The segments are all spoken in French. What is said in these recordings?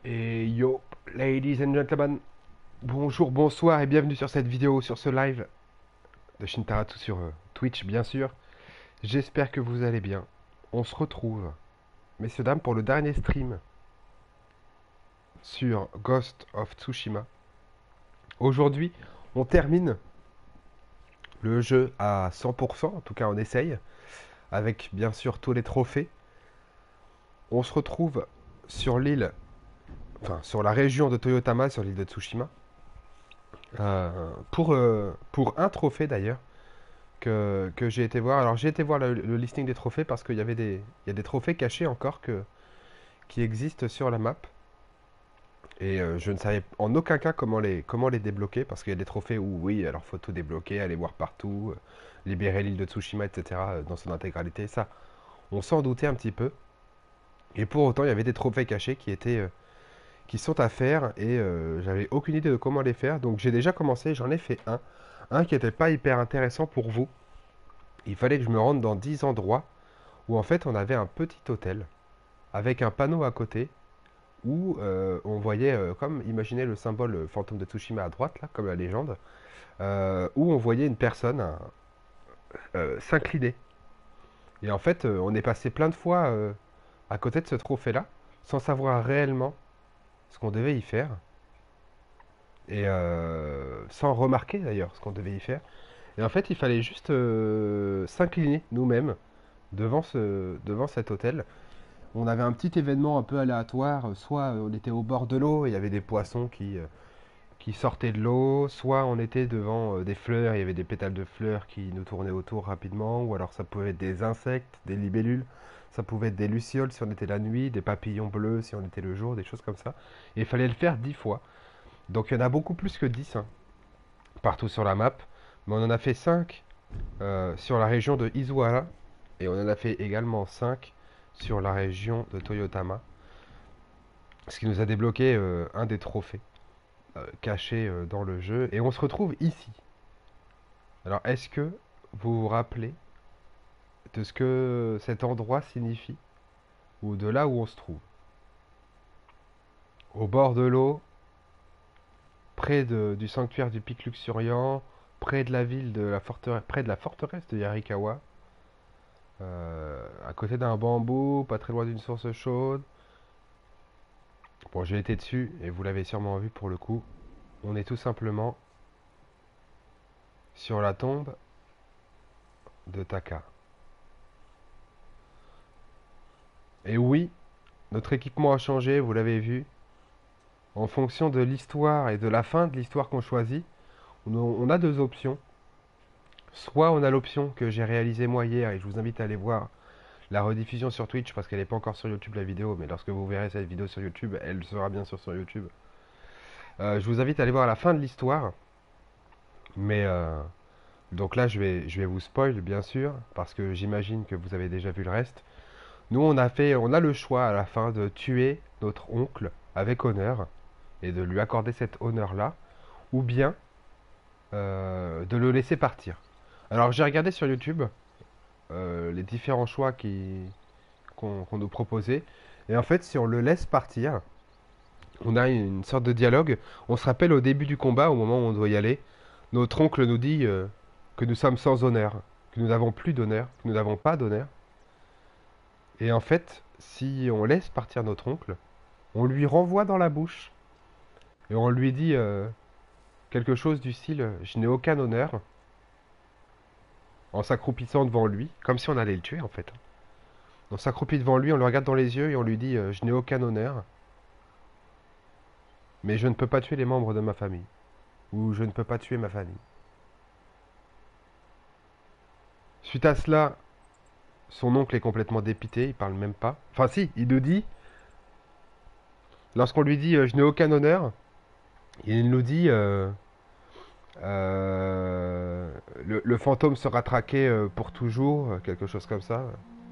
Et yo, ladies and gentlemen, bonjour, bonsoir et bienvenue sur cette vidéo, sur ce live de Shintaratu sur Twitch, bien sûr. J'espère que vous allez bien. On se retrouve, messieurs, dames, pour le dernier stream sur Ghost of Tsushima. Aujourd'hui, on termine le jeu à 100%, en tout cas on essaye, avec bien sûr tous les trophées. On se retrouve sur l'île, enfin sur la région de Toyotama, sur l'île de Tsushima, pour un trophée d'ailleurs. Que j'ai été voir. Alors j'ai été voir le listing des trophées parce il y a des trophées cachés encore qui existent sur la map. Et je ne savais en aucun cas comment les débloquer parce qu'il y a des trophées où oui, alors faut tout débloquer, aller voir partout, libérer l'île de Tsushima, etc. Dans son intégralité. Ça, on s'en doutait un petit peu. Et pour autant, il y avait des trophées cachés qui sont à faire et j'avais aucune idée de comment les faire. Donc j'ai déjà commencé, j'en ai fait un qui n'était pas hyper intéressant pour vous. Il fallait que je me rende dans 10 endroits où en fait on avait un petit hôtel avec un panneau à côté où on voyait, comme imaginez le symbole fantôme de Tsushima à droite, là, comme la légende, où on voyait une personne s'incliner. Et en fait, on est passé plein de fois à côté de ce trophée-là, sans savoir réellement ce qu'on devait y faire, et sans remarquer d'ailleurs ce qu'on devait y faire. Et en fait, il fallait juste s'incliner nous-mêmes devant cet hôtel. On avait un petit événement un peu aléatoire, soit on était au bord de l'eau et il y avait des poissons qui sortaient de l'eau, soit on était devant des fleurs, il y avait des pétales de fleurs qui nous tournaient autour rapidement, ou alors ça pouvait être des insectes, des libellules, ça pouvait être des lucioles si on était la nuit, des papillons bleus si on était le jour, des choses comme ça. Et il fallait le faire 10 fois. Donc il y en a beaucoup plus que 10 hein, partout sur la map, mais on en a fait 5 sur la région de Izuhara, et on en a fait également 5 sur la région de Toyotama, ce qui nous a débloqué un des trophées cachés dans le jeu. Et on se retrouve ici. Alors, est-ce que vous vous rappelez de ce que cet endroit signifie, ou de là où on se trouve? Au bord de l'eau, du sanctuaire du pic Luxuriant, près de la ville de la forteresse, près de la forteresse de Yarikawa, à côté d'un bambou, pas très loin d'une source chaude. Bon, j'ai été dessus et vous l'avez sûrement vu pour le coup. On est tout simplement sur la tombe de Taka. Et oui, notre équipement a changé, vous l'avez vu. En fonction de l'histoire et de la fin de l'histoire qu'on choisit, on a deux options. Soit on a l'option que j'ai réalisée moi hier, et je vous invite à aller voir la rediffusion sur Twitch, parce qu'elle n'est pas encore sur YouTube la vidéo, mais lorsque vous verrez cette vidéo sur YouTube, elle sera bien sûr sur YouTube. Je vous invite à aller voir la fin de l'histoire. Mais donc là, je vais vous spoil, bien sûr, parce que j'imagine que vous avez déjà vu le reste. Nous, on a le choix à la fin de tuer notre oncle avec honneur et de lui accorder cet honneur-là, ou bien de le laisser partir. Alors, j'ai regardé sur YouTube les différents choix qu'on nous proposait, et en fait, si on le laisse partir, on a une sorte de dialogue. On se rappelle au début du combat, au moment où on doit y aller, notre oncle nous dit que nous sommes sans honneur, que nous n'avons plus d'honneur, que nous n'avons pas d'honneur. Et en fait, si on laisse partir notre oncle, on lui renvoie dans la bouche et on lui dit quelque chose du style je n'ai aucun honneur, en s'accroupissant devant lui, comme si on allait le tuer en fait. On s'accroupit devant lui, on le regarde dans les yeux et on lui dit je n'ai aucun honneur, mais je ne peux pas tuer les membres de ma famille, ou je ne peux pas tuer ma famille. Suite à cela, son oncle est complètement dépité, il parle même pas. Enfin si, il nous dit, lorsqu'on lui dit je n'ai aucun honneur, il nous dit euh, le fantôme sera traqué pour toujours, quelque chose comme ça.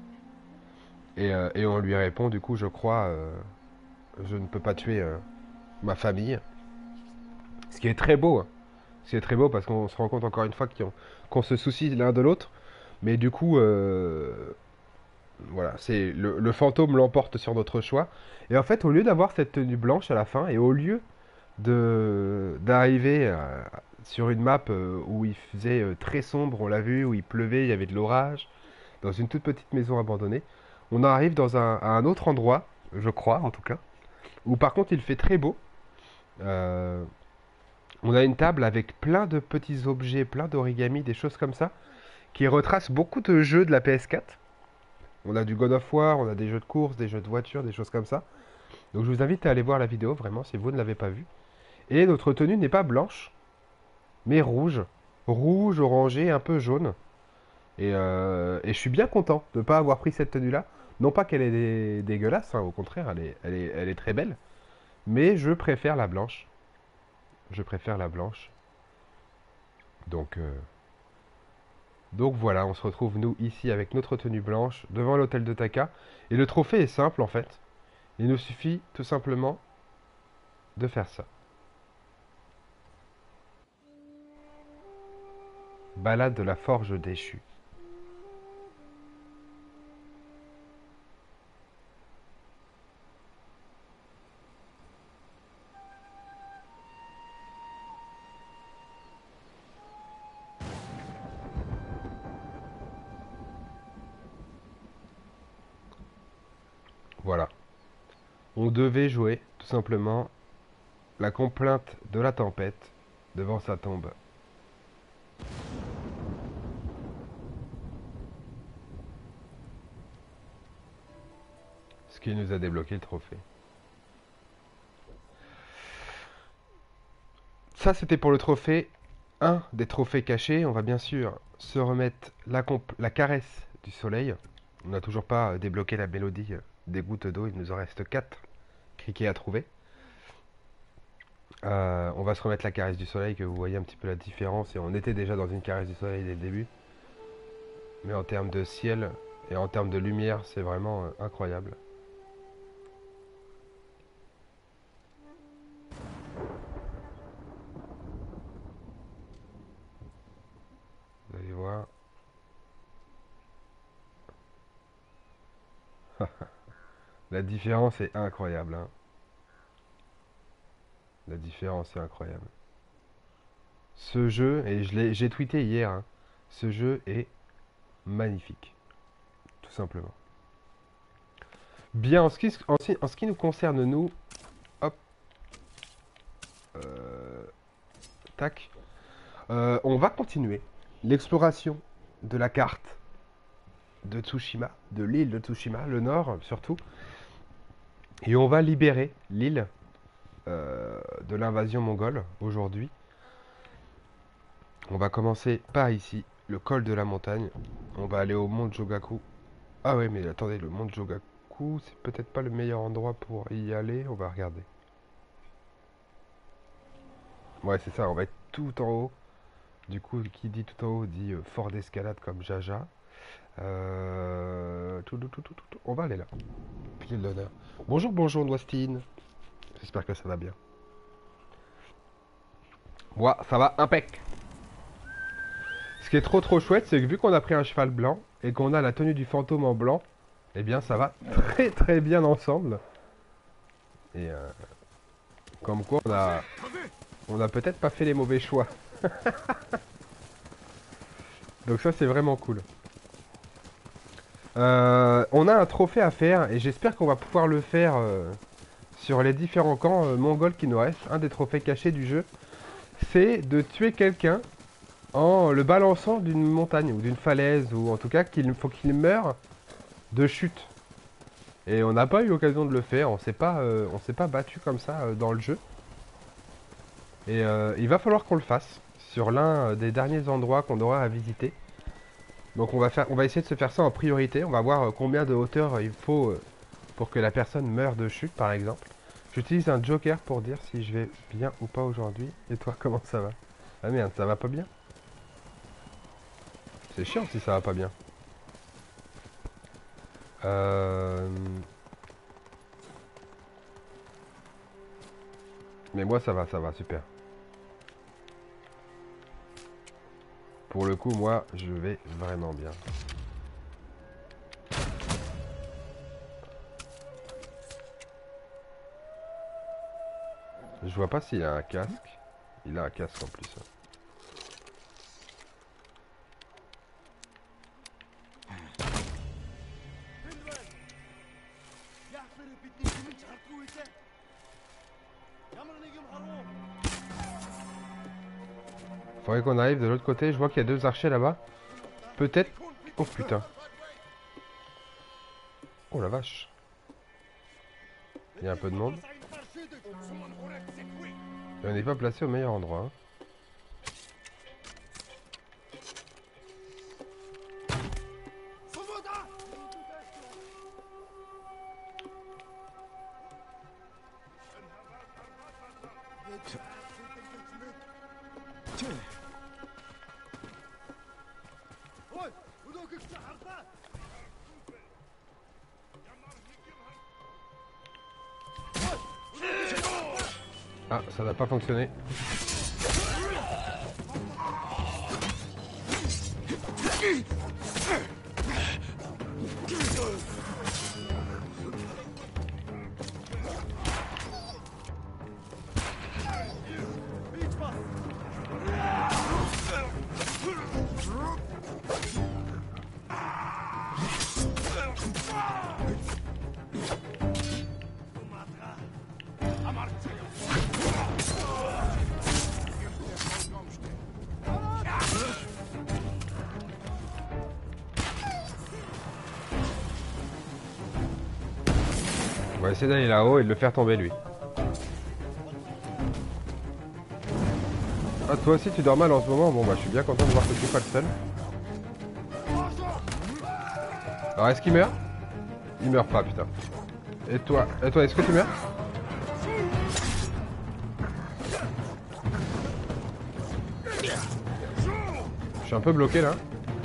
Et on lui répond du coup, je crois, je ne peux pas tuer ma famille. Ce qui est très beau, hein. Ce qui est très beau parce qu'on se rend compte encore une fois qu'on se soucie l'un de l'autre. Mais du coup, Voilà, c'est le fantôme l'emporte sur notre choix. Et en fait, au lieu d'avoir cette tenue blanche à la fin, et au lieu de d'arriver sur une map où il faisait très sombre, on l'a vu, où il pleuvait, il y avait de l'orage, dans une toute petite maison abandonnée, on arrive dans à un autre endroit, je crois en tout cas, où par contre il fait très beau. Euh, on a une table avec plein de petits objets, plein d'origami, des choses comme ça, qui retracent beaucoup de jeux de la PS4. On a du God of War, on a des jeux de course, des jeux de voiture, des choses comme ça. Donc je vous invite à aller voir la vidéo, vraiment, si vous ne l'avez pas vue. Et notre tenue n'est pas blanche, mais rouge. Rouge, orangé, un peu jaune. Et je suis bien content de ne pas avoir pris cette tenue-là. Non pas qu'elle est dégueulasse, hein, au contraire, elle est très belle. Mais je préfère la blanche. Je préfère la blanche. Donc, euh, donc voilà, on se retrouve nous ici avec notre tenue blanche devant l'hôtel de Taka. Et le trophée est simple en fait. Il nous suffit tout simplement de faire ça. Balade de la forge déchue. Voilà. On devait jouer tout simplement la complainte de la tempête devant sa tombe. Ce qui nous a débloqué le trophée. Ça, c'était pour le trophée. Un des trophées cachés. On va bien sûr se remettre la caresse du soleil. On n'a toujours pas débloqué la mélodie des gouttes d'eau. Il nous en reste 4 criquets à trouver. On va se remettre la caresse du soleil, que vous voyez un petit peu la différence. Et on était déjà dans une caresse du soleil dès le début. Mais en termes de ciel et en termes de lumière, c'est vraiment incroyable. Vous allez voir. La différence est incroyable, hein. La différence est incroyable. Ce jeu, et j'ai tweeté hier, hein, ce jeu est magnifique, tout simplement. Bien, en ce qui nous concerne, nous, hop, euh, tac, on va continuer l'exploration de la carte de Tsushima, de l'île de Tsushima, le nord surtout, et on va libérer l'île de l'invasion mongole aujourd'hui. On va commencer par ici, le col de la montagne. On va aller au mont Jogaku. Ah ouais, mais attendez, le mont Jogaku, c'est peut-être pas le meilleur endroit pour y aller. On va regarder. Ouais, c'est ça, on va être tout en haut. Du coup, qui dit tout en haut dit fort d'escalade comme Jaja. On va aller là. Pied de l'honneur. Bonjour, bonjour, Noistine. J'espère que ça va bien. Moi, ça va impec. Ce qui est trop chouette, c'est que vu qu'on a pris un cheval blanc et qu'on a la tenue du fantôme en blanc, eh bien ça va très bien ensemble. Et comme quoi on a peut-être pas fait les mauvais choix. Donc ça c'est vraiment cool. On a un trophée à faire et j'espère qu'on va pouvoir le faire sur les différents camps mongols qui nous restent. Un des trophées cachés du jeu, c'est de tuer quelqu'un en le balançant d'une montagne ou d'une falaise, ou en tout cas qu'il faut qu'il meure de chute. Et on n'a pas eu l'occasion de le faire, on s'est pas battu comme ça dans le jeu. Et il va falloir qu'on le fasse sur l'un des derniers endroits qu'on aura à visiter. Donc on va essayer de se faire ça en priorité. On va voir combien de hauteur il faut pour que la personne meure de chute, par exemple. J'utilise un joker pour dire si je vais bien ou pas aujourd'hui. Et toi, comment ça va? Ah merde, ça va pas bien? C'est chiant si ça va pas bien. Mais moi ça va, super. Pour le coup, moi, je vais vraiment bien. Je vois pas s'il a un casque. Il a un casque en plus. Faudrait qu'on arrive de l'autre côté. Je vois qu'il y a deux archers là-bas. Peut-être... Oh putain. Oh la vache. Il y a un peu de monde. Et on n'est pas placé au meilleur endroit. Hein. Ah, ça n'a pas fonctionné. On va essayer d'aller là-haut et de le faire tomber lui. Ah, toi aussi tu dors mal en ce moment? Bon bah je suis bien content de voir que tu n'es pas le seul. Alors est-ce qu'il meurt? Il meurt pas, putain. Et toi, est-ce que tu meurs? Je suis un peu bloqué là.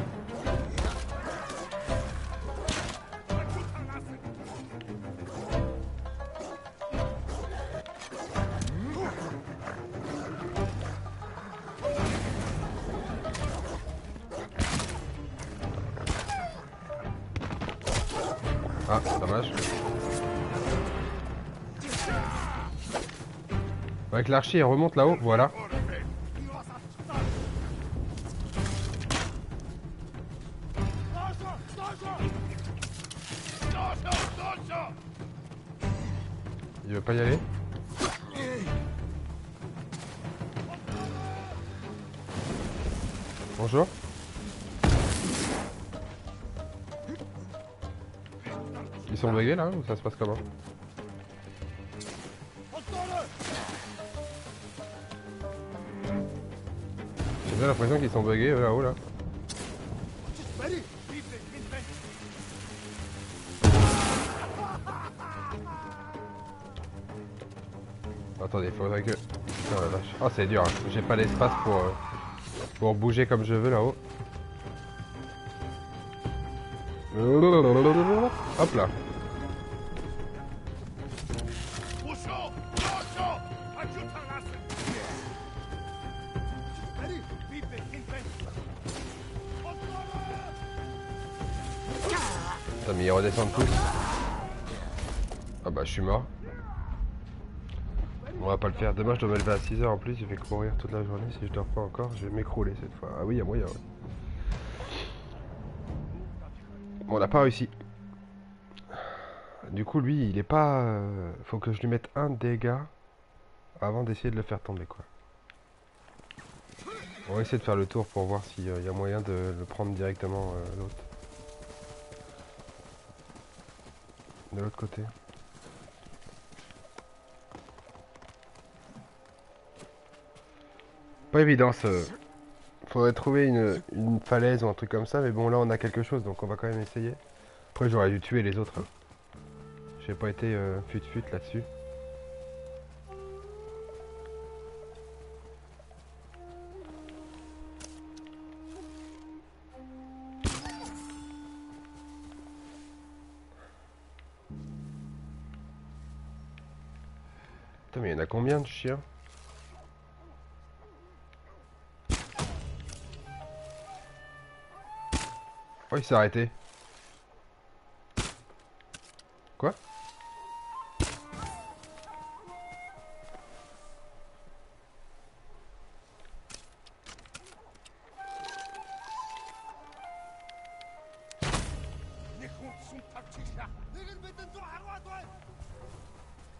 Ah, dommage. Avec l'archer, il remonte là-haut, voilà. Il veut pas y aller? Bonjour. Ils sont buggés là, ou ça se passe comment? J'ai bien l'impression qu'ils sont buggés là-haut là. Attendez, faudrait que... Putain la vache. Oh c'est dur, hein. J'ai pas l'espace pour bouger comme je veux là-haut. Hop là. Putain mais ils redescendent tous. Ah bah je suis mort. On va pas le faire. Demain je dois me lever à 6 h en plus. Je vais courir toute la journée. Si je dors pas encore, je vais m'écrouler cette fois. Ah oui, il y a moyen. Ouais. Bon, on n'a pas réussi. Du coup, lui, il est pas... Faut que je lui mette un dégât avant d'essayer de le faire tomber, quoi. On va essayer de faire le tour pour voir s'il y a moyen de le prendre directement l'autre. De l'autre côté. Pas évident, ce... Faudrait trouver une falaise ou un truc comme ça, mais bon, là, on a quelque chose, donc on va quand même essayer. Après, j'aurais dû tuer les autres. Hein. J'ai pas été fut-fut là-dessus. Putain, mais il y en a combien de chiens? Oh, il s'est arrêté. Quoi?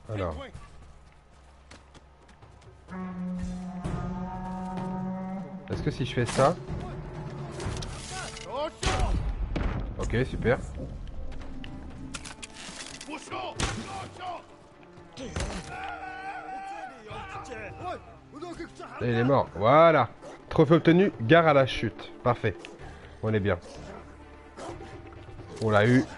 Alors. Est-ce que si je fais ça... Ok, super. Et il est mort. Voilà. Trophée obtenu, gare à la chute. Parfait. On est bien. On l'a eu.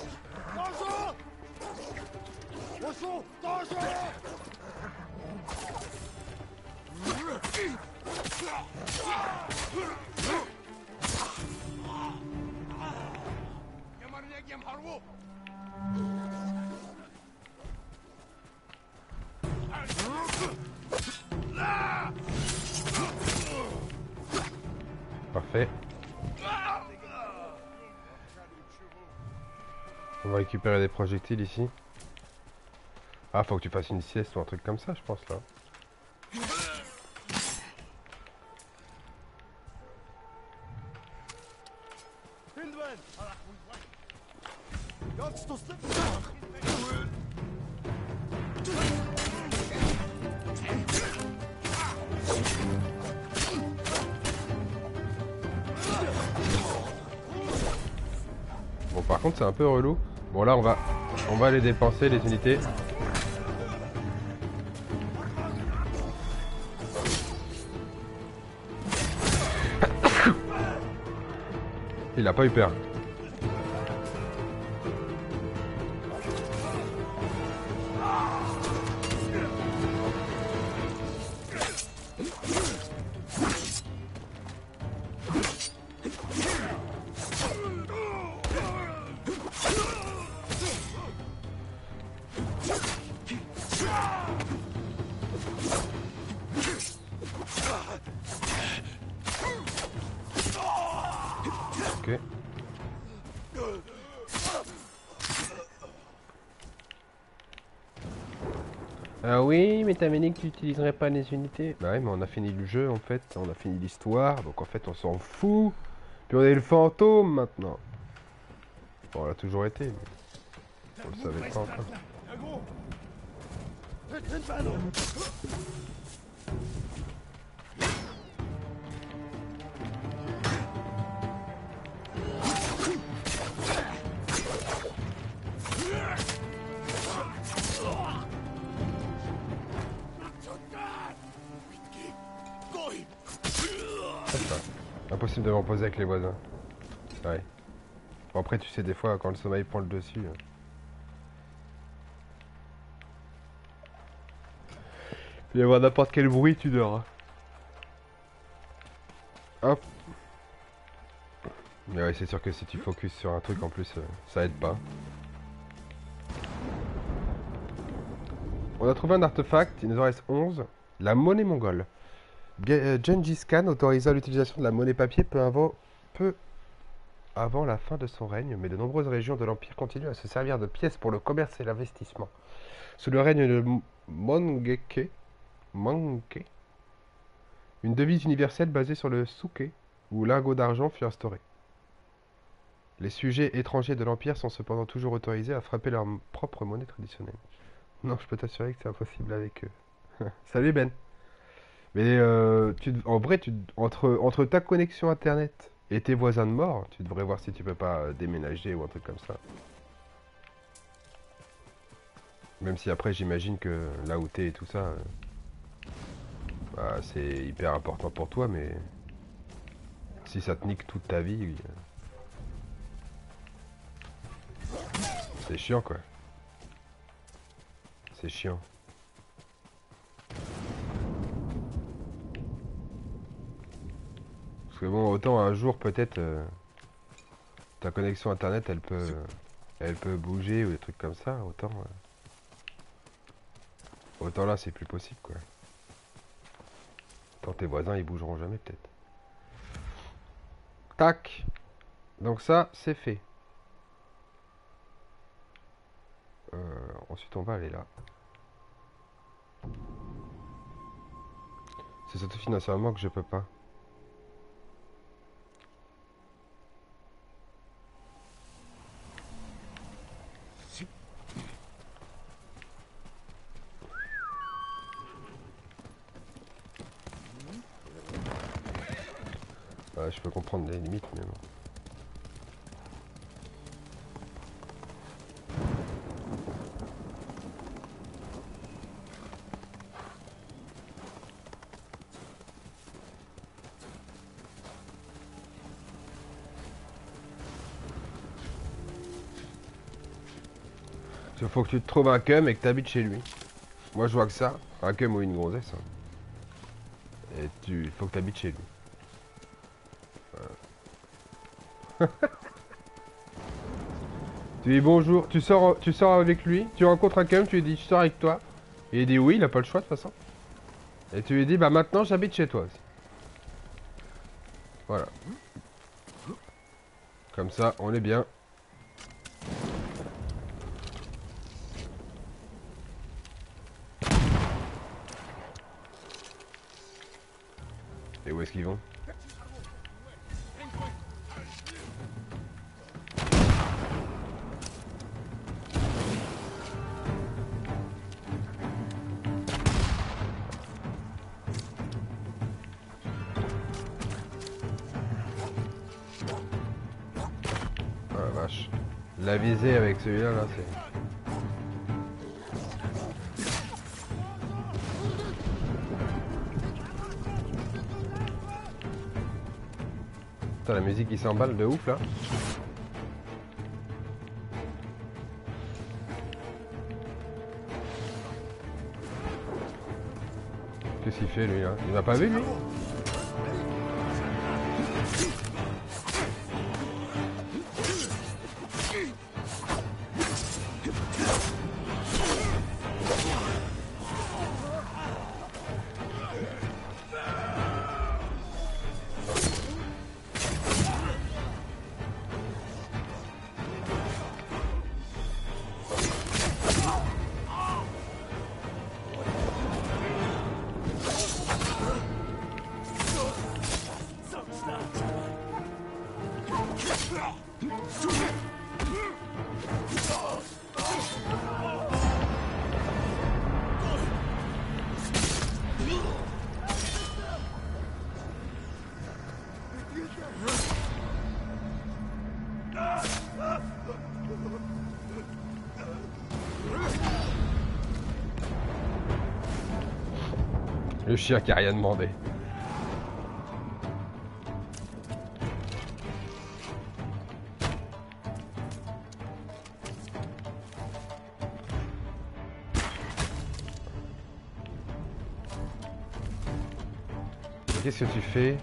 Parfait. On va récupérer des projectiles ici. Ah, faut que tu fasses une sieste ou un truc comme ça, je pense, là. Bon, par contre, c'est un peu relou. Bon, là, on va les dépenser, les unités. Il a pas eu peur. Ok. Ah oui, mais t'avais dit que tu utiliserais pas les unités. Bah ouais, mais on a fini le jeu en fait, on a fini l'histoire, donc en fait on s'en fout. Puis on est le fantôme maintenant. Bon, on l'a toujours été, mais on le savait pas encore. Impossible de m'en avec les voisins. Ouais. Bon, après, tu sais, des fois, quand le sommeil prend le dessus. Il y avoir n'importe quel bruit, tu dors. Hop. Mais ouais, c'est sûr que si tu focuses sur un truc en plus, ça aide pas. On a trouvé un artefact, il nous en reste 11. La monnaie mongole. Gengis Khan autorisa l'utilisation de la monnaie papier peu avant la fin de son règne, mais de nombreuses régions de l'Empire continuent à se servir de pièces pour le commerce et l'investissement. Sous le règne de Mongeke, une devise universelle basée sur le souké, ou lingot d'argent, fut instaurée. Les sujets étrangers de l'Empire sont cependant toujours autorisés à frapper leur propre monnaie traditionnelle. Non, je peux t'assurer que c'est impossible avec eux. Salut Ben. Mais en vrai, entre ta connexion internet et tes voisins de mort, tu devrais voir si tu peux pas déménager ou un truc comme ça. Même si après, j'imagine que là où t'es et tout ça, bah, c'est hyper important pour toi, mais si ça te nique toute ta vie, oui, c'est chiant quoi. C'est chiant. Parce que bon, autant un jour peut-être ta connexion internet elle peut bouger ou des trucs comme ça, autant là c'est plus possible quoi. Autant tes voisins ils bougeront jamais peut-être. Tac. Donc ça c'est fait. Ensuite on va aller là. C'est surtout financièrement que je peux pas. Ouais, je peux comprendre les limites, mais bon. Il faut que tu te trouves un cum et que tu habites chez lui. Moi je vois que ça, un cum ou une gonzesse. Hein. Et il faut que tu habites chez lui. Tu dis bonjour, tu sors avec lui, tu rencontres un cum, tu lui dis je sors avec toi. Et il dit oui, il a pas le choix de toute façon. Et tu lui dis bah maintenant j'habite chez toi aussi. Voilà. Comme ça, on est bien. Et où est-ce qu'ils vont? Ah la vache. La visée avec celui-là, là, c'est... Putain, la musique qui s'emballe de ouf, là. Qu'est-ce qu'il fait, lui, là? Il m'a pas vu, lui? Le chien qui a rien demandé. Qu'est-ce que tu fais?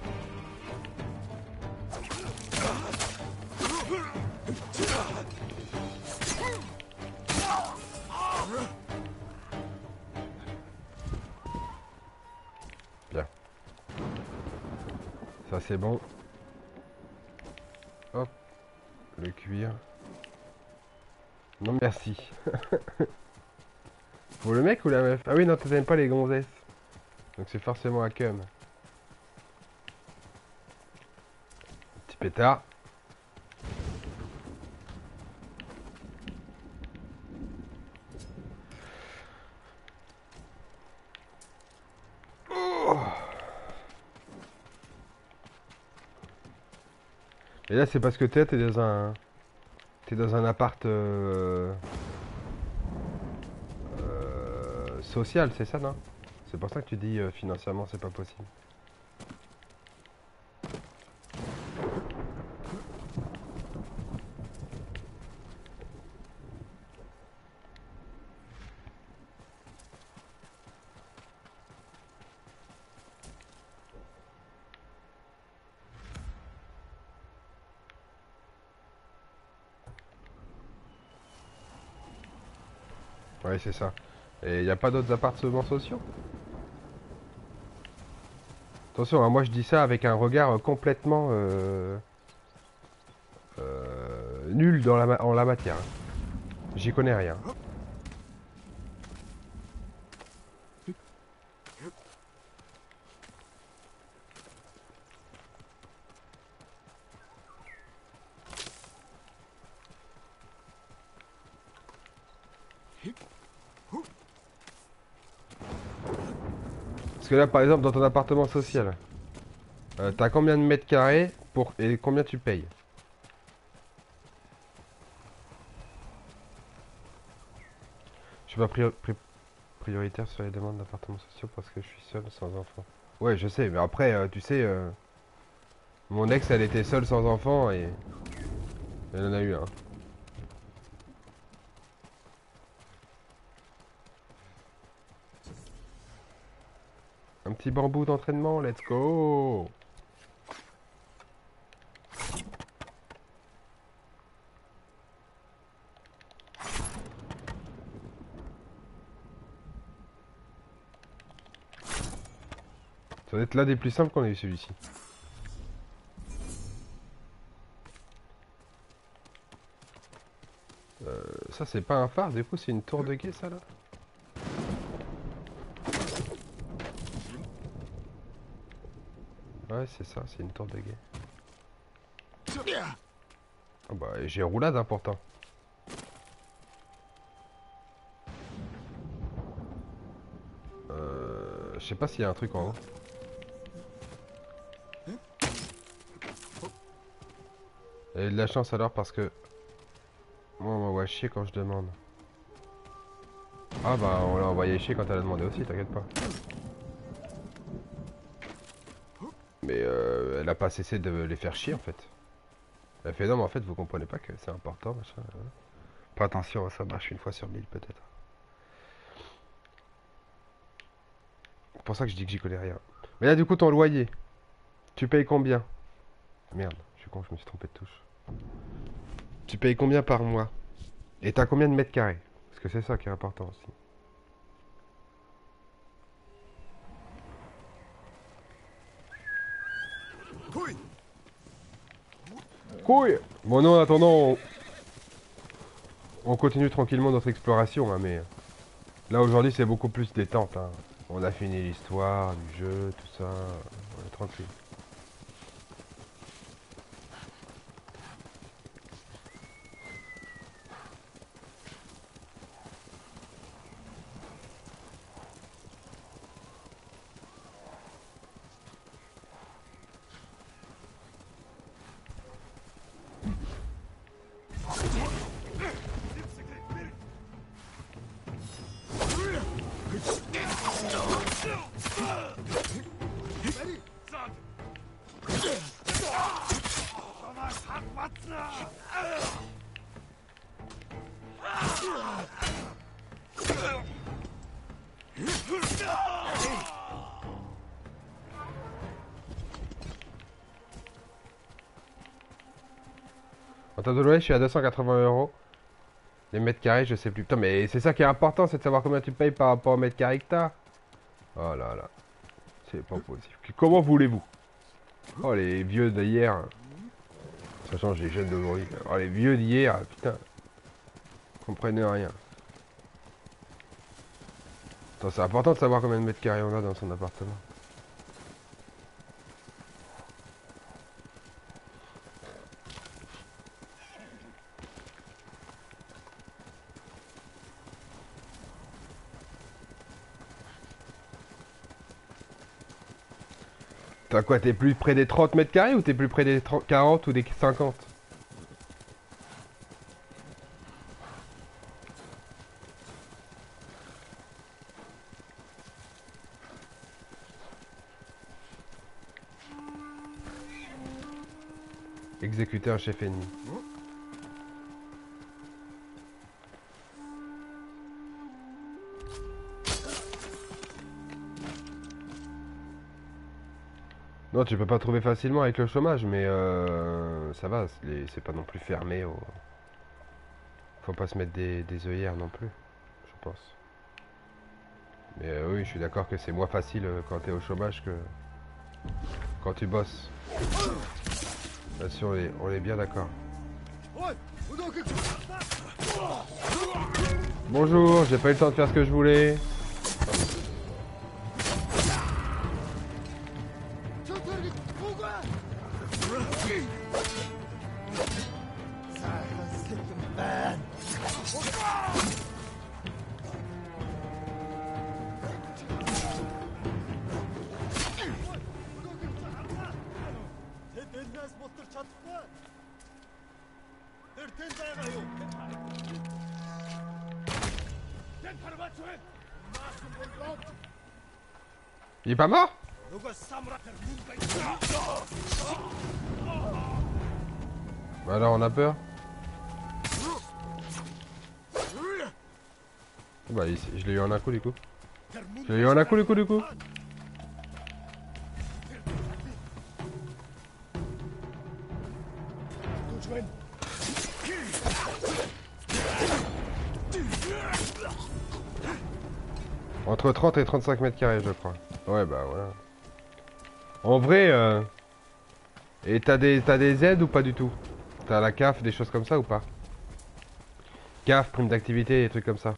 Bien. Ça c'est bon. Hop. Le cuir. Non merci. Pour le mec ou la meuf? Ah oui non, t'aimes pas les gonzesses. Donc c'est forcément un cum. Petit pétard. Et là c'est parce que t'es dans un... T'es dans un appart social, c'est ça, non? C'est pour ça que tu dis financièrement c'est pas possible. Ouais, c'est ça. Et il n'y a pas d'autres appartements sociaux? Attention, hein, moi je dis ça avec un regard complètement nul dans en la matière. Hein. J'y connais rien. Parce que là, par exemple, dans ton appartement social, T'as combien de mètres carrés pour et combien tu payes? Je suis pas prioritaire sur les demandes d'appartements sociaux parce que je suis seul sans enfant. Ouais, je sais, mais après, tu sais, mon ex, elle était seule sans enfant et elle en a eu un. Un petit bambou d'entraînement, let's go! Ça doit être l'un des plus simples qu'on ait eu celui-ci. Ça c'est pas un phare, du coup c'est une tour de guet ça là? Ouais c'est ça, c'est une tour de guet. Ah bah j'ai roulade hein, pourtant. Je sais pas s'il y a un truc en haut. Et de la chance alors parce que... Moi on m'envoie chier quand je demande. Ah bah on l'a envoyé chier quand elle a demandé aussi, t'inquiète pas. Mais elle a pas cessé de les faire chier en fait. Elle a fait non mais en fait vous comprenez pas que c'est important machin. Pas attention, ça marche une fois sur 1000 peut-être. C'est pour ça que je dis que j'y connais rien. Mais là du coup ton loyer, tu payes combien? Merde, je suis con, je me suis trompé de touche. Tu payes combien par mois? Et t'as combien de mètres carrés? Parce que c'est ça qui est important aussi. Couille. Bon non, en attendant, on continue tranquillement notre exploration, hein, mais là aujourd'hui c'est beaucoup plus détente. Hein. On a fini l'histoire, du jeu, tout ça. On est tranquille. En termes de loyer, je suis à 280 €. Les mètres carrés, je sais plus. Putain, mais c'est ça qui est important, c'est de savoir combien tu payes par rapport au mètre carré que t'as. Oh là là, c'est pas possible. Comment voulez-vous? Oh les vieux d'hier. Ça change les jeunes d'aujourd'hui. Oh les vieux d'hier, putain. Comprenez rien. Attends, c'est important de savoir combien de mètres carrés on a dans son appartement. T'as quoi, t'es plus près des 30 mètres carrés ou t'es plus près des 30, 40 ou des 50? Exécuter un chef ennemi. Non, tu peux pas trouver facilement avec le chômage, mais ça va, c'est pas non plus fermé. Faut pas se mettre des œillères non plus, je pense. Mais oui, je suis d'accord que c'est moins facile quand t'es au chômage que quand tu bosses. Là-dessus, on est bien d'accord. Bonjour, j'ai pas eu le temps de faire ce que je voulais. Il est pas mort? Bah alors on a peur. Bah je l'ai eu en un coup du coup. Je l'ai eu en un coup du coup. Entre 30 et 35 mètres carrés je crois. Ouais bah voilà. En vrai et t'as des aides ou pas du tout? T'as la CAF, des choses comme ça ou pas? CAF, prime d'activité, des trucs comme ça.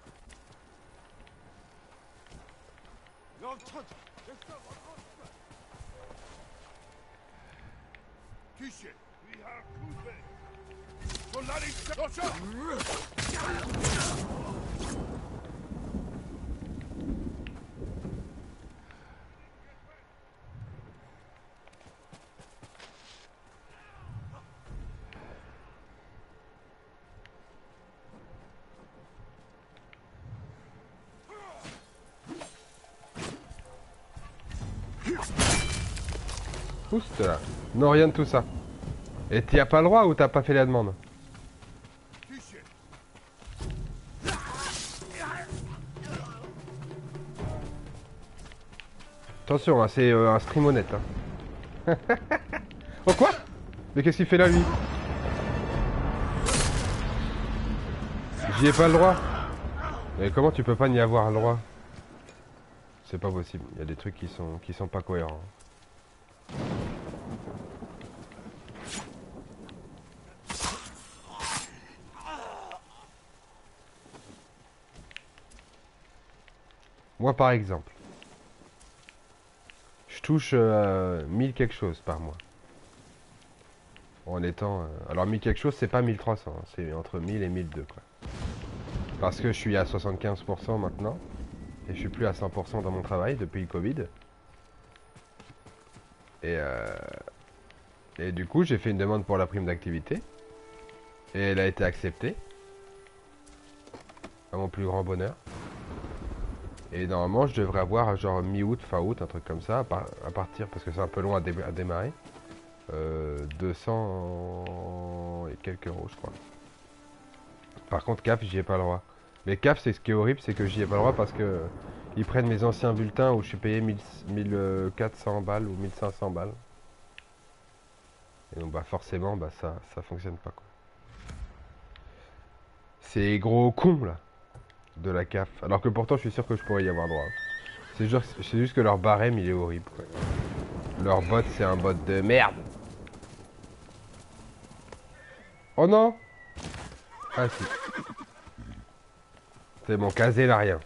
Pousse là. Non, rien de tout ça. Et t'y as pas le droit ou t'as pas fait la demande? Attention, hein, c'est un stream honnête. Hein. Oh quoi? Mais qu'est-ce qu'il fait là lui? J'y ai pas le droit. Mais comment tu peux pas n'y avoir le droit? C'est pas possible. Il y a des trucs qui sont pas cohérents. Moi par exemple, je touche 1000 quelque chose par mois. En étant... alors 1000 quelque chose c'est pas 1300, hein, c'est entre 1000 et 1002 quoi. Parce que je suis à 75% maintenant. Et je suis plus à 100% dans mon travail depuis le Covid. Et du coup j'ai fait une demande pour la prime d'activité. Et elle a été acceptée. À mon plus grand bonheur. Et normalement je devrais avoir genre mi-août, fin août, un truc comme ça, à partir, parce que c'est un peu loin à démarrer. 200 et quelques euros je crois. Par contre CAF j'y ai pas le droit. Mais CAF c'est ce qui est horrible, c'est que j'y ai pas le droit parce que ils prennent mes anciens bulletins où je suis payé 1400 balles ou 1500 balles. Et donc bah forcément bah ça fonctionne pas quoi. C'est gros con là de la CAF. Alors que pourtant je suis sûr que je pourrais y avoir droit. C'est juste que leur barème il est horrible quoi. Leur bot c'est un bot de merde. Oh non. Ah si. C'est bon, casé là rien.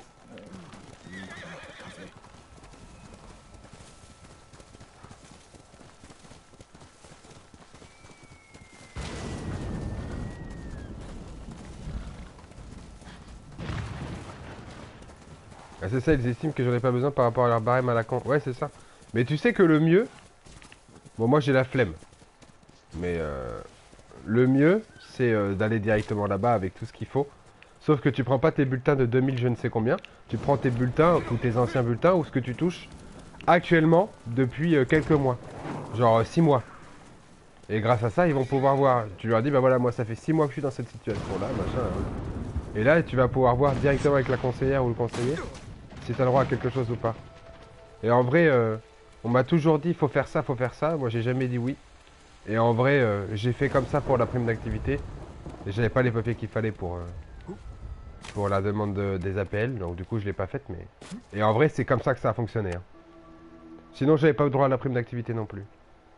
Ah, c'est ça, ils estiment que j'en ai pas besoin par rapport à leur barème à la con. Ouais, c'est ça. Mais tu sais que le mieux... Bon, moi j'ai la flemme. Mais le mieux, c'est d'aller directement là-bas avec tout ce qu'il faut. Sauf que tu prends pas tes bulletins de 2000 je ne sais combien. Tu prends tes bulletins ou tes anciens bulletins ou ce que tu touches actuellement depuis quelques mois. Genre 6 mois. Et grâce à ça, ils vont pouvoir voir. Tu leur dis, bah voilà, moi ça fait 6 mois que je suis dans cette situation-là, machin. Hein. Et là, tu vas pouvoir voir directement avec la conseillère ou le conseiller si tu as le droit à quelque chose ou pas. Et en vrai, on m'a toujours dit, faut faire ça, faut faire ça. Moi, j'ai jamais dit oui. Et en vrai, j'ai fait comme ça pour la prime d'activité. Et j'avais pas les papiers qu'il fallait pour la demande des APL. Donc du coup, je l'ai pas faite. Mais... Et en vrai, c'est comme ça que ça a fonctionné. Hein. Sinon, j'avais pas le droit à la prime d'activité non plus.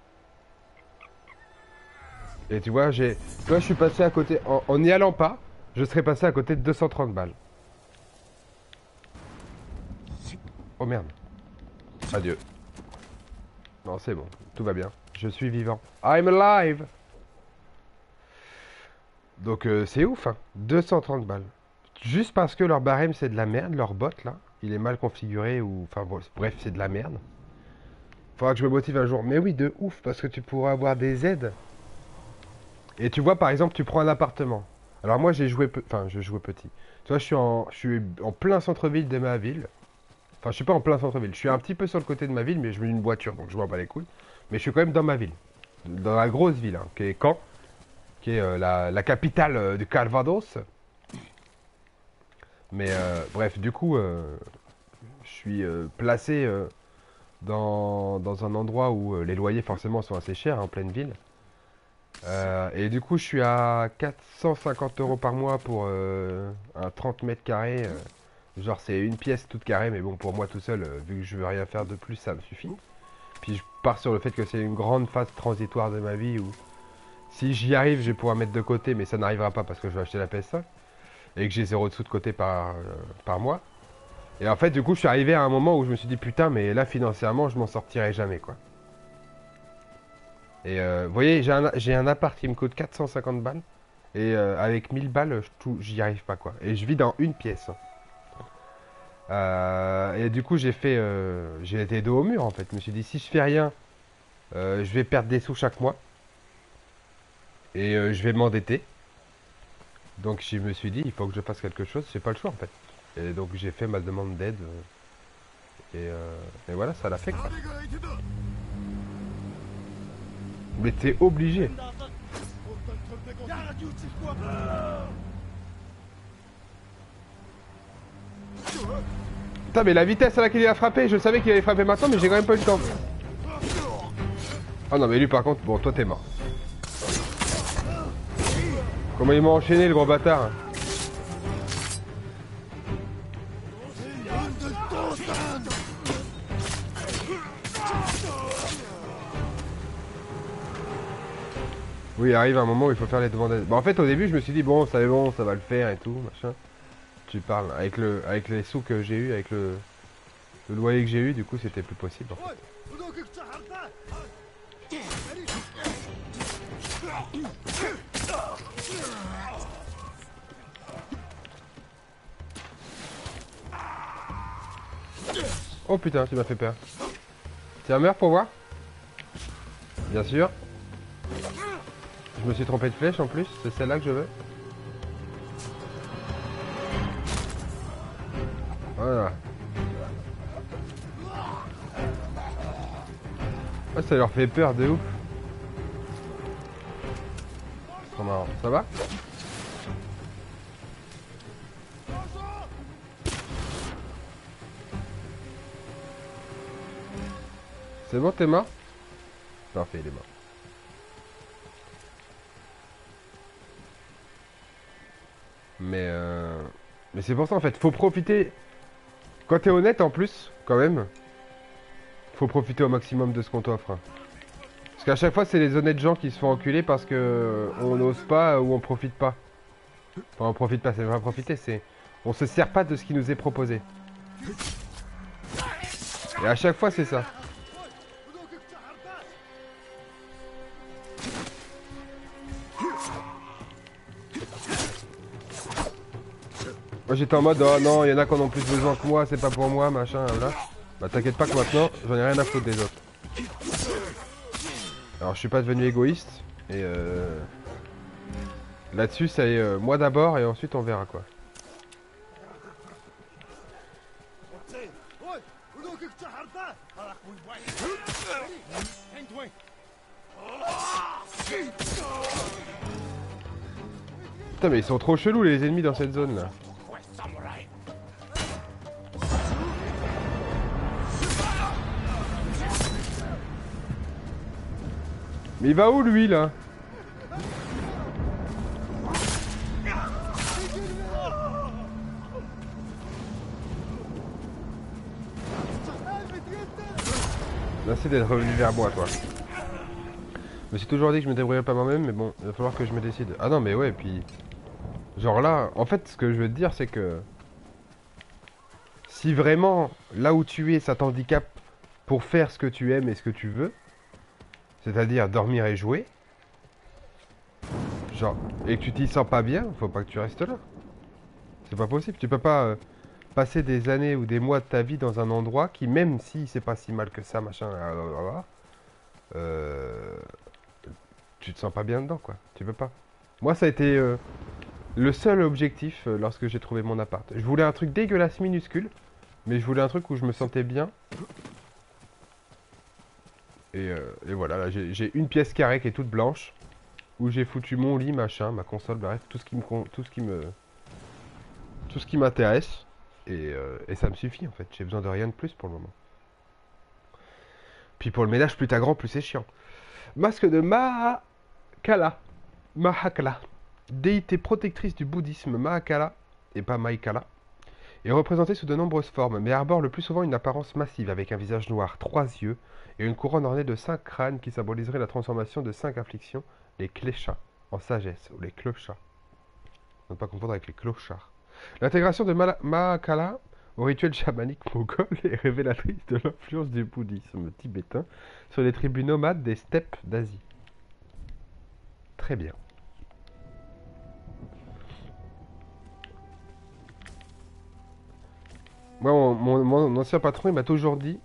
Et tu vois, je suis passé à côté, en n'y allant pas, je serais passé à côté de 230 balles. Oh merde. Adieu. Non, c'est bon, tout va bien. Je suis vivant. I'm alive. Donc c'est ouf, hein. 230 balles. Juste parce que leur barème c'est de la merde, leur bot là, il est mal configuré ou... Enfin bon, bref, c'est de la merde. Faudra que je me motive un jour. Mais oui, de ouf, parce que tu pourras avoir des aides. Et tu vois, par exemple, tu prends un appartement. Alors moi, j'ai joué, enfin, je jouais petit. Tu vois, je suis en plein centre-ville de ma ville. Enfin, je suis pas en plein centre-ville. Je suis un petit peu sur le côté de ma ville, mais je mets une voiture, donc je m'en bats les couilles. Mais je suis quand même dans ma ville, dans la grosse ville, hein, qui est Caen, qui est la capitale du Calvados. Mais bref, du coup, je suis placé dans un endroit où les loyers forcément sont assez chers, en pleine ville. Et du coup, je suis à 450 euros par mois pour un 30 mètres carrés. Genre, c'est une pièce toute carrée, mais bon, pour moi tout seul, vu que je veux rien faire de plus, ça me suffit. Puis je pars sur le fait que c'est une grande phase transitoire de ma vie où si j'y arrive, je vais pouvoir mettre de côté, mais ça n'arrivera pas parce que je vais acheter la PS5 et que j'ai 0 dessous de côté par mois. Et en fait, du coup, je suis arrivé à un moment où je me suis dit putain, mais là, financièrement, je m'en sortirai jamais, quoi. Et vous voyez, j'ai un appart qui me coûte 450 balles. Et avec 1000 balles, j'y arrive pas, quoi. Et je vis dans une pièce. Et du coup, j'ai été dos au mur, en fait. Je me suis dit, si je fais rien, je vais perdre des sous chaque mois. Et je vais m'endetter. Donc, je me suis dit, il faut que je fasse quelque chose. J'ai pas le choix, en fait. Et donc, j'ai fait ma demande d'aide. Et voilà, ça l'a fait, quoi. Mais t'es obligé. Putain, mais la vitesse à laquelle il a frappé, je savais qu'il allait frapper maintenant, mais j'ai quand même pas eu le temps. Ah non, mais lui par contre, bon, toi t'es mort. Comment il m'a enchaîné, le gros bâtard. Oui, il arrive un moment où il faut faire les demandes. Bah, en fait, au début, je me suis dit, bon, ça va le faire et tout, machin. Tu parles, avec les sous que j'ai eu, avec le loyer que j'ai eu, du coup, c'était plus possible, en fait. Oh putain, tu m'as fait peur. Tiens, meurs pour voir. Bien sûr. Je me suis trompé de flèche en plus, c'est celle-là que je veux. Voilà. Ah, ça leur fait peur de ouf. Trop marrant. Ça va? C'est bon, t'es mort? Parfait, il est mort. Mais c'est pour ça en fait, faut profiter. Quand t'es honnête en plus, quand même, faut profiter au maximum de ce qu'on t'offre. Parce qu'à chaque fois, c'est les honnêtes gens qui se font enculer parce que on n'ose pas ou on profite pas. Enfin, on profite pas, c'est pas profiter, c'est on se sert pas de ce qui nous est proposé. Et à chaque fois, c'est ça. Moi j'étais en mode oh non, il y en a qui en ont plus besoin que moi, c'est pas pour moi, machin, là. Bah t'inquiète pas que maintenant, j'en ai rien à foutre des autres. Alors je suis pas devenu égoïste, et là-dessus ça est moi d'abord et ensuite on verra quoi. Putain mais ils sont trop chelous les ennemis dans cette zone là. Mais il va où lui là? Merci d'être revenu vers moi toi. Je me suis toujours dit que je me débrouillerais pas moi-même, mais bon, il va falloir que je me décide. Ah non mais ouais, puis... Genre là, en fait ce que je veux te dire c'est que... Si vraiment, là où tu es, ça t'handicape pour faire ce que tu aimes et ce que tu veux, c'est-à-dire dormir et jouer, genre, et que tu t'y sens pas bien, faut pas que tu restes là. C'est pas possible, tu peux pas... passer des années ou des mois de ta vie dans un endroit qui, même si c'est pas si mal que ça, machin, euh, tu te sens pas bien dedans, quoi. Tu peux pas. Moi, ça a été le seul objectif lorsque j'ai trouvé mon appart. Je voulais un truc dégueulasse minuscule, mais je voulais un truc où je me sentais bien. Et voilà, là j'ai une pièce carrée qui est toute blanche, où j'ai foutu mon lit, machin, ma console, bref, tout ce qui m'intéresse. Et ça me suffit en fait. J'ai besoin de rien de plus pour le moment. Puis pour le ménage, plus t'as grand, plus c'est chiant. Masque de Mahakala. Mahakala. Déité protectrice du bouddhisme, Mahakala, et pas Maikala, est représentée sous de nombreuses formes, mais arbore le plus souvent une apparence massive, avec un visage noir, 3 yeux, et une couronne ornée de 5 crânes qui symboliserait la transformation de 5 afflictions, les cléchas, en sagesse, ou les clochas. Ne pas confondre avec les clochards. L'intégration de Mahakala au rituel chamanique mongol est révélatrice de l'influence du bouddhisme tibétain sur les tribus nomades des steppes d'Asie. Très bien. Moi, mon ancien patron, il m'a toujours dit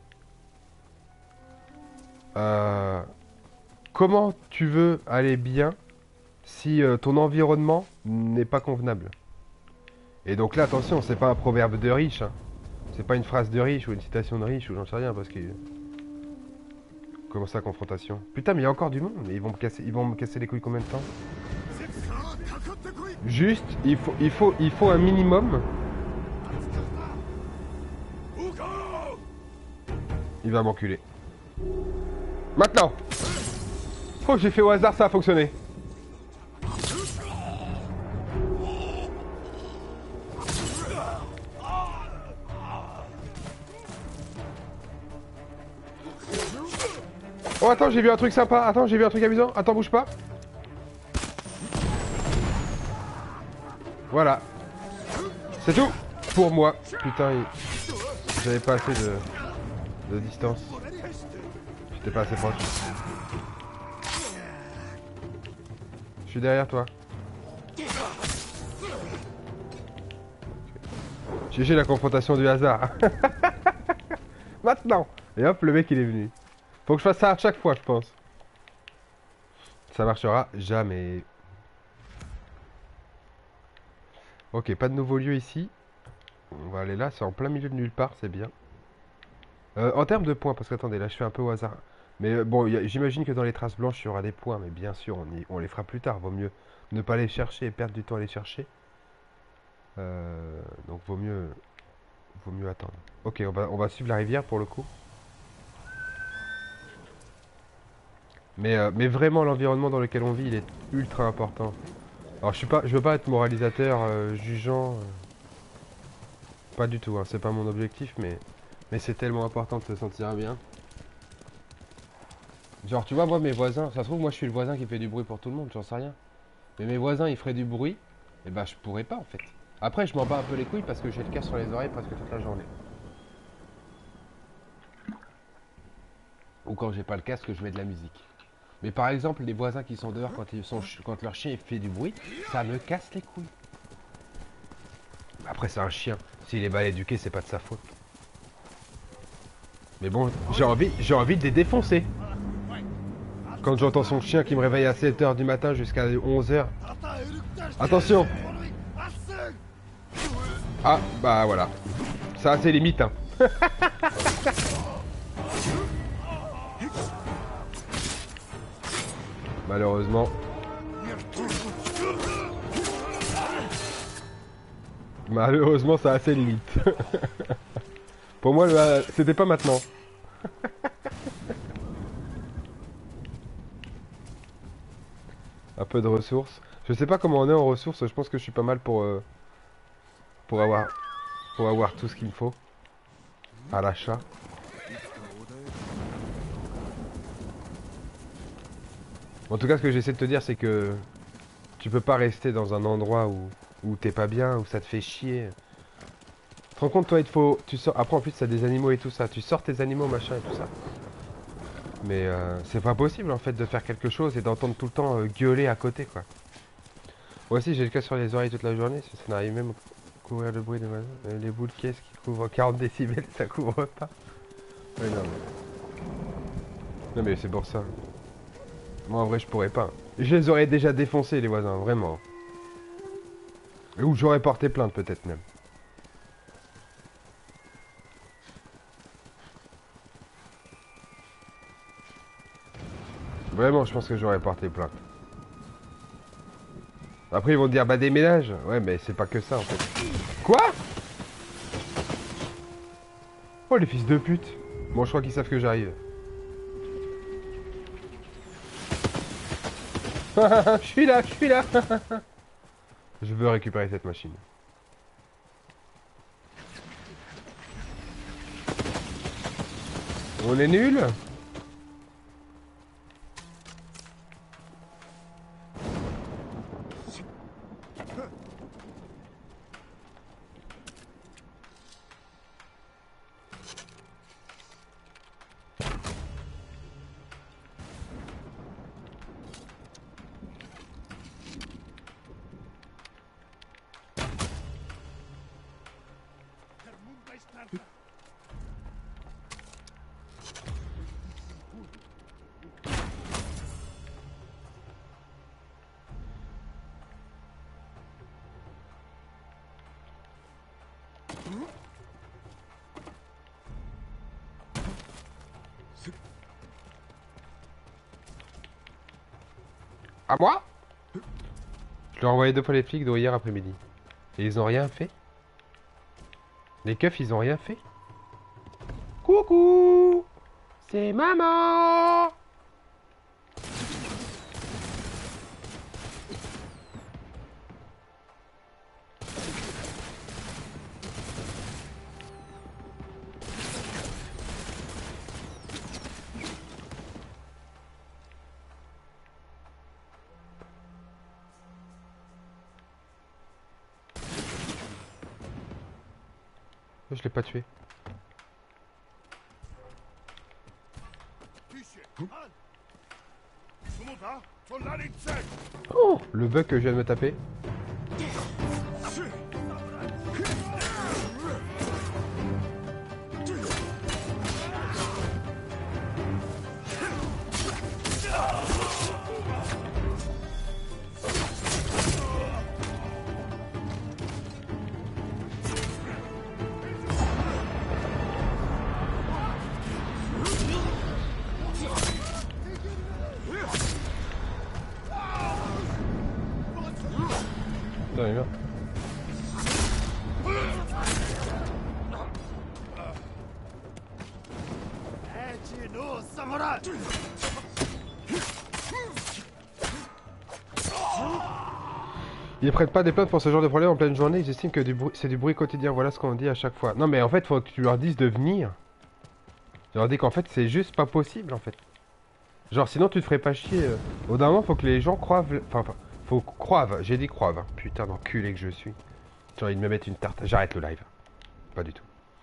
comment tu veux aller bien si ton environnement n'est pas convenable. Et donc là, attention, c'est pas un proverbe de riche, hein. C'est pas une phrase de riche ou une citation de riche ou j'en sais rien parce que. Comment ça, confrontation? Putain, mais il y a encore du monde, mais ils vont me casser les couilles combien de temps? Juste, il faut un minimum. Il va m'enculer. Maintenant! Oh, j'ai fait au hasard, ça a fonctionné. Oh, attends, j'ai vu un truc sympa. Attends, j'ai vu un truc amusant. Attends, bouge pas. Voilà. C'est tout pour moi. Putain, j'avais pas assez de distance. J'étais pas assez proche. Je suis derrière toi. GG la confrontation du hasard. Maintenant. Et hop, le mec il est venu. Faut que je fasse ça à chaque fois, je pense. Ça marchera jamais. Ok, pas de nouveau lieu ici. On va aller là, c'est en plein milieu de nulle part, c'est bien. En termes de points, parce qu'attendez, là je fais un peu au hasard. Mais bon, j'imagine que dans les traces blanches, il y aura des points, mais bien sûr, on les fera plus tard. Vaut mieux ne pas les chercher et perdre du temps à les chercher. Donc vaut mieux attendre. Ok, on va suivre la rivière pour le coup. Mais vraiment, l'environnement dans lequel on vit, il est ultra important. Alors je veux pas être moralisateur, jugeant. Pas du tout, hein, c'est pas mon objectif, mais c'est tellement important de se sentir bien. Genre, tu vois, moi, mes voisins, ça se trouve, moi, je suis le voisin qui fait du bruit pour tout le monde, j'en sais rien. Mais mes voisins, ils feraient du bruit, et bah, je pourrais pas, en fait. Après, je m'en bats un peu les couilles parce que j'ai le casque sur les oreilles presque toute la journée. Ou quand j'ai pas le casque, je mets de la musique. Mais par exemple, les voisins qui sont dehors quand leur chien fait du bruit, ça me casse les couilles. Après, c'est un chien. S'il est mal éduqué, c'est pas de sa faute. Mais bon, j'ai envie de les défoncer. Quand j'entends son chien qui me réveille à 7h du matin jusqu'à 11h. Attention! Ah, bah voilà. Ça, c'est limite, hein. Malheureusement. Malheureusement, ça a assez limite. Pour moi, c'était pas maintenant. Un peu de ressources. Je sais pas comment on est en ressources. Je pense que je suis pas mal pour avoir tout ce qu'il me faut à l'achat. En tout cas, ce que j'essaie de te dire, c'est que tu peux pas rester dans un endroit où t'es pas bien, où ça te fait chier. Tu te rends compte, toi, tu sors. Après, en plus, t'as des animaux et tout ça. Tu sors tes animaux, machin et tout ça. Mais c'est pas possible, en fait, de faire quelque chose et d'entendre tout le temps gueuler à côté, quoi. Moi aussi, j'ai le cas sur les oreilles toute la journée. Ça n'arrive même couvrir le bruit des voisins. Les boules de caisse qui couvrent 40 décibels, ça couvre pas. Ouais, non, non mais c'est pour ça. Moi en vrai je pourrais pas. Je les aurais déjà défoncés les voisins, vraiment. Ou j'aurais porté plainte peut-être même. Vraiment je pense que j'aurais porté plainte. Après ils vont dire bah déménage. Ouais mais c'est pas que ça en fait. Quoi? Oh les fils de pute. Bon je crois qu'ils savent que j'arrive. Je suis là, je suis là. Je veux récupérer cette machine. On est nul? À moi? Je leur ai envoyé 2 fois les flics d'où hier après-midi. Et ils ont rien fait? Les keufs ils ont rien fait? Coucou! C'est maman! Je l'ai pas tué. Oh! Le bug que je viens de me taper. Putain, il est là. Ils prennent pas des plaintes pour ce genre de problème en pleine journée, ils estiment que c'est du bruit quotidien, voilà ce qu'on dit à chaque fois. Non mais en fait, faut que tu leur dises de venir. Je leur dis qu'en fait, c'est juste pas possible en fait. Genre sinon tu te ferais pas chier. Au d'un moment, faut que les gens croivent... Enfin, faut croivent, j'ai dit croivent. Hein. Putain d'enculé que je suis. Genre ils me mettent une tarte. J'arrête le live. Pas du tout.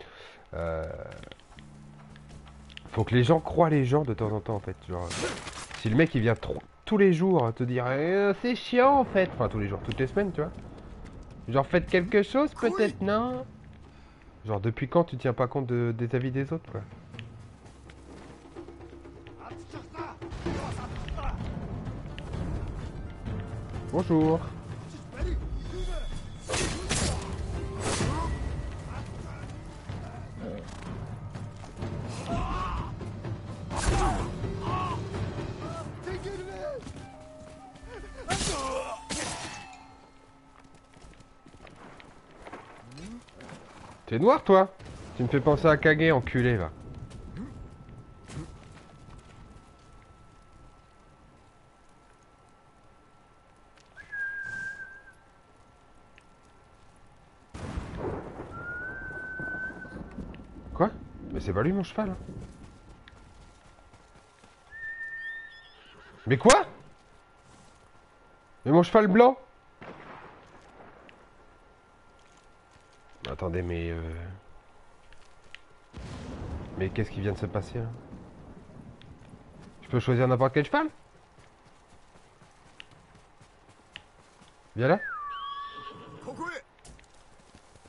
Faut que les gens croient les gens de temps en temps en fait. Genre, si le mec il vient tous les jours te dire c'est chiant en fait. Enfin tous les jours, toutes les semaines tu vois. Genre faites quelque chose peut-être non. Genre depuis quand tu tiens pas compte des avis des autres quoi. Bonjour. T'es noir toi? Tu me fais penser à Kage enculé va. Quoi? Mais c'est pas lui mon cheval hein. Mais quoi? Mais mon cheval blanc? Attendez mais qu'est-ce qui vient de se passer là? Je peux choisir n'importe quel cheval? Viens là.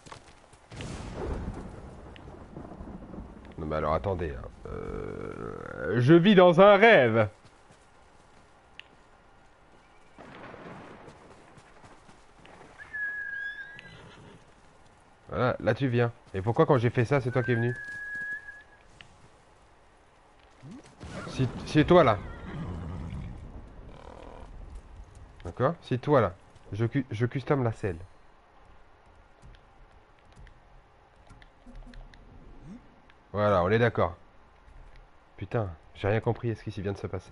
Non mais alors attendez. Hein. Je vis dans un rêve. Voilà, là tu viens. Et pourquoi quand j'ai fait ça, c'est toi qui es venu? Si, c'est toi là. D'accord? C'est toi là. Je custom la selle. Voilà, on est d'accord. Putain, j'ai rien compris à ce qui s'y vient de se passer.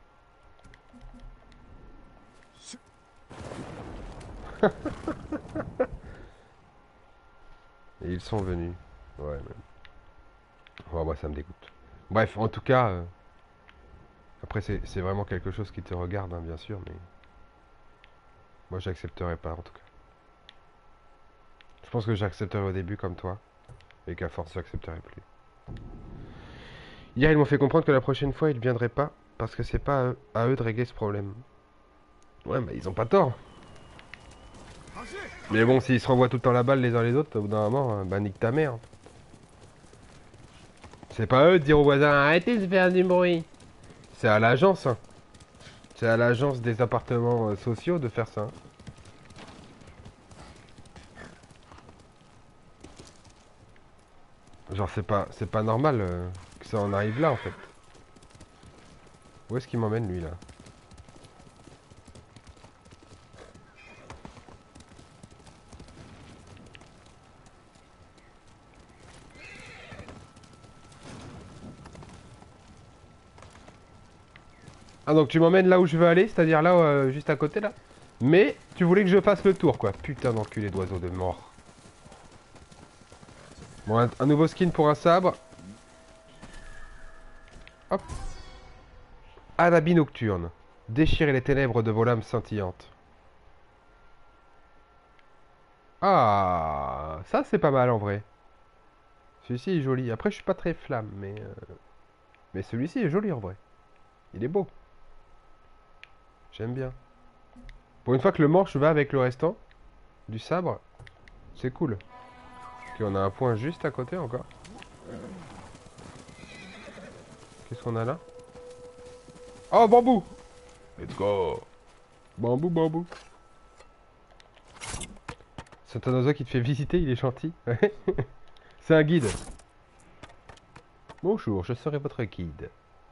Et ils sont venus. Ouais, mais... ouais, moi ça me dégoûte. Bref, en tout cas, après c'est vraiment quelque chose qui te regarde, hein, bien sûr, mais moi j'accepterai pas en tout cas. Je pense que j'accepterai au début comme toi, et qu'à force j'accepterai plus. Hier ils m'ont fait comprendre que la prochaine fois ils ne viendraient pas, parce que c'est pas à eux de régler ce problème. Ouais, mais ils ont pas tort. Mais bon, s'ils se renvoient tout le temps la balle les uns les autres, au bout d'un moment, bah nique ta mère. C'est pas à eux de dire aux voisins arrêtez de faire du bruit. C'est à l'agence. Hein. C'est à l'agence des appartements sociaux de faire ça. Hein. Genre c'est pas normal que ça en arrive là en fait. Où est-ce qu'il m'emmène lui là? Ah donc tu m'emmènes là où je veux aller, c'est-à-dire là juste à côté là. Mais tu voulais que je fasse le tour quoi. Putain d'enculé d'oiseau de mort. Bon un nouveau skin pour un sabre. Hop. Anabi nocturne. Déchirer les ténèbres de vos lames scintillantes. Ah, ça c'est pas mal en vrai. Celui-ci est joli. Après je suis pas très flamme, mais celui-ci est joli en vrai. Il est beau. J'aime bien. Pour une fois que le manche va avec le restant du sabre, c'est cool. Ok, on a un point juste à côté encore. Qu'est-ce qu'on a là? Oh, bambou! Let's go! Bambou, bambou. C'est un oiseau qui te fait visiter, il est gentil. C'est un guide. Bonjour, je serai votre guide.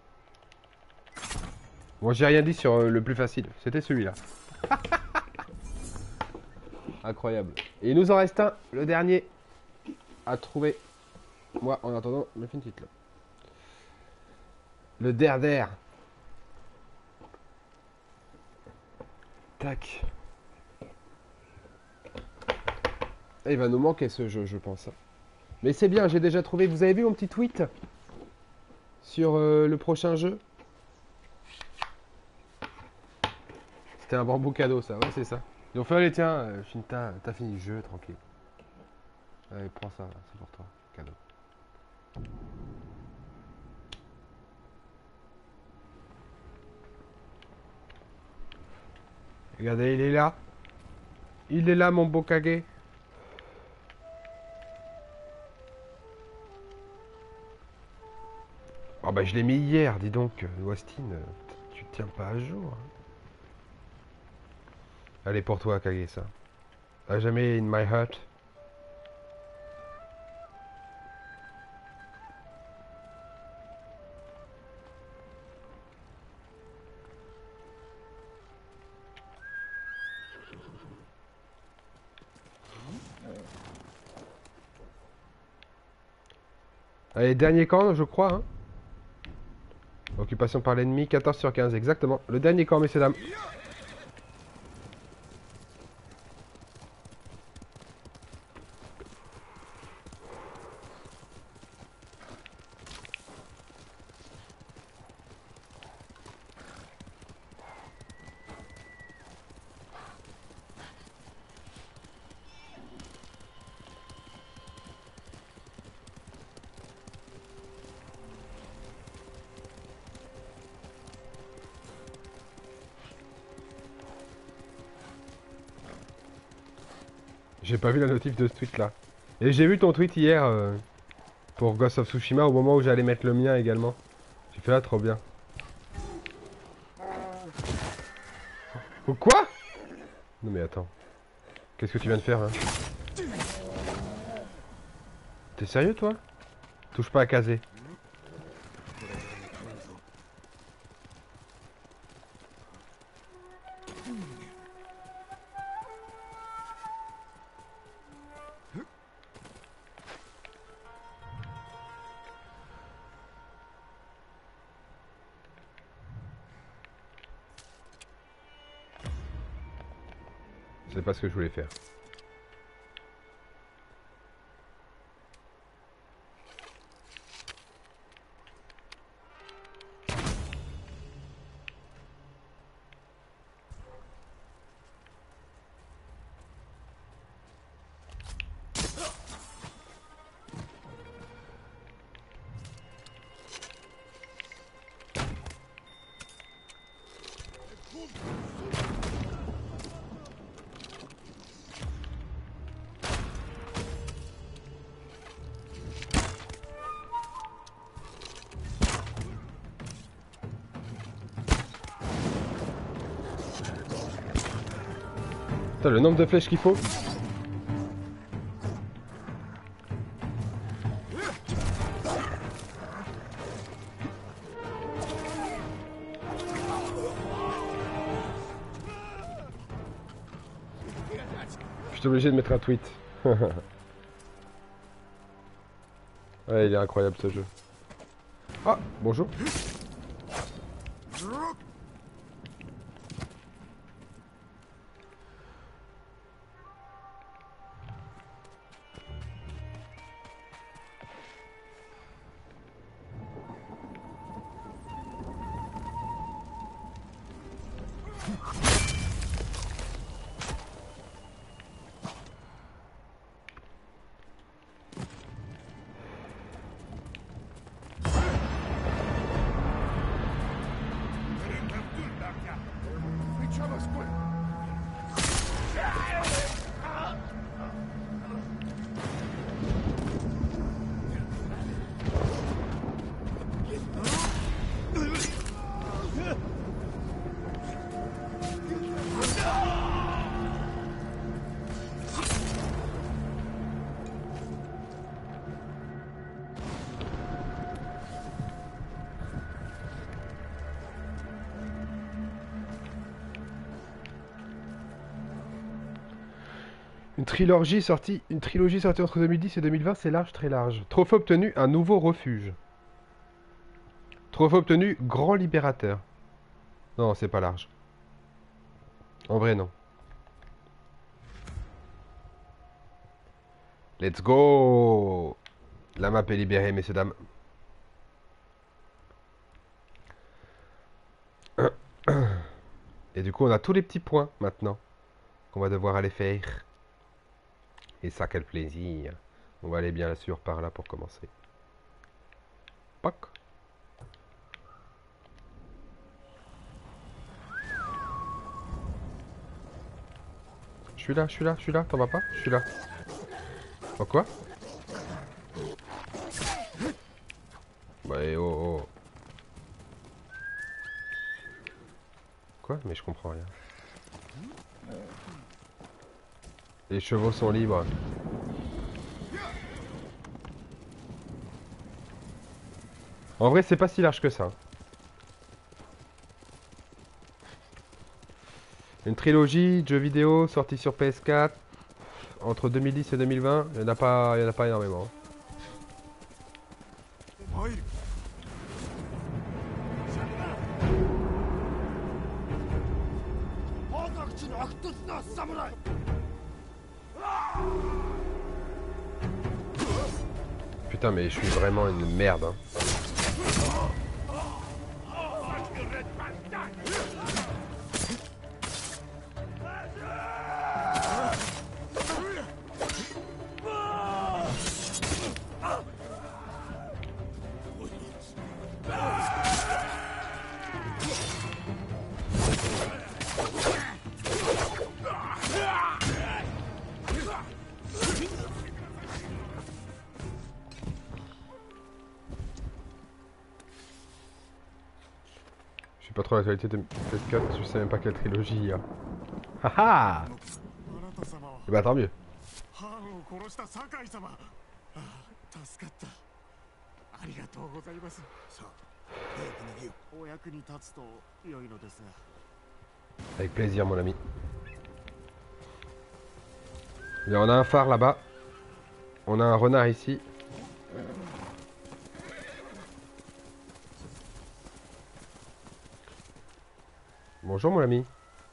Bon, j'ai rien dit sur le plus facile. C'était celui-là. Incroyable. Et il nous en reste un, le dernier, à trouver. Moi, en attendant, le fin titre. Le der. Tac. Et il va nous manquer ce jeu, je pense. Mais c'est bien, j'ai déjà trouvé. Vous avez vu mon petit tweet sur le prochain jeu? C'était un bambou cadeau, ça. Ouais, c'est ça. Ils ont fait, allez, tiens, t'as fini le jeu, tranquille. Allez, prends ça, c'est pour toi. Cadeau. Regardez, il est là. Il est là, mon beau Kage. Oh bah je l'ai mis hier, dis donc, Wastin, tu te tiens pas à jour. Hein. Allez, pour toi, Kage, ça. À jamais in my heart. Allez, dernier camp, je crois. Hein. Occupation par l'ennemi, 14 sur 15, exactement. Le dernier camp, messieurs, dames. J'ai pas vu la notif de ce tweet là. Et j'ai vu ton tweet hier. Pour Ghost of Tsushima au moment où j'allais mettre le mien également. J'ai fait là trop bien. Oh, quoi? Non mais attends. Qu'est-ce que tu viens de faire hein? T'es sérieux toi? Touche pas à caser. C'est pas ce que je voulais faire. Putain, le nombre de flèches qu'il faut. Je suis obligé de mettre un tweet. Ouais, il est incroyable ce jeu. Ah, bonjour. Une trilogie sortie entre 2010 et 2020, c'est large, très large. Trophée obtenu, un nouveau refuge. Trophée obtenu, grand libérateur. Non, c'est pas large. En vrai, non. Let's go! La map est libérée, messieurs, dames. Et du coup, on a tous les petits points, maintenant, qu'on va devoir aller faire. Et ça, quel plaisir. On va aller bien sûr par là pour commencer. Poc. Je suis là, je suis là, je suis là. T'en vas pas? Je suis là. Oh quoi? Ouais, oh, oh. Quoi? Mais je comprends rien. Les chevaux sont libres. En vrai, c'est pas si large que ça. Une trilogie de jeux vidéo sortie sur PS4 entre 2010 et 2020, il n'y en a pas énormément. Putain, mais je suis vraiment une merde. Hein. pas trop l'actualité de PS4, je sais même pas quelle trilogie il y a. Haha. Et bah tant mieux. ハンを殺した酒井様。ああ、助かった。ありがとうございます。さあ、早く逃げよう。お役に立つと良いのですが。 Avec plaisir mon ami. Bien, on a un phare là-bas. On a un renard ici. Bonjour mon ami.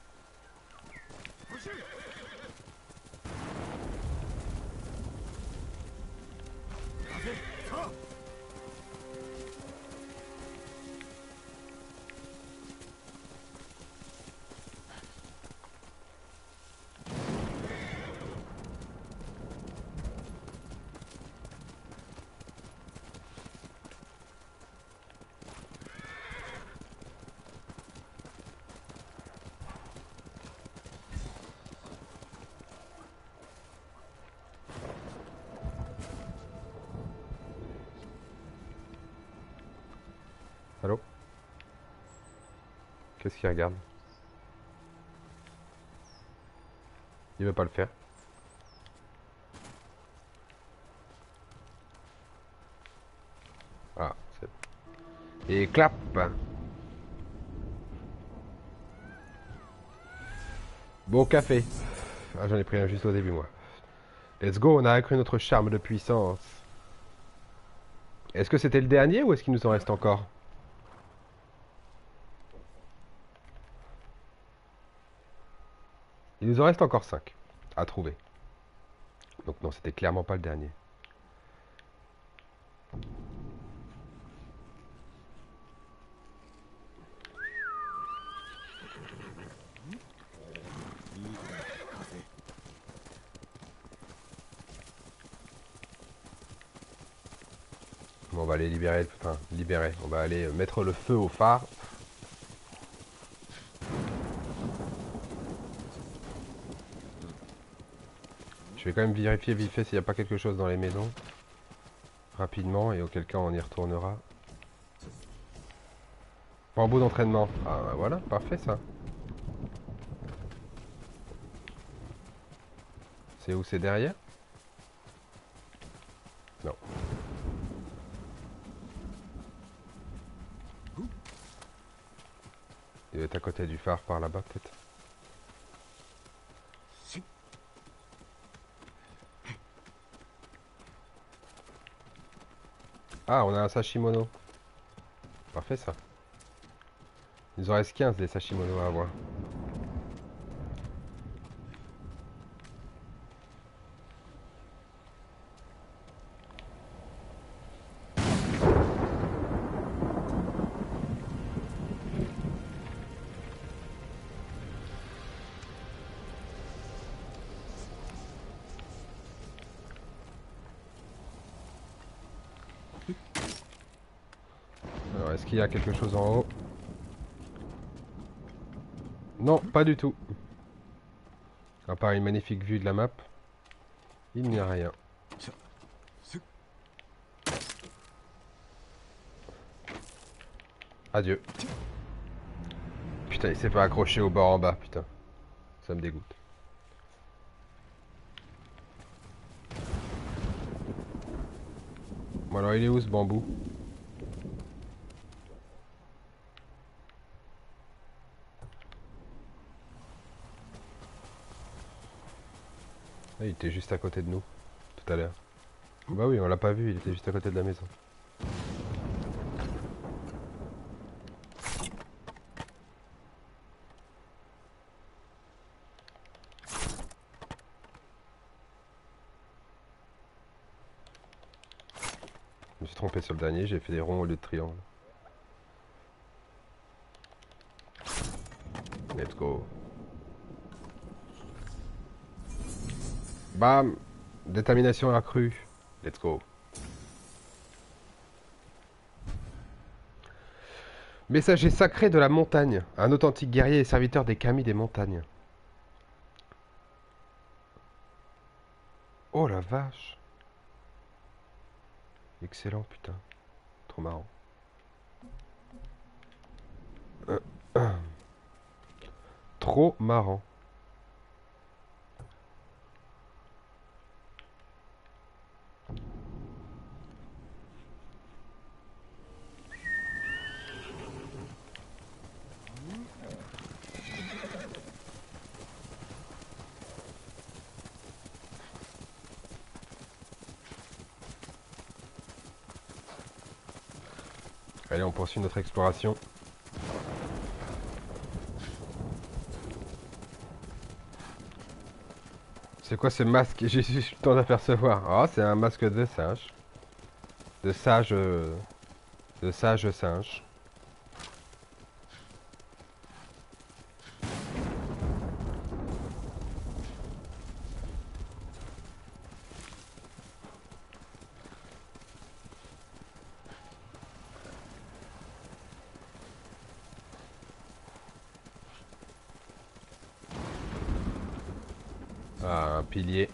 Allô? Qu'est-ce qu'il regarde? Il veut pas le faire. Ah, c'est bon. Et clap! Bon café. Ah, j'en ai pris un juste au début, moi. Let's go, on a accru notre charme de puissance. Est-ce que c'était le dernier ou est-ce qu'il nous en reste encore? Il nous en reste encore 5 à trouver. Donc non, c'était clairement pas le dernier. Bon, on va aller libérer, enfin libérer. On va aller mettre le feu au phare. Je vais quand même vérifier vite fait s'il n'y a pas quelque chose dans les maisons. Rapidement, et auquel cas on y retournera. Bambou d'entraînement. Ah bah voilà, parfait ça. C'est où? C'est derrière? Non. Il doit être à côté du phare par là-bas peut-être. Ah, on a un sashimono. Parfait ça. Il nous en reste 15 des sashimono à avoir. Alors, est-ce qu'il y a quelque chose en haut? Non, pas du tout. À part une magnifique vue de la map, il n'y a rien. Adieu. Putain, il s'est pas accroché au bord en bas, putain. Ça me dégoûte. Bon alors, il est où ce bambou? Ah, il était juste à côté de nous, tout à l'heure. Bah oui, on l'a pas vu, il était juste à côté de la maison. Je me suis trompé sur le dernier, j'ai fait des ronds au lieu de triangles. Let's go. Bam! Détermination accrue. Let's go. Messager sacré de la montagne. Un authentique guerrier et serviteur des kami des montagnes. Oh la vache. Excellent, putain. Trop marrant. Trop marrant. Allez, on poursuit notre exploration. C'est quoi ce masque? J'ai juste le temps d'apercevoir. Ah, c'est un masque de singe. De sage... de sage singe. Ah, un pilier.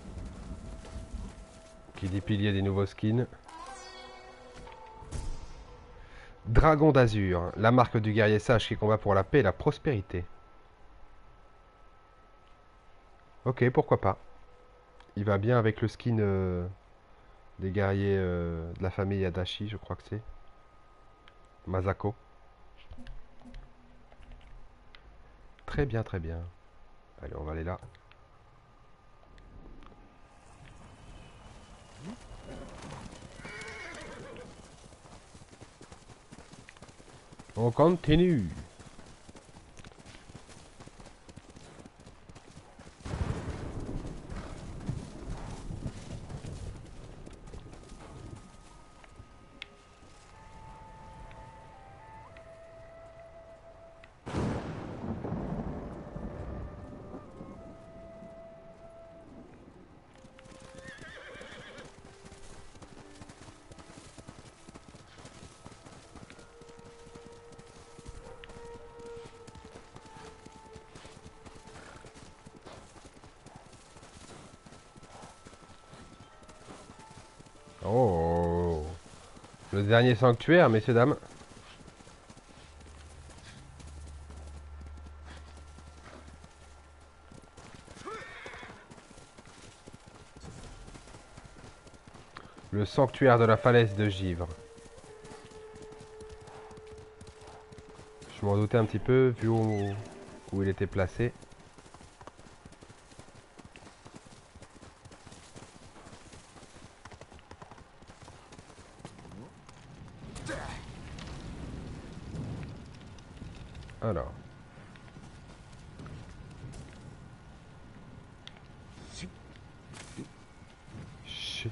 Qui dit pilier des nouveaux skins. Dragon d'Azur, la marque du guerrier sage qui combat pour la paix et la prospérité. Ok, pourquoi pas. Il va bien avec le skin des guerriers de la famille Adachi, je crois que c'est. Masako. Très bien, très bien. Allez, on va aller là. On continue. Oh, le dernier sanctuaire, messieurs, dames. Le sanctuaire de la falaise de Givre. Je m'en doutais un petit peu, vu où il était placé. Alors. Chut.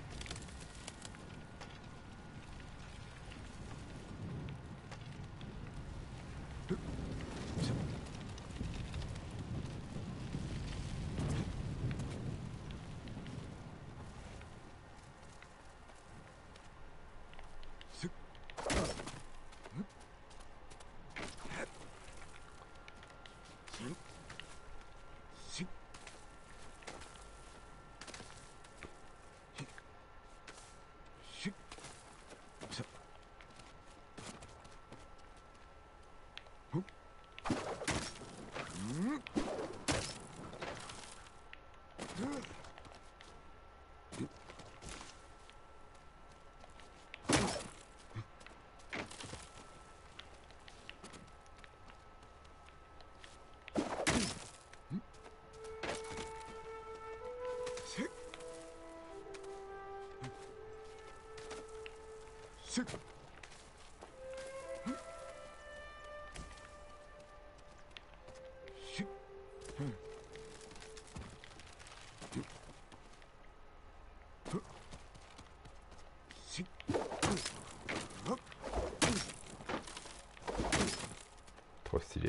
Trop stylé.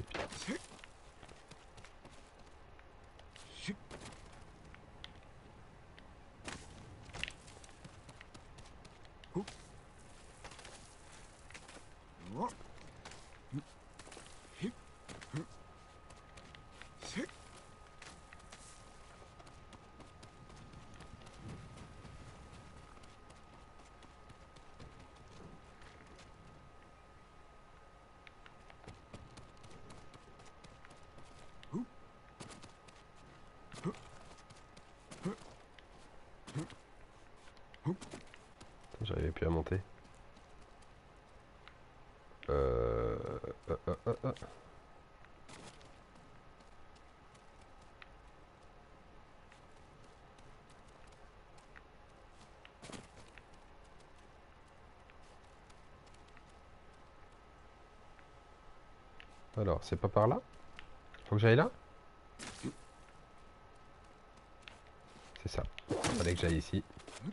à monter. Euh... euh, euh, euh, euh. Alors, c'est pas par là? Faut que j'aille là? C'est ça. Fallait que j'aille ici.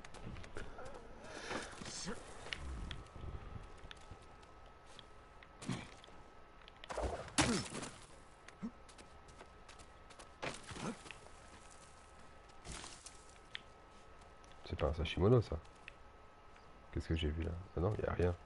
C'est pas un Sashimono ça. Qu'est-ce que j'ai vu là? Ah non, y a rien.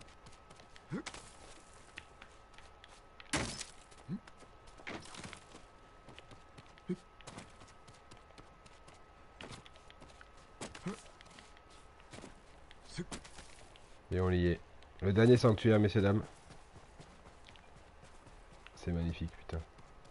Et on y est. Le dernier sanctuaire, messieurs dames. C'est magnifique, putain.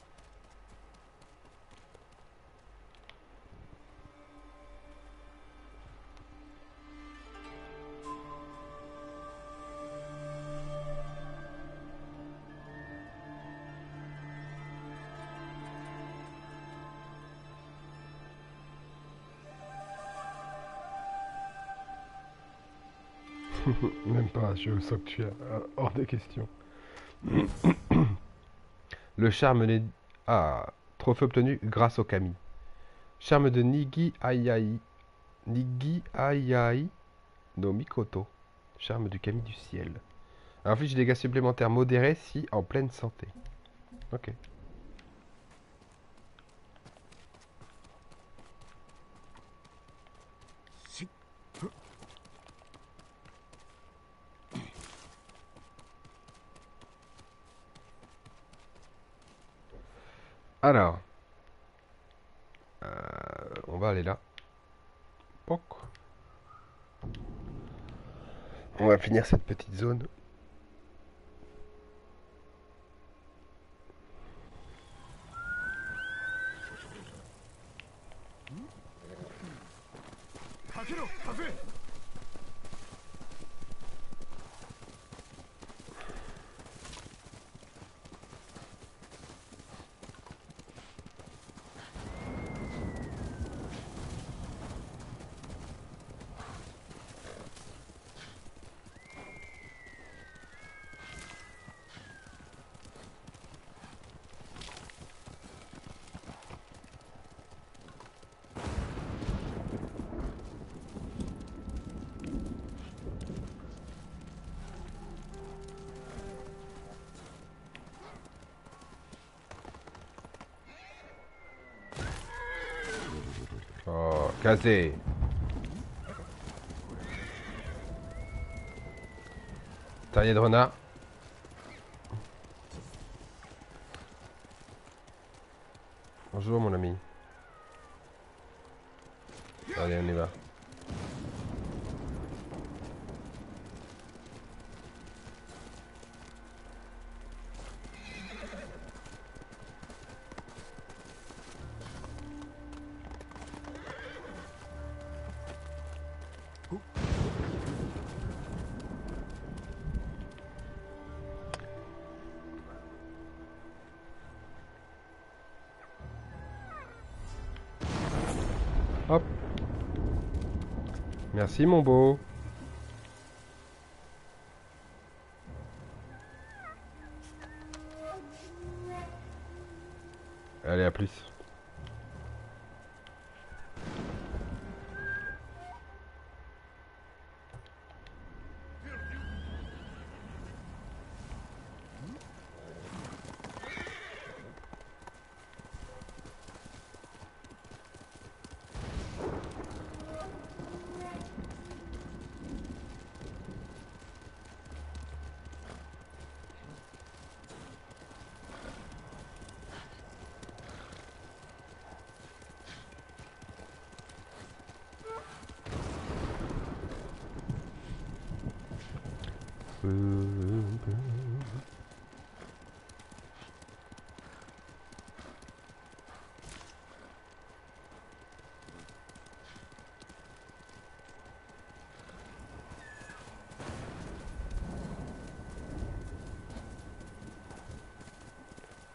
Même pas, je au sanctuaire. Hors de question. Le charme n'est... Ah, trophée obtenu grâce au kami. Charme de Nigi Ayai. Nigi Ayai no Mikoto. Charme du kami du ciel. Inflige des dégâts supplémentaires modérés si en pleine santé. Ok. Alors, on va aller là. Poc. On va finir cette petite zone. Oh, casé. Terrier de renard. Bonjour mon ami. Allez, on y va. Hop. Merci mon beau. Allez, à plus.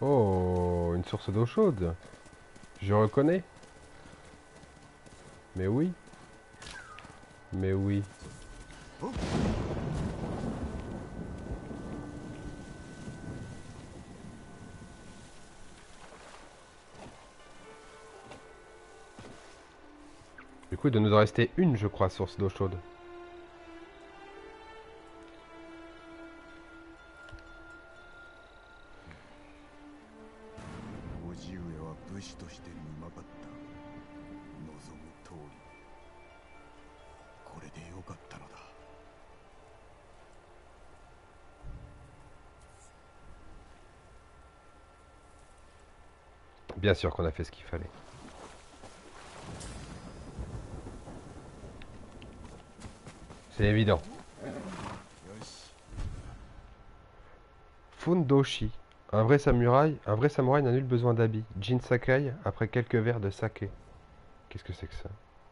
Oh, une source d'eau chaude. Je reconnais. Mais oui. Mais oui. Du coup, il doit nous en rester une, je crois, source d'eau chaude. 叔父上は武士としてうまかった。望む通り。これでよかったのだ。 Bien sûr qu'on a fait ce qu'il fallait. C'est évident. よし。 Fundoshi. Un vrai samouraï n'a nul besoin d'habits. Jin Sakai après quelques verres de saké. Qu'est-ce que c'est que ça?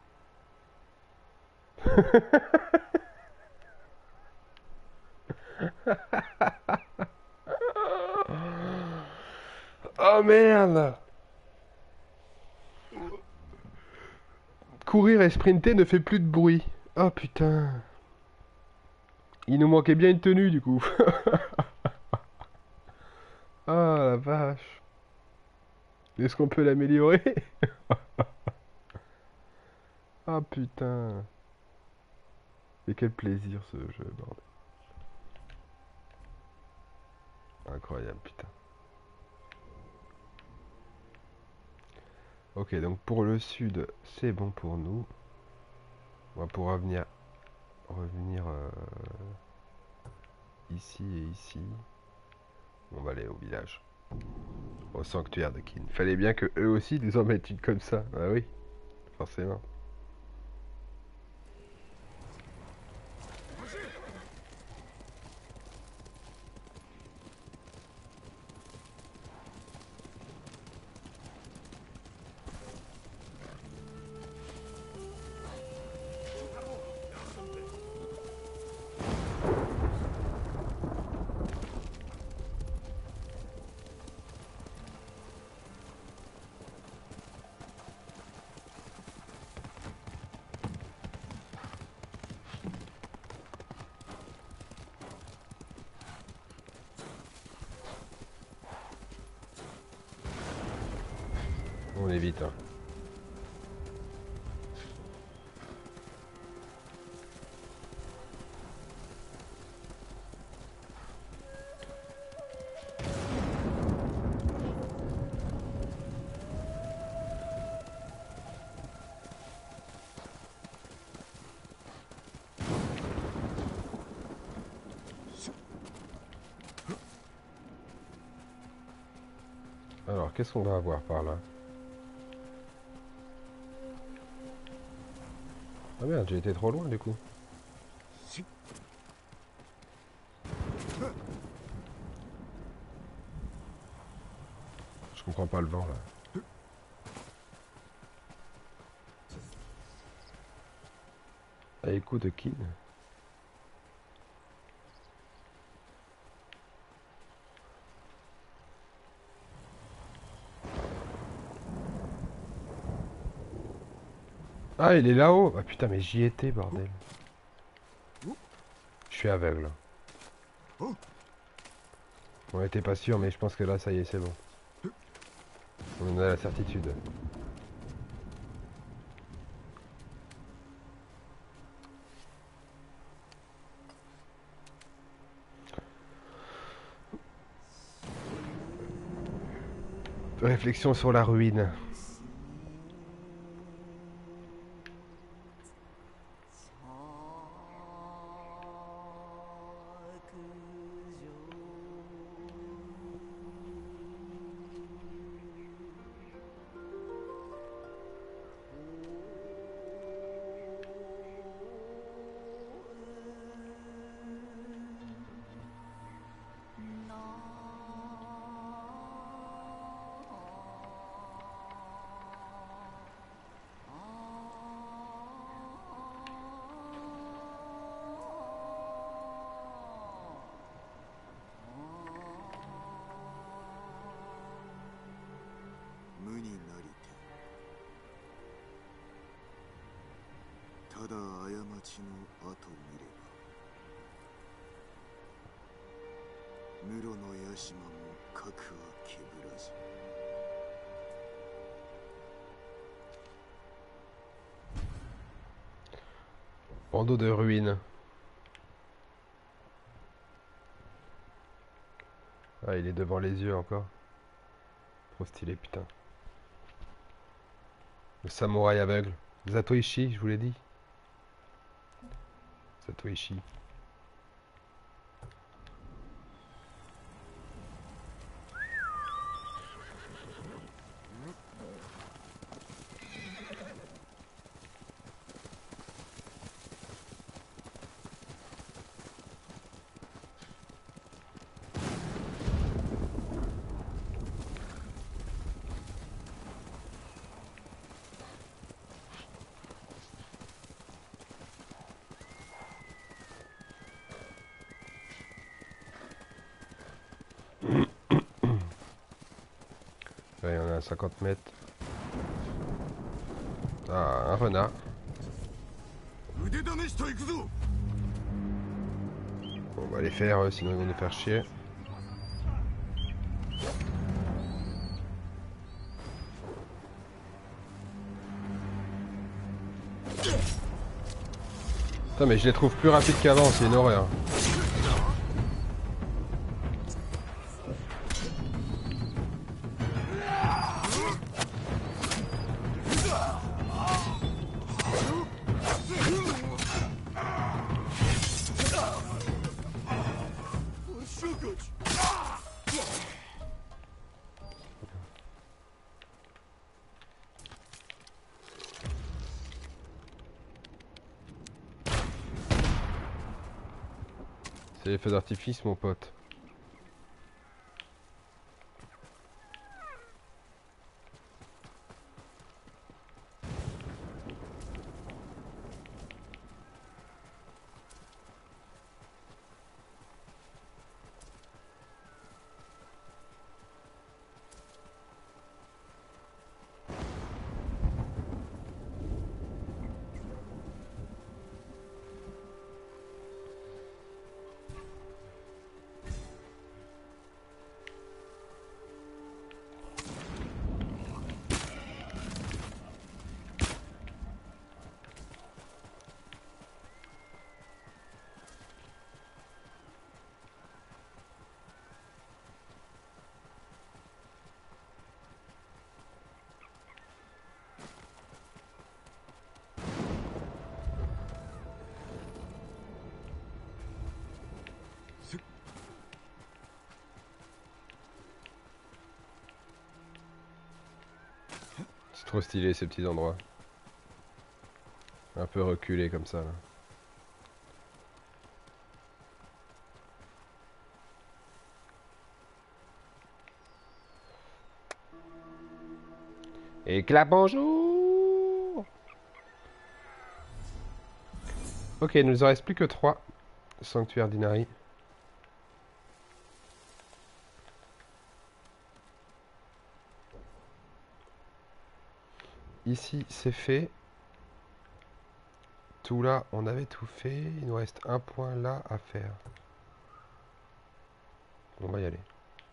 Oh merde! Courir et sprinter ne fait plus de bruit. Oh putain. Il nous manquait bien une tenue du coup. Oh la vache. Est-ce qu'on peut l'améliorer? Ah putain. Mais quel plaisir ce jeu, bordel. Incroyable, putain. Ok, donc pour le sud, c'est bon pour nous. On va pouvoir revenir ici et ici. On va aller au village. Au sanctuaire de Kin. Fallait bien que eux aussi nous en mettent une comme ça. Ah oui, forcément. On évite, hein. Alors, qu'est-ce qu'on va avoir par là? Ah merde, j'ai été trop loin du coup. Je comprends pas le vent là. Ah, écoute de Kin. Ah, il est là-haut. Ah putain, mais j'y étais, bordel. Je suis aveugle. On était pas sûr, mais je pense que là, ça y est, c'est bon. On en a la certitude. Réflexion sur la ruine. 無になりてただ過ちの後見れば室の屋島も核はけぶらず Bandeau de ruines. Ah, il est devant les yeux encore. Trop stylé, putain. Le samouraï aveugle. Zatoichi, je vous l'ai dit. Zatoichi. Ouais, on est à 50 mètres. Ah, un renard. On va les faire, sinon ils vont nous faire chier. Putain, mais je les trouve plus rapides qu'avant, c'est une horreur. C'est les feux d'artifice, mon pote. C'est trop stylé ces petits endroits. Un peu reculé comme ça là. Éclat bonjour. Ok, il nous en reste plus que 3. Sanctuaire d'Inari. Ici c'est fait. Tout là, on avait tout fait. Il nous reste un point là à faire. On va y aller.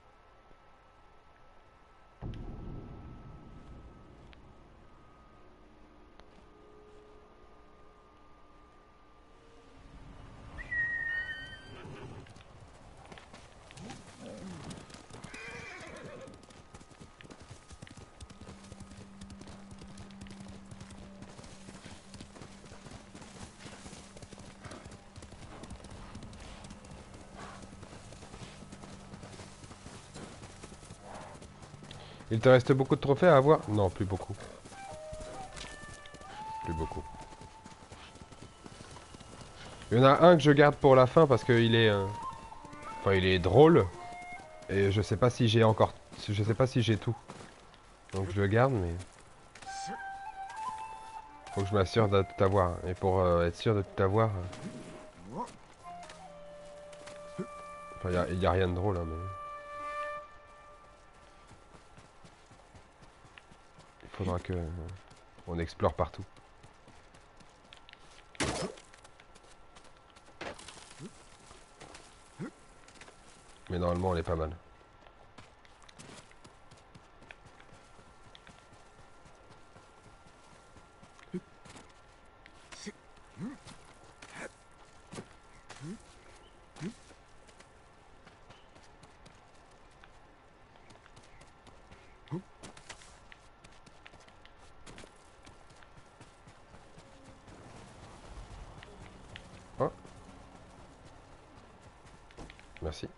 Il te reste beaucoup de trophées à avoir? Non, plus beaucoup. Plus beaucoup. Il y en a un que je garde pour la fin parce qu'il est... Enfin, il est drôle. Et je sais pas si j'ai encore... Je sais pas si j'ai tout. Donc je le garde, mais... Faut que je m'assure de tout avoir. Et pour être sûr de tout avoir... Enfin, il y a rien de drôle, hein, mais... Faudra que on explore partout. Mais normalement, on est pas mal. Oh, merci.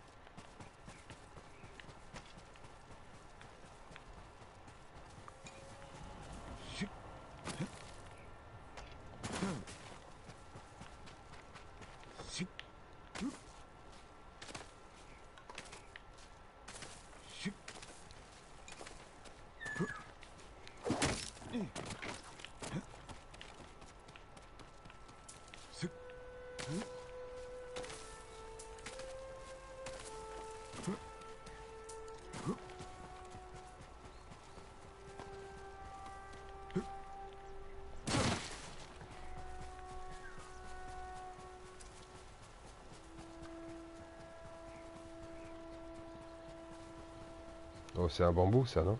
Oh, c'est un bambou, ça, non?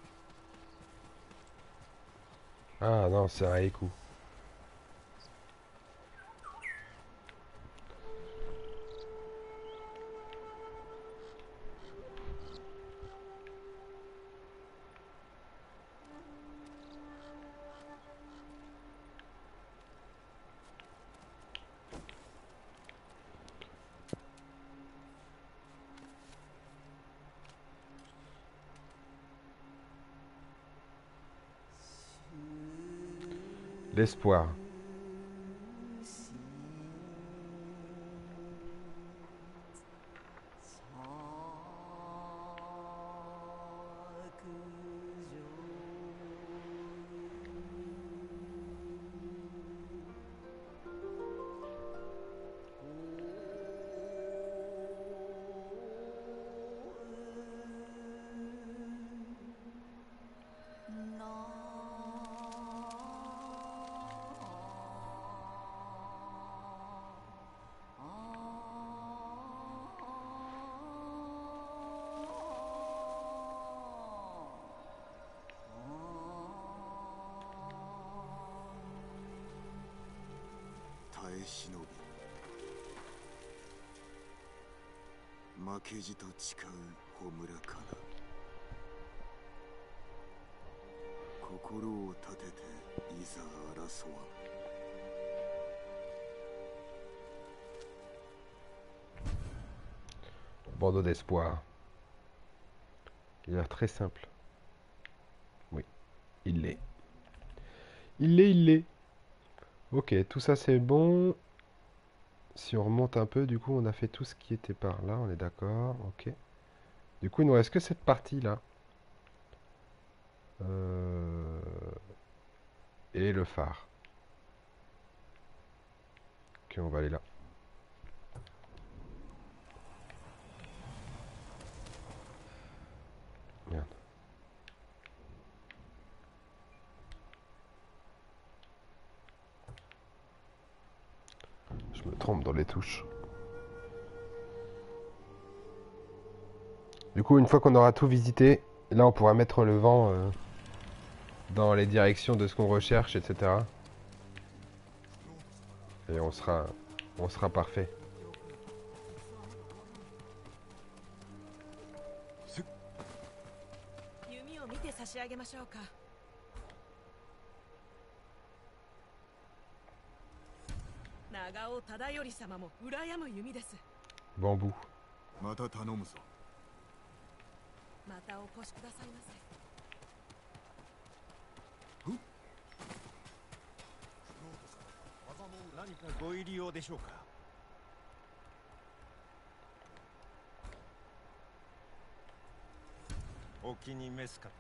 Ah non, c'est un haïku. L'espoir. Bandeau d'espoir. Il a l'air très simple. Oui, il l'est. Il l'est. Ok, tout ça c'est bon. Si on remonte un peu, du coup, on a fait tout ce qui était par là, on est d'accord. Ok. Du coup, il nous reste que cette partie-là. Euh, Et le phare. Ok, on va aller là. Merde. Je me trompe dans les touches. Du coup, une fois qu'on aura tout visité, là, on pourra mettre le vent dans les directions de ce qu'on recherche, etc. Et on sera parfait. 弓を見て差し上げましょうか。長尾忠頼様も羨む弓です。 Bambou. また頼むぞ。 またお越しくださいませ。 何かご入り用でしょうか。お気に召すかと。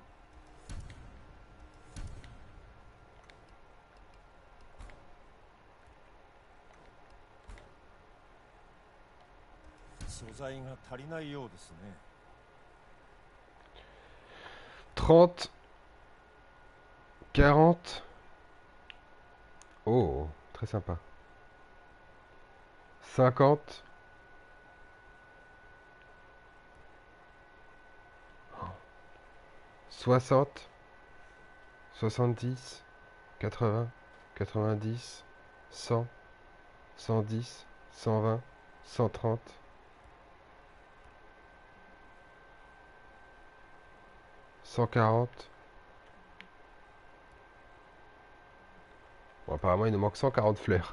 素材が足りないようですね。 30. 40. Oh, très sympa. 50. 60. 70. 80. 90. 100. 110. 120. 130. 140. Bon, apparemment, il nous manque 140 fleurs.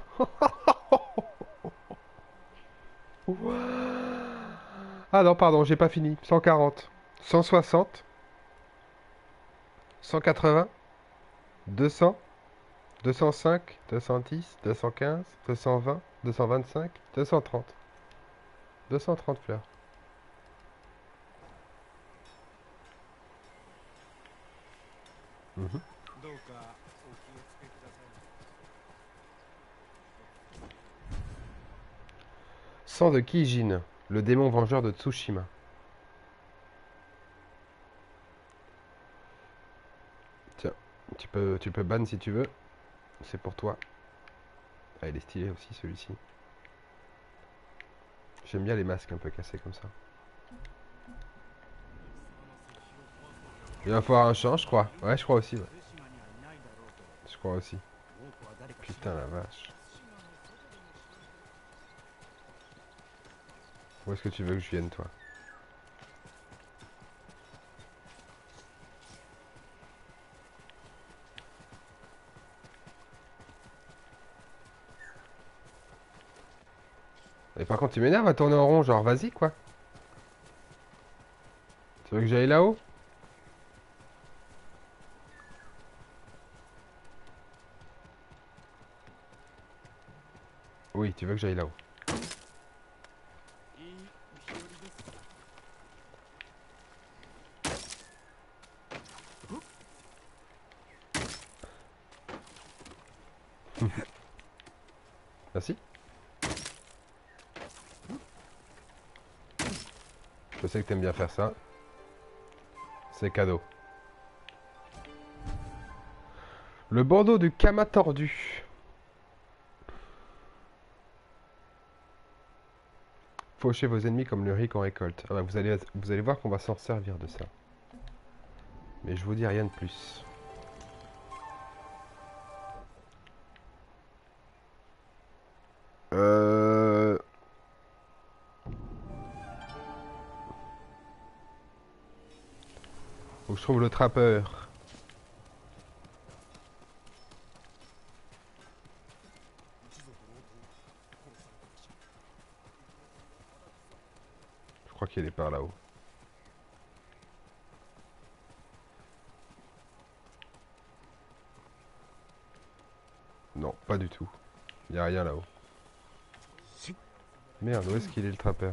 Ah non, pardon, j'ai pas fini. 140. 160. 180. 200. 205. 210. 215. 220. 225. 230. 230 fleurs. Mhm. どうかお気をつけください。 Sang de Kijin, le démon vengeur de Tsushima. Tiens, tu peux ban si tu veux. C'est pour toi. Ah, il est stylé aussi celui-ci. J'aime bien les masques un peu cassés comme ça. Il va falloir un champ, je crois. Ouais, je crois aussi. Ouais. Je crois aussi. Putain la vache. Où est-ce que tu veux que je vienne, toi? Et par contre, tu m'énerves à tourner en rond, genre vas-y quoi. Tu veux que j'aille là-haut? Oui, tu veux que j'aille là-haut. Merci. Je sais que t'aimes bien faire ça. C'est cadeau. Le bandeau du Kama tordu. Fauchez vos ennemis comme le riz qu'on récolte. Ah bah vous allez voir qu'on va s'en servir de ça. Mais je vous dis rien de plus. Faut que je trouve le trappeur. Je crois qu'il est par là-haut. Non, pas du tout. Il n'y a rien là-haut. Merde, où est-ce qu'il est le trappeur?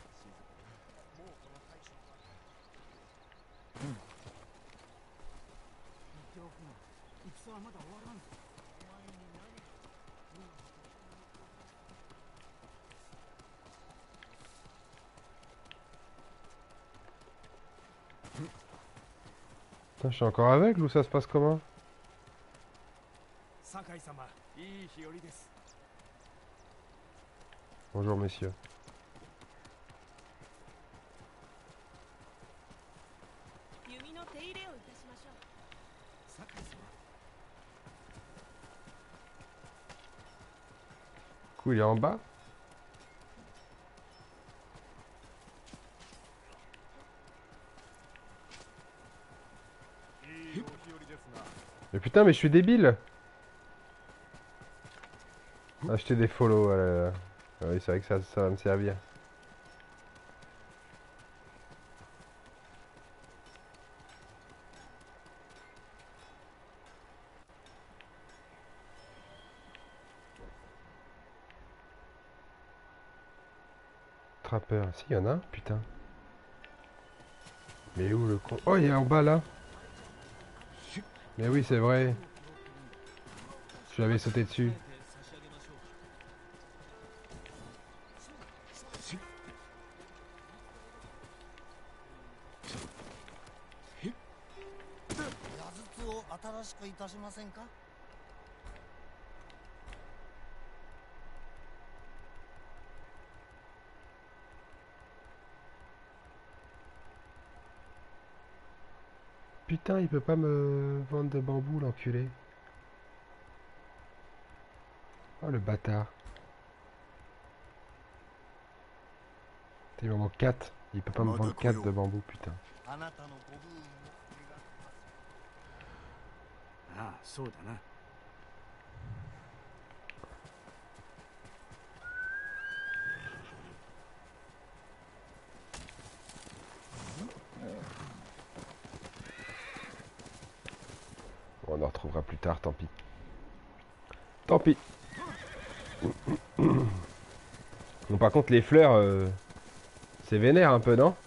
Putain, je suis encore aveugle ou ça se passe comment? Bonjour messieurs. Du coup, il est en bas. Mais putain, mais je suis débile. Acheter des follow. Ah oui, c'est vrai que ça va me servir. Trappeur. Si, il y en a un, putain. Mais où le con? Oh, il est en bas là. Mais oui, c'est vrai. Je l'avais sauté dessus. 新しくいたしませんか？ Putain, il peut pas me vendre de bambou, l'enculé. Oh, le bâtard. Il m'en manque 4. Il peut pas me vendre 4 de bambou, putain. あなたのご武運を願ってます。 ああ、そうだな。 On en retrouvera plus tard, tant pis. Tant pis. Bon, par contre, les fleurs, c'est vénère un peu, non?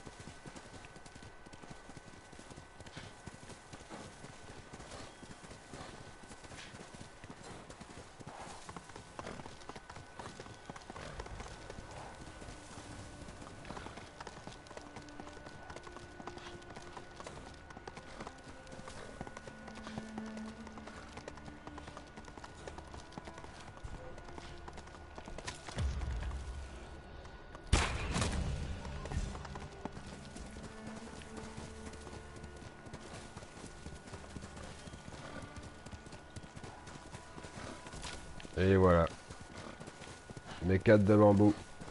Et voilà. Mes 4 de bambou.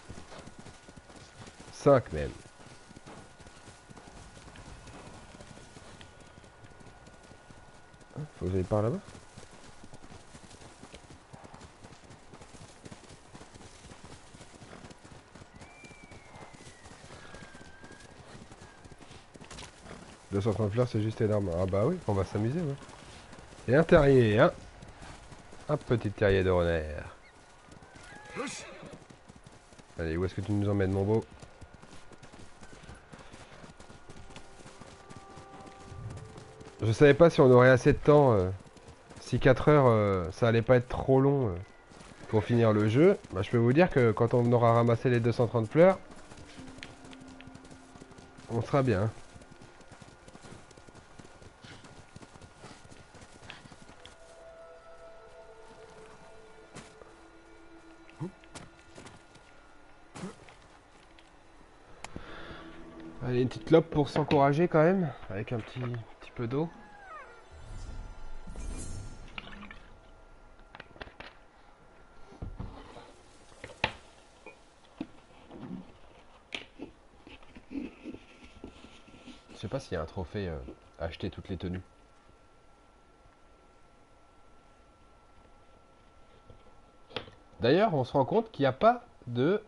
5 même. Faut que j'aille par là-bas. « 230 fleurs, c'est juste énorme. » Ah bah oui, on va s'amuser, ouais. Et un terrier, hein. Un petit terrier de renard. Allez, où est-ce que tu nous emmènes, mon beau? Je savais pas si on aurait assez de temps. Si 4 heures, ça allait pas être trop long pour finir le jeu. Bah, je peux vous dire que quand on aura ramassé les 230 fleurs, on sera bien. Allez, une petite clope pour s'encourager quand même, avec un petit peu d'eau. Je sais pas s'il y a un trophée acheter toutes les tenues. D'ailleurs, on se rend compte qu'il n'y a pas de...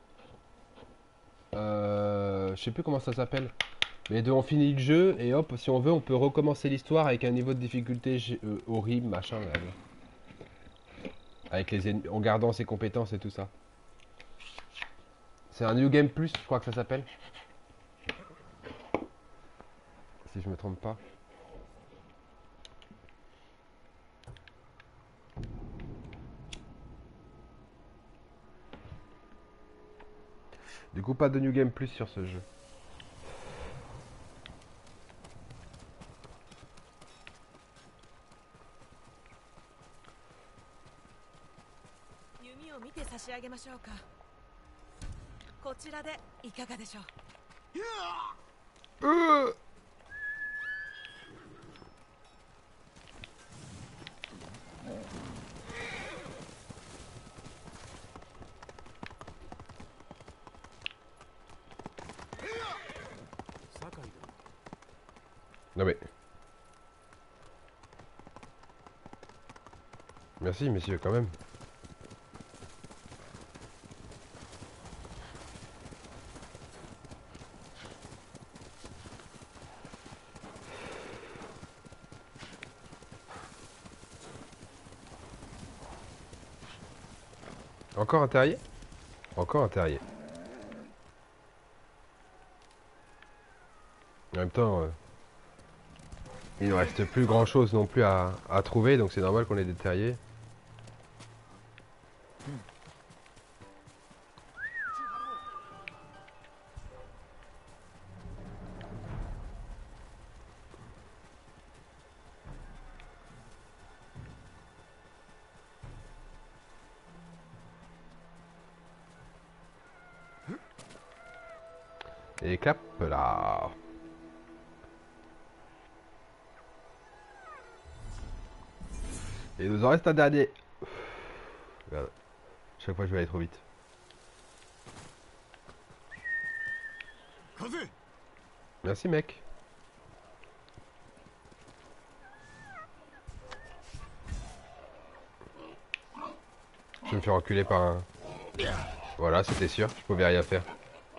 je sais plus comment ça s'appelle. Mais de on finit le jeu et hop, si on veut, on peut recommencer l'histoire avec un niveau de difficulté horrible, machin. Là. Avec les ennemis, en gardant ses compétences et tout ça. C'est un New Game Plus, je crois que ça s'appelle. Si je me trompe pas. Du coup, pas de New Game Plus sur ce jeu. Non mais... Merci messieurs quand même. Encore un terrier? Encore un terrier. En même temps, il ne reste plus grand chose non plus à trouver, donc c'est normal qu'on ait des terriers. Et clap là. Et il nous en reste un dernier. Regarde. Chaque fois je vais aller trop vite. Merci mec. Je me fais reculer par un... Voilà, c'était sûr, je pouvais rien faire.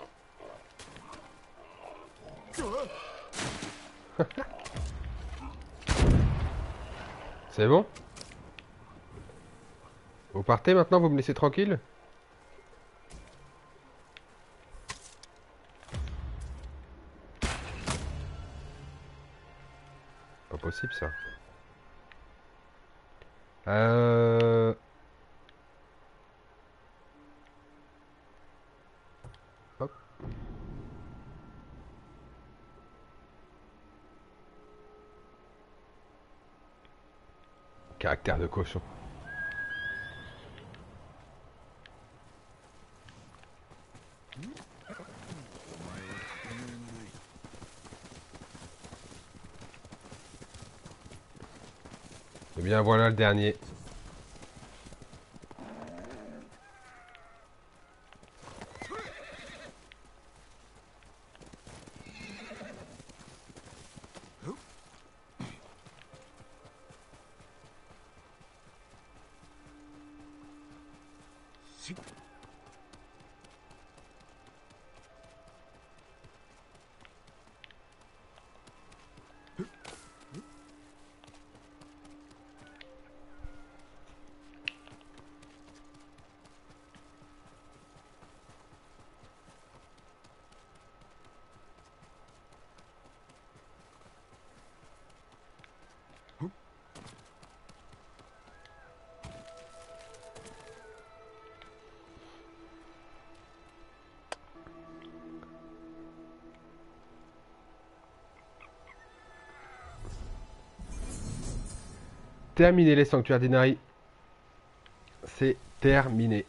C'est bon? Vous partez maintenant, vous me laissez tranquille? Pas possible ça. Euh... Hop. Caractère de cochon. Eh bien voilà le dernier. Terminé les sanctuaires d'Inari. C'est terminé.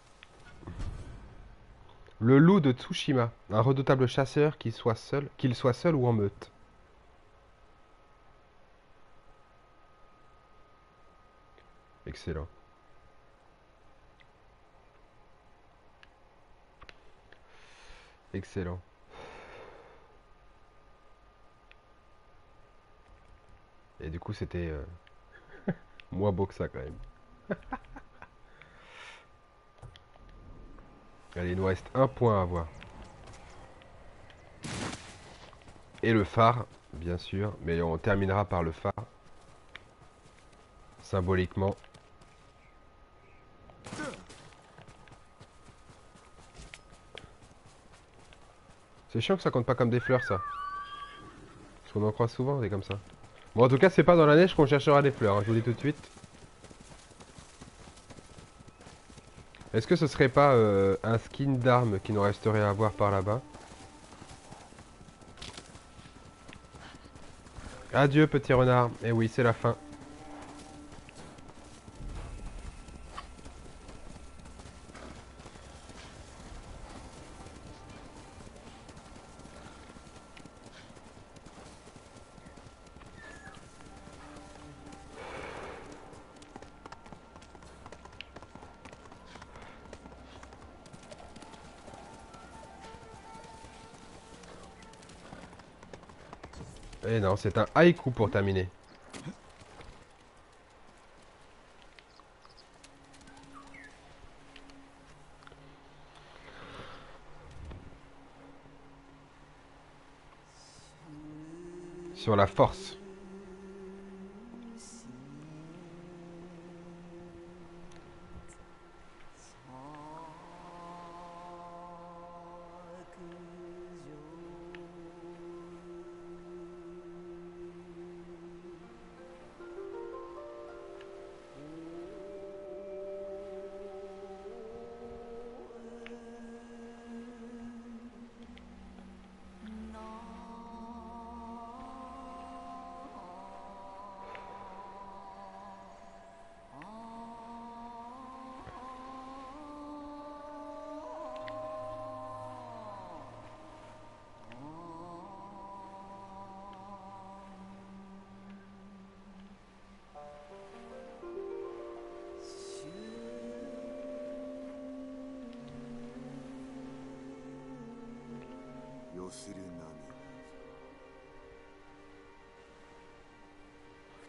Le loup de Tsushima, un redoutable chasseur qu'il soit seul ou en meute. Excellent. Excellent. Et du coup, c'était moins beau que ça quand même. Allez, il nous reste un point à avoir. Et le phare, bien sûr. Mais on terminera par le phare. Symboliquement. C'est chiant que ça compte pas comme des fleurs, ça. Parce qu'on en croise souvent, des comme ça. Bon, en tout cas, c'est pas dans la neige qu'on cherchera des fleurs, hein, je vous le dis tout de suite. Est-ce que ce serait pas un skin d'arme qui nous resterait à voir par là-bas? Adieu, petit renard. Eh oui, c'est la fin. Eh non, c'est un haïku pour terminer. Sur la force.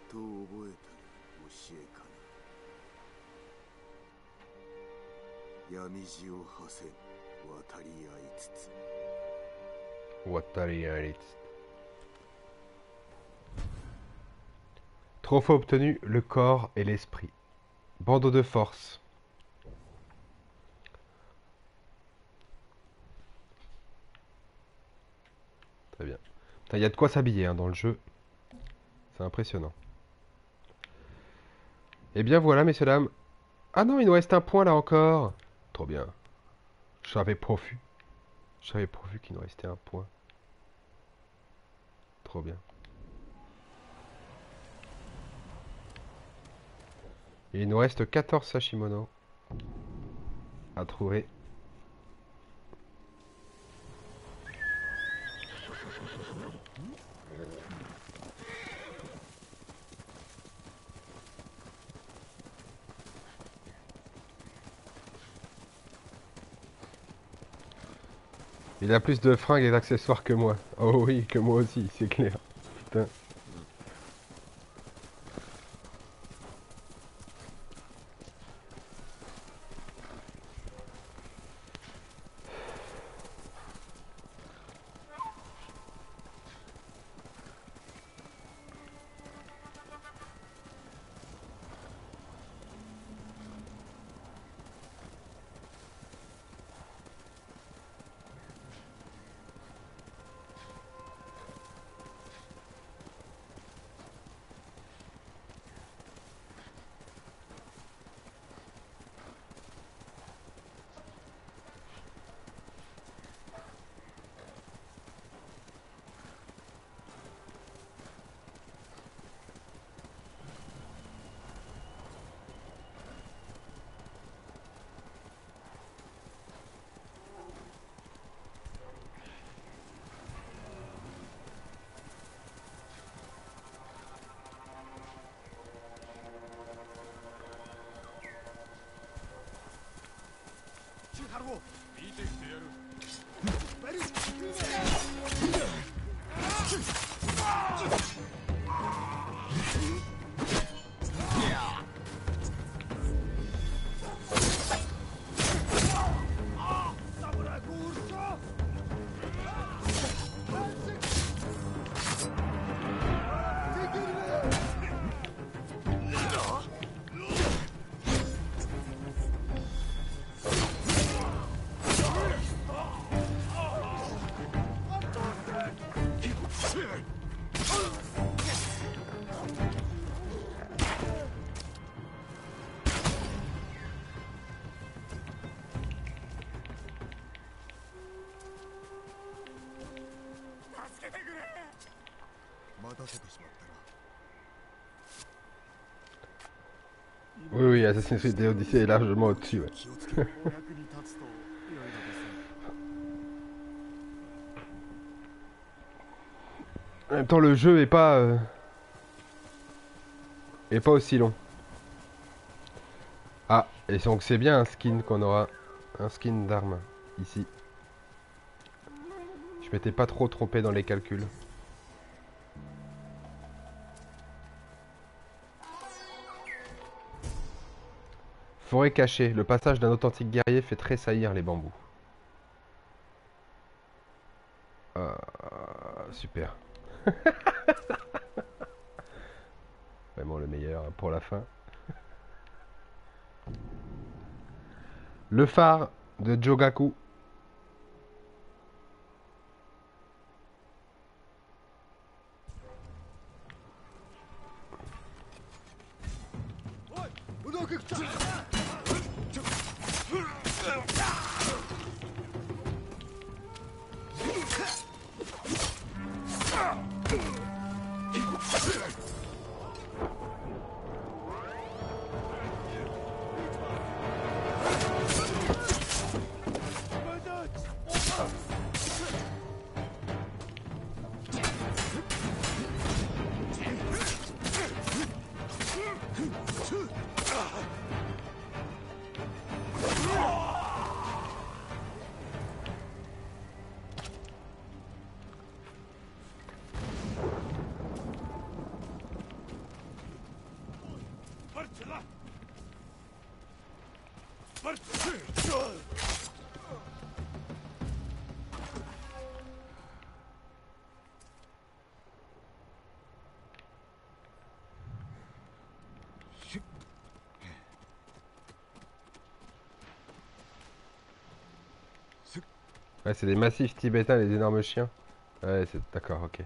とを覚えたら教えかな。闇路を馳せ渡り合いつつ。 Trophée obtenu, le corps et l'esprit. Bandeau de force. Très bien. Il y a de quoi s'habiller hein, dans le jeu. C'est impressionnant. Et bien voilà, messieurs, dames. Ah non, il nous reste un point là encore. Trop bien. J'avais profus. J'avais prévu qu'il nous restait un point. Trop bien. Et il nous reste 14 Sashimono à trouver. Il a plus de fringues et d'accessoires que moi. Oh oui, que moi aussi, c'est clair. Putain. Oui, oui, Assassin's Creed Odyssey est largement au-dessus. Ouais. En même temps, le jeu est pas aussi long. Ah, et donc c'est bien un skin qu'on aura. Un skin d'arme, ici. Je m'étais pas trop trompé dans les calculs. Forêt cachée. Le passage d'un authentique guerrier fait tressaillir les bambous. Super. Vraiment le meilleur pour la fin. Le phare de Jogaku. Ouais, c'est des massifs tibétains, les énormes chiens. Ouais, c'est d'accord, ok.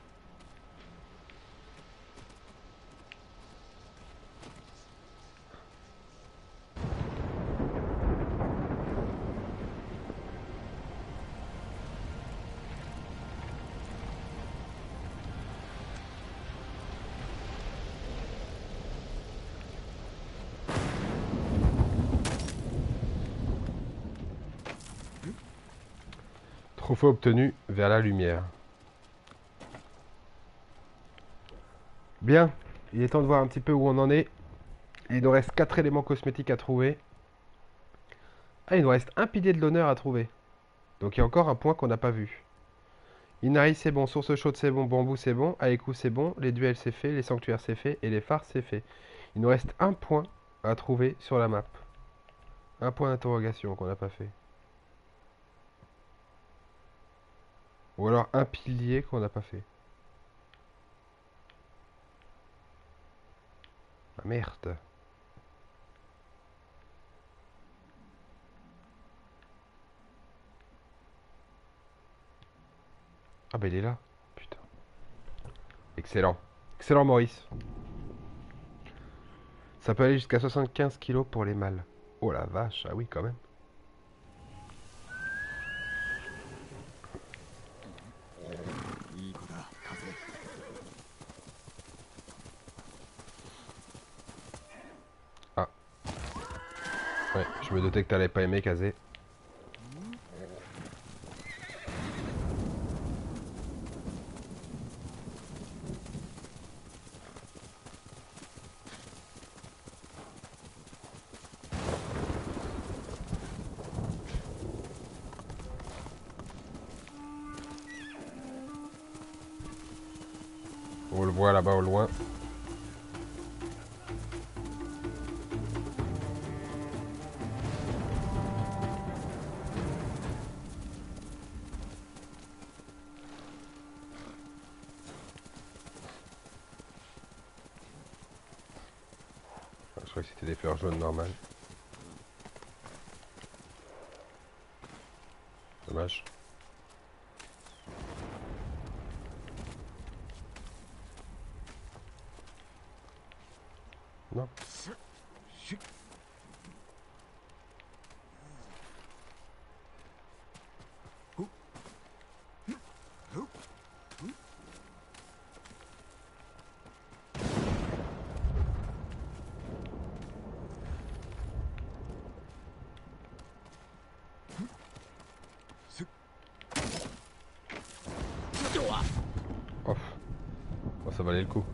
Trophée obtenu vers la lumière. Bien, il est temps de voir un petit peu où on en est. Il nous reste 4 éléments cosmétiques à trouver. Ah, il nous reste un pilier de l'honneur à trouver. Donc il y a encore un point qu'on n'a pas vu. Inari c'est bon, source chaude c'est bon, bambou c'est bon, Aeku c'est bon, les duels c'est fait, les sanctuaires c'est fait et les phares c'est fait. Il nous reste un point à trouver sur la map. Un point d'interrogation qu'on n'a pas fait. Ou alors un pilier qu'on n'a pas fait. Ah merde. Ah bah il est là. Putain. Excellent. Excellent Maurice. Ça peut aller jusqu'à 75 kilos pour les mâles. Oh la vache, ah oui quand même. Ah, ouais, je me doutais que t'allais pas aimer Kazé. On le voit là-bas au loin. Je crois que c'était des fleurs jaunes normales. Dommage. Non. Oh, oh, ça valait le coup.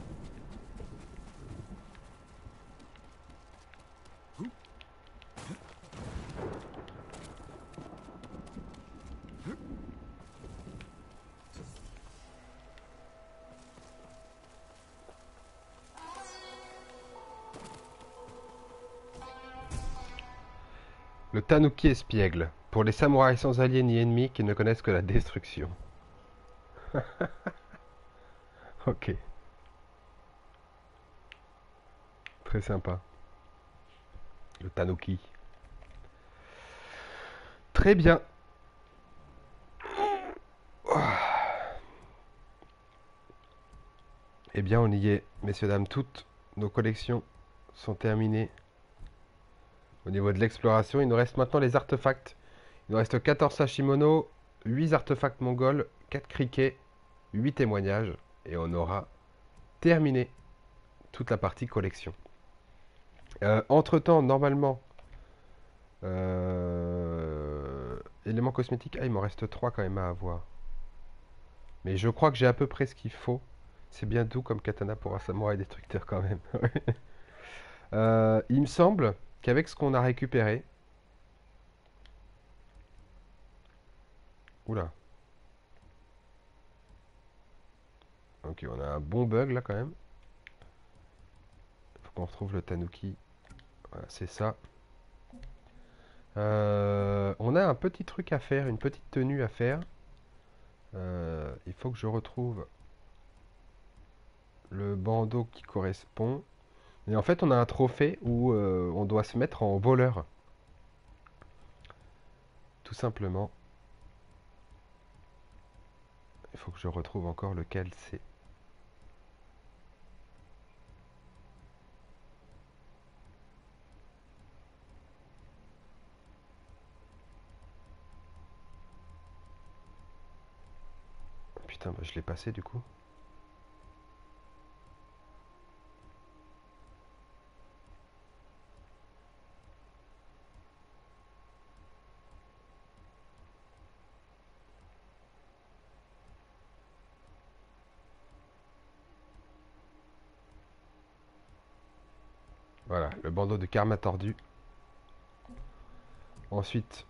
Le Tanuki espiègle. Pour les samouraïs sans alliés ni ennemis qui ne connaissent que la destruction. Ok. Très sympa. Le Tanuki. Très bien. Eh bien, on y est, messieurs, dames, toutes nos collections sont terminées au niveau de l'exploration. Il nous reste maintenant les artefacts. Il nous reste 14 Sashimono, 8 artefacts mongols, 4 criquets, 8 témoignages. Et on aura terminé toute la partie collection. Entre-temps, normalement, éléments cosmétiques. Ah, il m'en reste 3 quand même à avoir. Mais je crois que j'ai à peu près ce qu'il faut. C'est bien doux comme katana pour un samouraï destructeur quand même. Il me semble qu'avec ce qu'on a récupéré... Oula. Ok, on a un bon bug là quand même. Faut qu'on retrouve le tanuki. Voilà, c'est ça. On a un petit truc à faire, une petite tenue à faire. Il faut que je retrouve le bandeau qui correspond. Et en fait, on a un trophée où on doit se mettre en voleur. Tout simplement. Il faut que je retrouve encore lequel c'est. Putain, bah, je l'ai passé du coup. Voilà, le bandeau de karma tordu. Ensuite,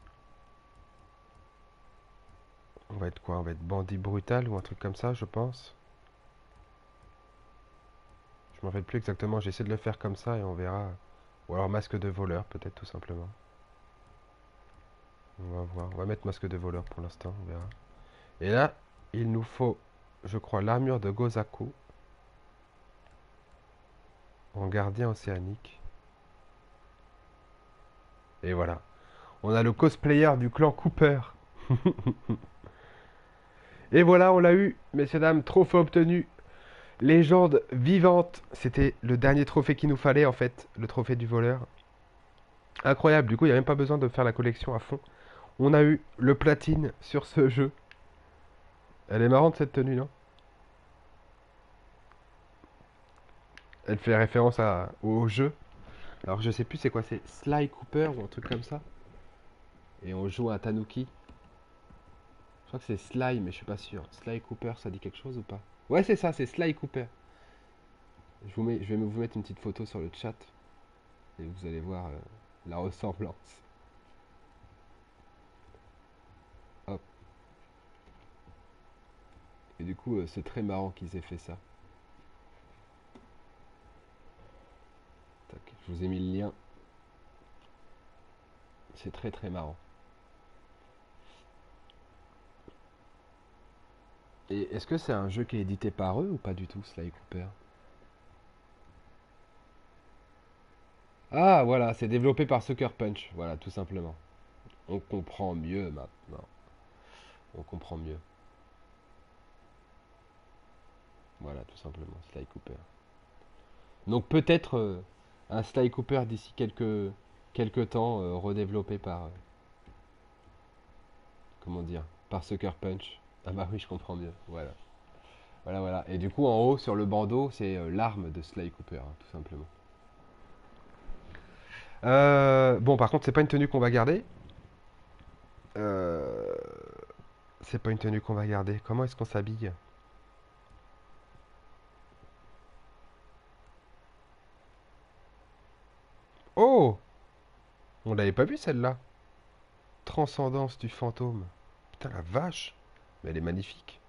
on va être quoi? On va être bandit brutal ou un truc comme ça, je pense. Je m'en rappelle plus exactement, j'essaie de le faire comme ça et on verra. Ou alors masque de voleur, peut-être tout simplement. On va voir. On va mettre masque de voleur pour l'instant, on verra. Et là, il nous faut, je crois, l'armure de Gozaku en gardien océanique. Et voilà. On a le cosplayer du clan Cooper. Et voilà, on l'a eu, messieurs, dames, trophée obtenu. Légende vivante. C'était le dernier trophée qu'il nous fallait, en fait. Le trophée du voleur. Incroyable, du coup, il n'y a même pas besoin de faire la collection à fond. On a eu le platine sur ce jeu. Elle est marrante, cette tenue, non? Elle fait référence au jeu. Alors, je sais plus c'est quoi, c'est Sly Cooper ou un truc comme ça. Et on joue à Tanuki. Je crois que c'est Sly, mais je suis pas sûr. Sly Cooper, ça dit quelque chose ou pas? Ouais, c'est ça, c'est Sly Cooper. Je vais vous mettre une petite photo sur le chat. Et vous allez voir la ressemblance. Hop. Et du coup, c'est très marrant qu'ils aient fait ça. Tac, je vous ai mis le lien. C'est très très marrant. Et est-ce que c'est un jeu qui est édité par eux ou pas du tout, Sly Cooper? Ah, voilà, c'est développé par Sucker Punch. Voilà, tout simplement. On comprend mieux maintenant. On comprend mieux. Voilà, tout simplement, Sly Cooper. Donc peut-être un Sly Cooper d'ici quelques temps redéveloppé par, comment dire, par Sucker Punch. Ah bah oui, je comprends mieux. Voilà. Voilà, voilà. Et du coup, en haut, sur le bandeau, c'est l'arme de Sly Cooper, hein, tout simplement. Bon, par contre, c'est pas une tenue qu'on va garder. Euh, c'est pas une tenue qu'on va garder. Comment est-ce qu'on s'habille? Oh! On l'avait pas vu celle-là. Transcendance du fantôme. Putain, la vache! Mais elle est magnifique.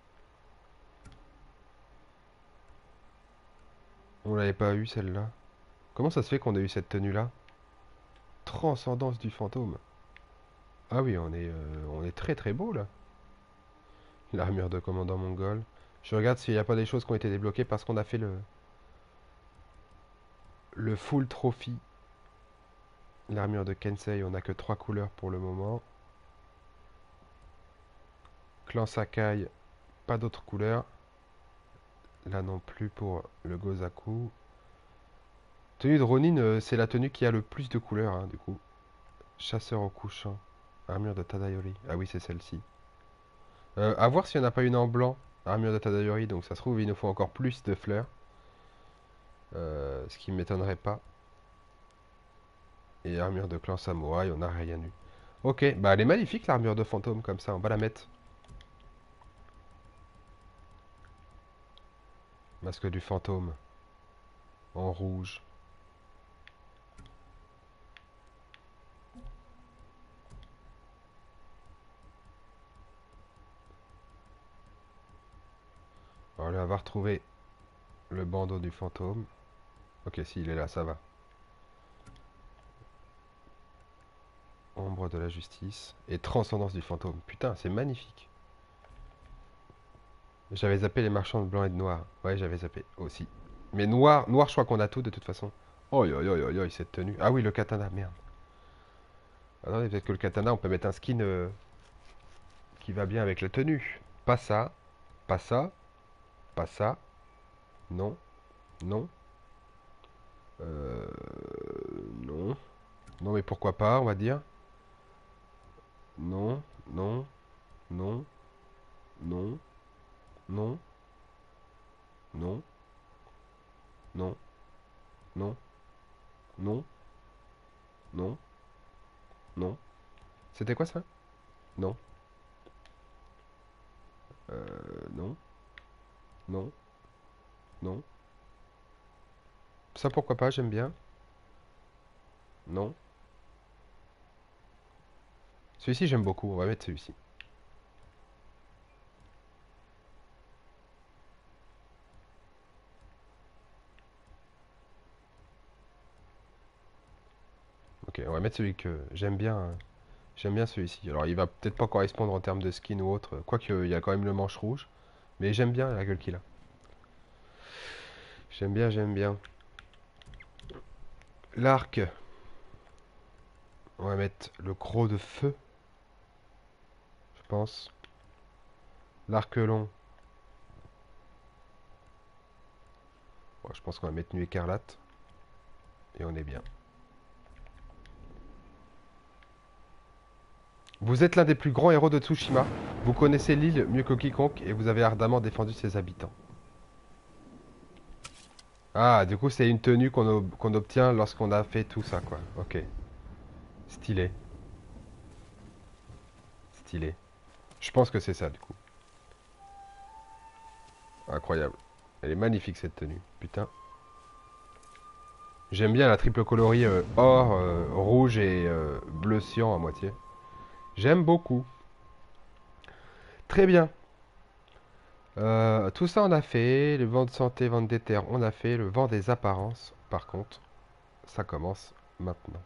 On l'avait pas eu celle-là. Comment ça se fait qu'on a eu cette tenue-là? Transcendance du fantôme. Ah oui, on est très très beau là. L'armure de commandant mongol. Je regarde s'il n'y a pas des choses qui ont été débloquées parce qu'on a fait le full trophy. L'armure de Kensei, on n'a que 3 couleurs pour le moment. Clan Sakai, pas d'autres couleurs. Là non plus pour le Gozaku. Tenue de Ronin, c'est la tenue qui a le plus de couleurs, hein, du coup. Chasseur au couchant. Armure de Tadayori. Ah oui, c'est celle-ci. À voir s'il n'y en a pas une en blanc. Armure de Tadayori, donc ça se trouve, il nous faut encore plus de fleurs. Ce qui ne m'étonnerait pas. Et armure de clan samouraï, on n'a rien eu. Ok, bah elle est magnifique l'armure de fantôme comme ça, on va la mettre. Masque du fantôme. En rouge. Alors là, on va retrouver le bandeau du fantôme. Ok, si, il est là, ça va. Ombre de la justice et transcendance du fantôme. Putain, c'est magnifique. J'avais zappé les marchands de blanc et de noir. Ouais, j'avais zappé aussi. Mais noir, noir, je crois qu'on a tout de toute façon. Oh, yo, yo, yo, yo, cette tenue. Ah oui, le katana, merde. Attendez, peut-être que le katana, on peut mettre un skin qui va bien avec la tenue. Pas ça, pas ça, pas ça. Non, non, euh, non. Non, mais pourquoi pas, on va dire. Non, non, non, non, non, non, non, non, non, non, non. C'était quoi ça? Non, non, non, non. Ça pourquoi pas, j'aime bien. Non. Celui-ci j'aime beaucoup, on va mettre celui-ci. Ok, on va mettre celui que j'aime bien. J'aime bien celui-ci. Alors il va peut-être pas correspondre en termes de skin ou autre, quoique il y a quand même le manche rouge. Mais j'aime bien la gueule qu'il a. J'aime bien, j'aime bien. L'arc. On va mettre le croc de feu, je pense. L'arc long. Bon, je pense qu'on va mettre nuit écarlate. Et on est bien. Vous êtes l'un des plus grands héros de Tsushima. Vous connaissez l'île mieux que quiconque et vous avez ardemment défendu ses habitants. Ah, du coup, c'est une tenue qu'on obtient lorsqu'on a fait tout ça, quoi. Ok. Stylé. Stylé. Je pense que c'est ça, du coup. Incroyable. Elle est magnifique, cette tenue. Putain. J'aime bien la triple coloris or, rouge et bleu cyan à moitié. J'aime beaucoup. Très bien. Tout ça on a fait. Le vent de santé, vent d'éther, on a fait. Le vent des apparences, par contre, ça commence maintenant.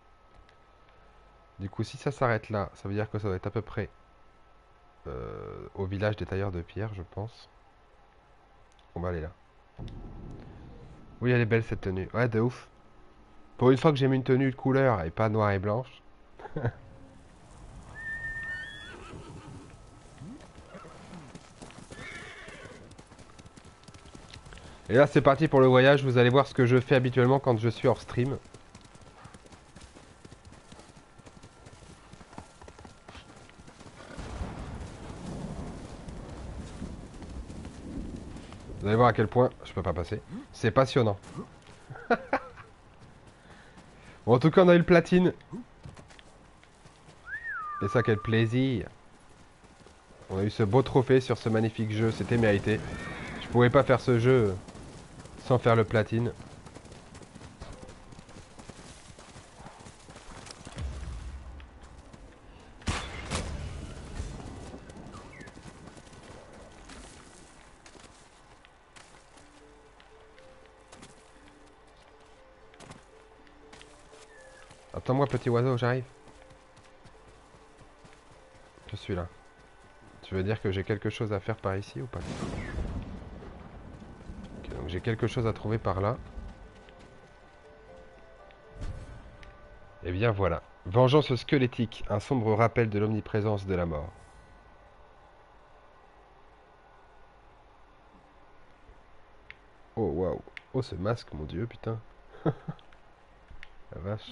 Du coup, si ça s'arrête là, ça veut dire que ça doit être à peu près au village des tailleurs de pierre, je pense. On va aller là. Oui, elle est belle cette tenue. Ouais, de ouf. Pour une fois que j'ai mis une tenue de couleur et pas noire et blanche. Et là, c'est parti pour le voyage. Vous allez voir ce que je fais habituellement quand je suis hors stream. Vous allez voir à quel point je peux pas passer. C'est passionnant. Bon, en tout cas, on a eu le platine. Et ça, quel plaisir. On a eu ce beau trophée sur ce magnifique jeu. C'était mérité. Je pourrais pas faire ce jeu sans faire le platine. Attends-moi, petit oiseau, j'arrive. Je suis là. Tu veux dire que j'ai quelque chose à faire par ici ou pas? Ok, donc j'ai quelque chose à trouver par là. Et bien voilà. Vengeance squelettique, un sombre rappel de l'omniprésence de la mort. Oh waouh. Oh ce masque, mon dieu, putain. La vache.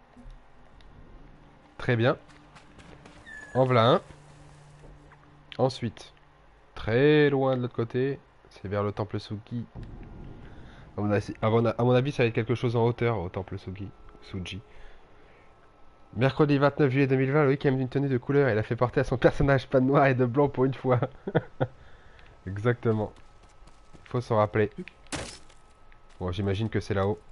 Très bien. En voilà un. Ensuite, très loin de l'autre côté, c'est vers le temple Sugi. À mon avis, ça va être quelque chose en hauteur au temple Suji. Mercredi 29 juillet 2020, Loïc a mis une tenue de couleur et elle a fait porter à son personnage pas de noir et de blanc pour une fois. Exactement. Faut s'en rappeler. Bon, j'imagine que c'est là-haut.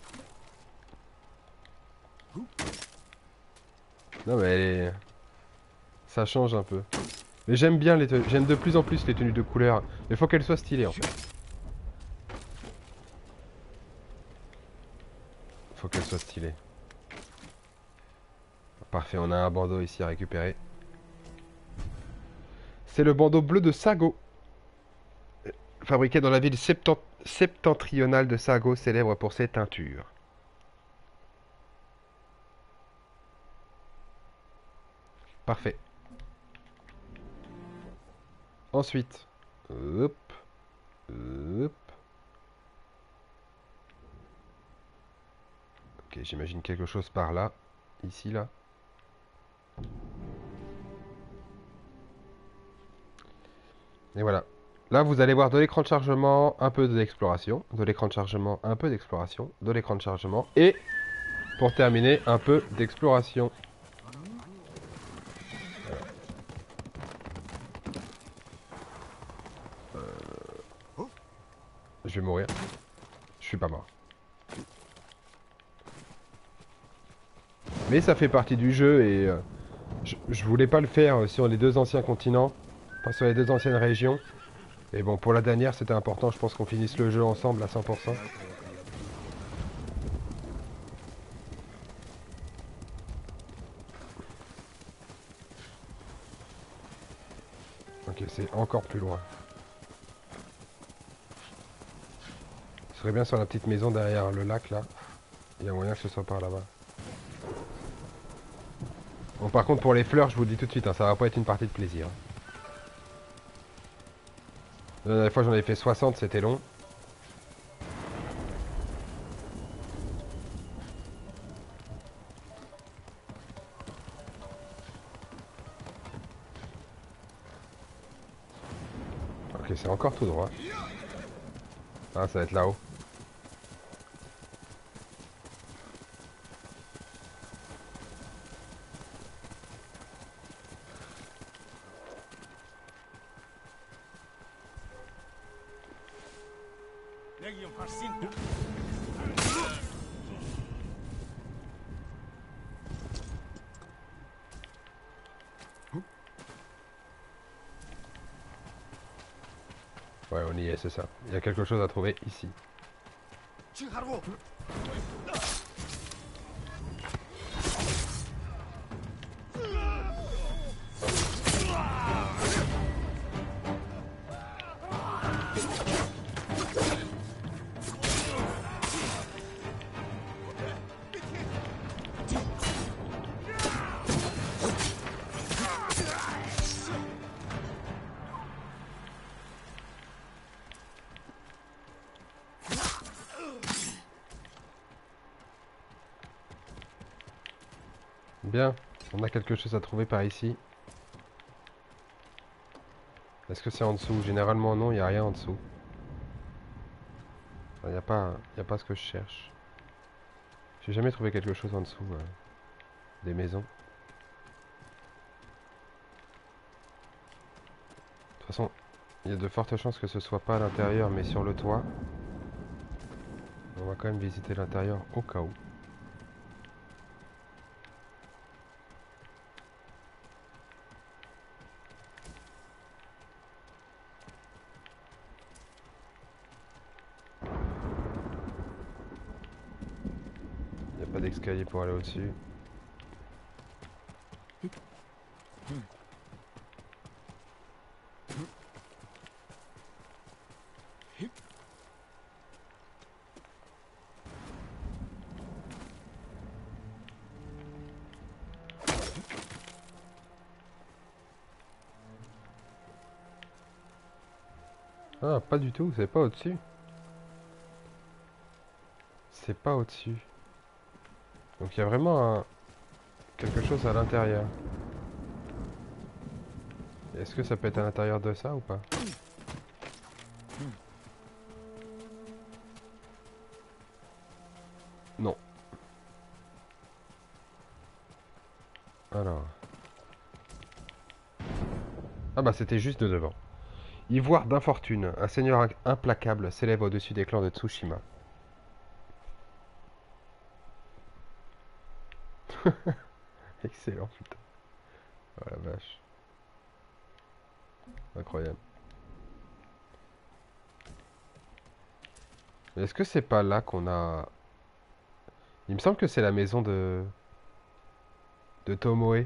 Non, mais ça change un peu. Mais j'aime bien les tenues. J'aime de plus en plus les tenues de couleur. Mais faut qu'elles soient stylées en fait. faut qu'elle soit stylée. Parfait, on a un bandeau ici à récupérer. C'est le bandeau bleu de Sago. Fabriqué dans la ville septentrionale de Sago, célèbre pour ses teintures. Parfait. Ensuite, hop, hop. Ok, j'imagine quelque chose par là, ici, là. Et voilà. Là, vous allez voir de l'écran de chargement, un peu d'exploration, de l'écran de chargement, un peu d'exploration, de l'écran de chargement, et pour terminer, un peu d'exploration. Je vais mourir. Je suis pas mort. Mais ça fait partie du jeu et je voulais pas le faire sur les deux anciens continents, pas sur les deux anciennes régions. Et bon, pour la dernière, c'était important, je pense qu'on finisse le jeu ensemble à 100%. Ok, c'est encore plus loin. Ce serait bien sur la petite maison derrière le lac là. Il y a moyen que ce soit par là-bas. Bon, par contre, pour les fleurs, je vous le dis tout de suite, hein, ça va pas être une partie de plaisir. La dernière fois, j'en avais fait 60, c'était long. Ok, c'est encore tout droit. Ah, ça va être là-haut. Ouais, on y est, c'est ça. Il y a quelque chose à trouver ici. Bien, on a quelque chose à trouver par ici. Est-ce que c'est en dessous? Généralement non, il n'y a rien en dessous. Il n'y a pas ce que je cherche. J'ai jamais trouvé quelque chose en dessous des maisons. De toute façon, il y a de fortes chances que ce soit pas à l'intérieur, mais sur le toit. On va quand même visiter l'intérieur au cas où. Il n'y a pas d'escalier pour aller au-dessus. Ah, pas du tout, c'est pas au-dessus. C'est pas au-dessus. Donc il y a vraiment quelque chose à l'intérieur. Est-ce que ça peut être à l'intérieur de ça ou pas? Non. Alors. Ah bah c'était juste de devant. Ivoire d'infortune, un seigneur implacable s'élève au-dessus des clans de Tsushima. Excellent, putain. Oh la vache. Incroyable. Est-ce que c'est pas là qu'on a... Il me semble que c'est la maison de Tomoe.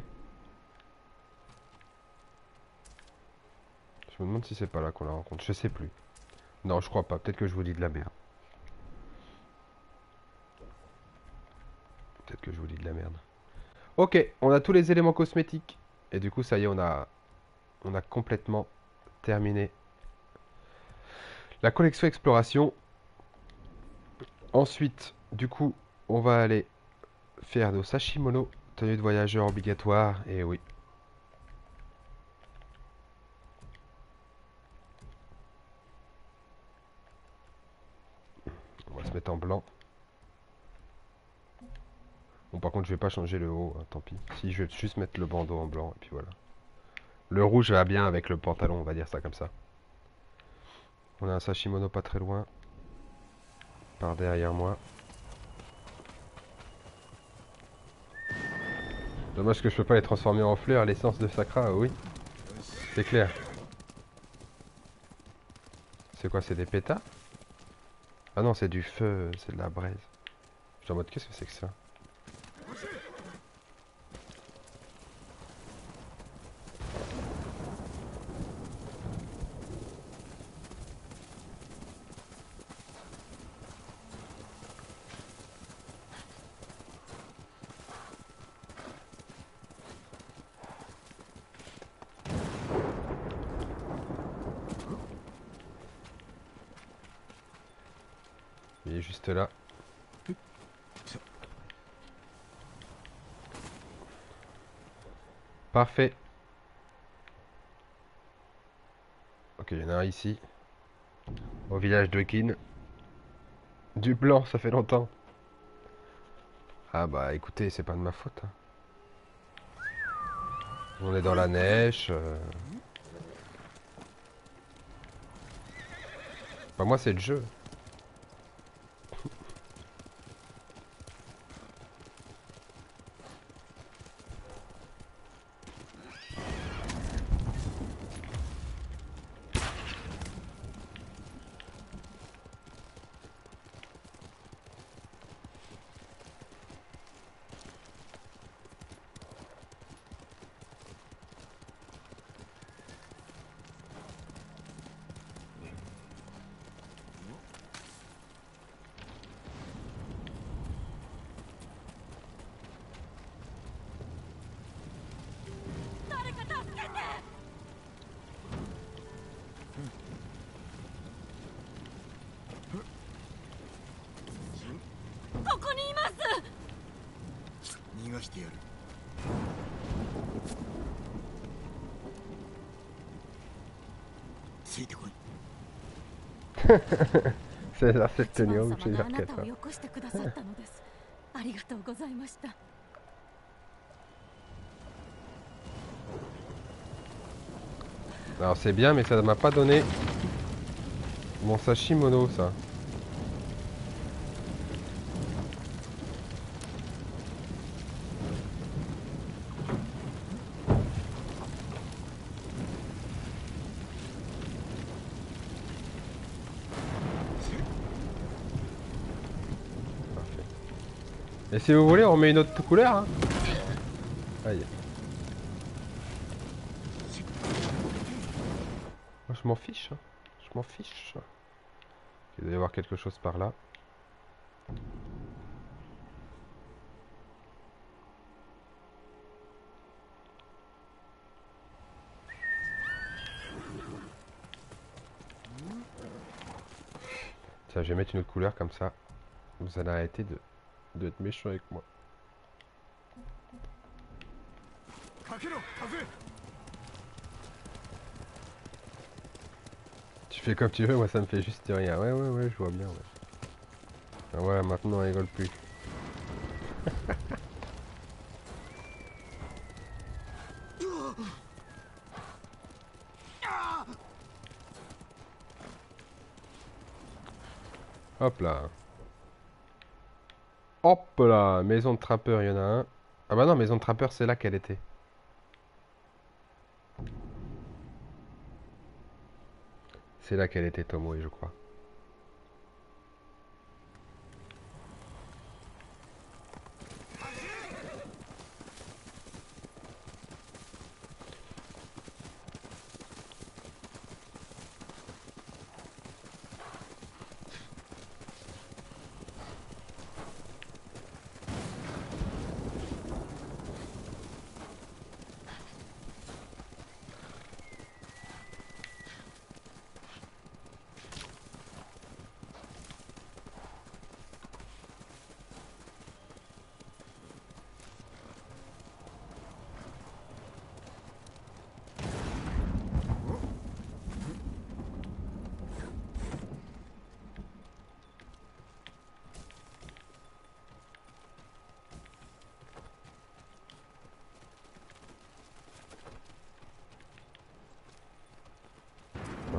Je me demande si c'est pas là qu'on la rencontre. Je sais plus. Non, je crois pas. Peut-être que je vous dis de la merde. Peut-être que je vous dis de la merde. Ok, on a tous les éléments cosmétiques. Et du coup, ça y est, on a complètement terminé la collection exploration. Ensuite, du coup, on va aller faire nos sashimono, tenue de voyageur obligatoire. Et oui. On va se mettre en blanc. Bon, par contre, je vais pas changer le haut, hein, tant pis. Si, je vais juste mettre le bandeau en blanc, et puis voilà. Le rouge va bien avec le pantalon, on va dire ça comme ça. On a un sashimono pas très loin. Par derrière moi. Dommage que je peux pas les transformer en fleurs, l'essence de Sakra, oui. C'est clair. C'est quoi, c'est des pétards? Ah non, c'est du feu, c'est de la braise. Je suis en mode, qu'est-ce que c'est que ça? Il est juste là. Parfait. Ok, il y en a un ici. Au village de Kin. Du blanc, ça fait longtemps. Ah bah écoutez, c'est pas de ma faute, hein. On est dans la neige. Bah moi c'est le jeu. C'est là cette tenue où tu dis Alors c'est bien, mais ça m'a pas donné mon sashimono, ça. Parfait. Et si vous voulez, on met une autre couleur, hein. Aïe. Moi, je m'en fiche, hein. Je m'en fiche. Il doit y avoir quelque chose par là. Tiens, je vais mettre une autre couleur comme ça. Vous allez arrêter d'être méchant avec moi. Tu fais comme tu veux, moi ça me fait juste rien. Ouais, ouais, ouais, je vois bien, ouais. Ah ouais, maintenant on rigole plus. Hop là. Hop là. Maison de trappeur, il y en a un. Ah bah non, maison de trappeur, c'est là qu'elle était. C'est là qu'elle était, Tomoe, je crois.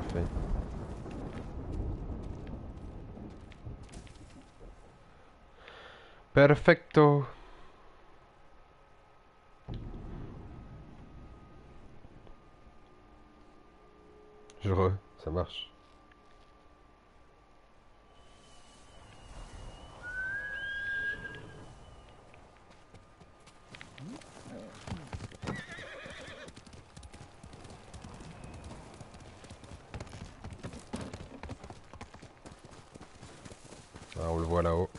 Parfait. Perfecto. Ça marche. Ah, on le voit là-haut.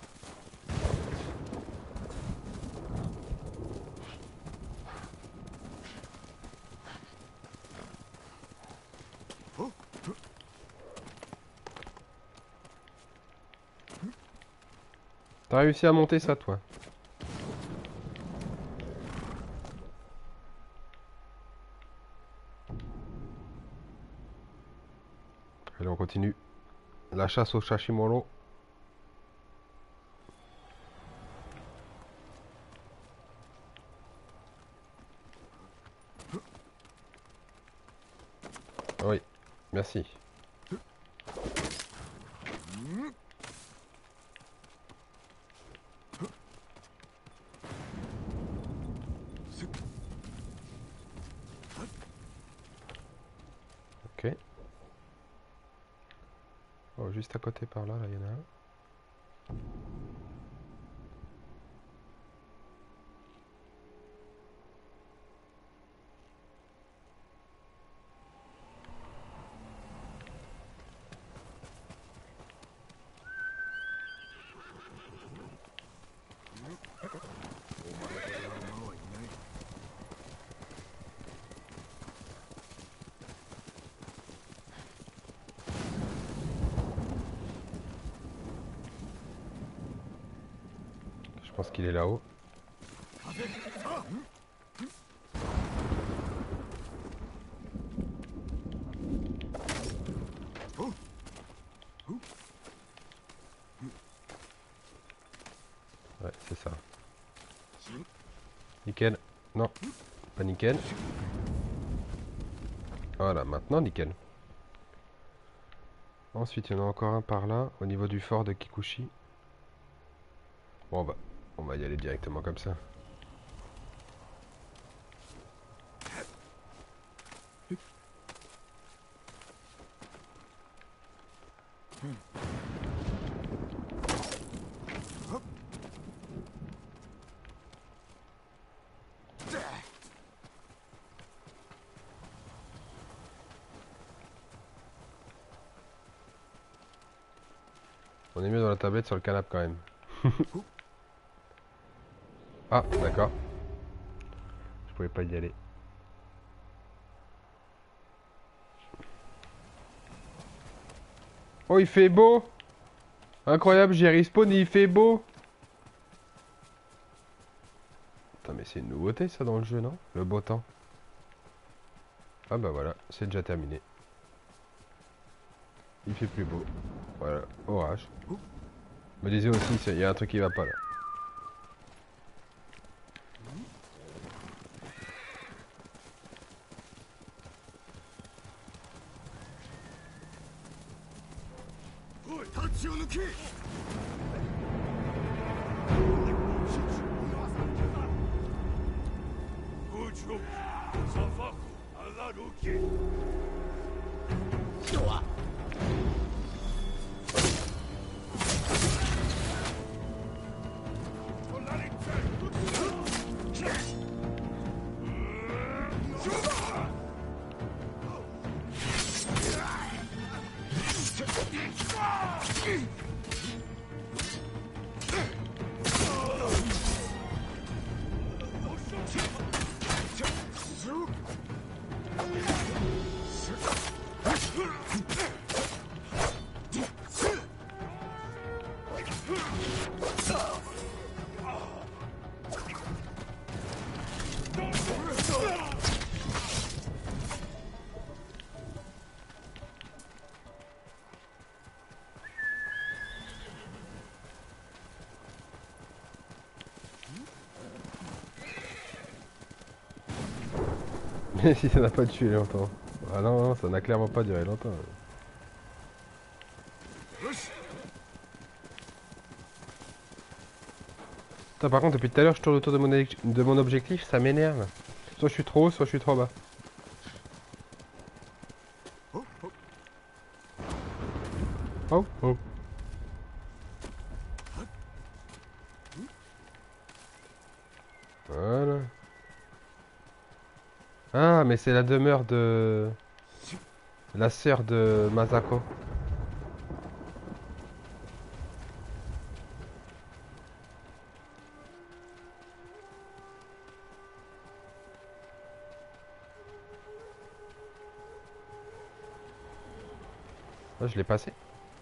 T'as réussi à monter ça, toi? Allez, on continue. La chasse au Shashimolo. Oui, merci. Ok. Oh, juste à côté par là, il y en a un. Je pense qu'il est là-haut. Ouais, c'est ça. Nickel. Non, pas nickel. Voilà, maintenant nickel. Ensuite, il y en a encore un par là, au niveau du fort de Kikuchi. Bon, bah, on va y aller directement comme ça. On est mieux dans la tablette sur le canapé quand même. Ah, d'accord. Je pouvais pas y aller. Oh, il fait beau! Incroyable, j'ai respawn et il fait beau! Putain, mais c'est une nouveauté ça dans le jeu, non? Le beau temps. Ah bah voilà, c'est déjà terminé. Il fait plus beau. Voilà, orage. Me disais aussi, il y a un truc qui va pas là. Mais si ça n'a pas tué longtemps. Ah non, non, ça n'a clairement pas duré longtemps. Putain, par contre, depuis tout à l'heure, je tourne autour de mon objectif, ça m'énerve. Soit je suis trop haut, soit je suis trop bas. Oh, oh. Oh, oh. Voilà. Ah, mais c'est la demeure de... La sœur de Masako. Ah, je l'ai passé.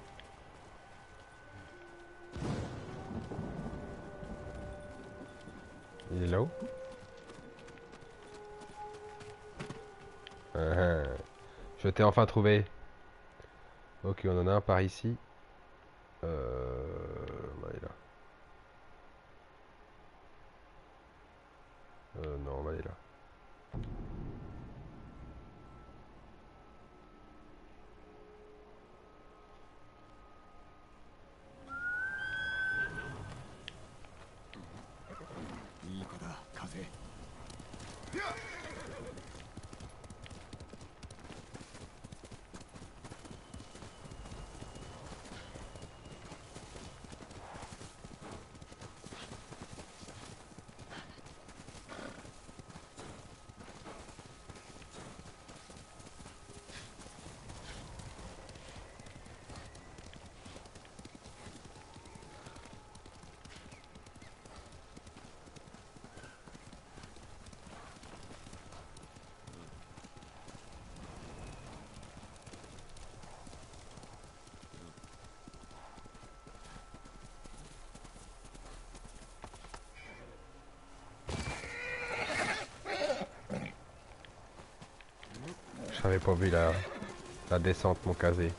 Il est là-haut. Ah, ah. Je t'ai enfin trouvé. Ok, on en a un par ici. Bah, il est là. Non, bah, il est là. J'avais pas vu la descente, mon casé.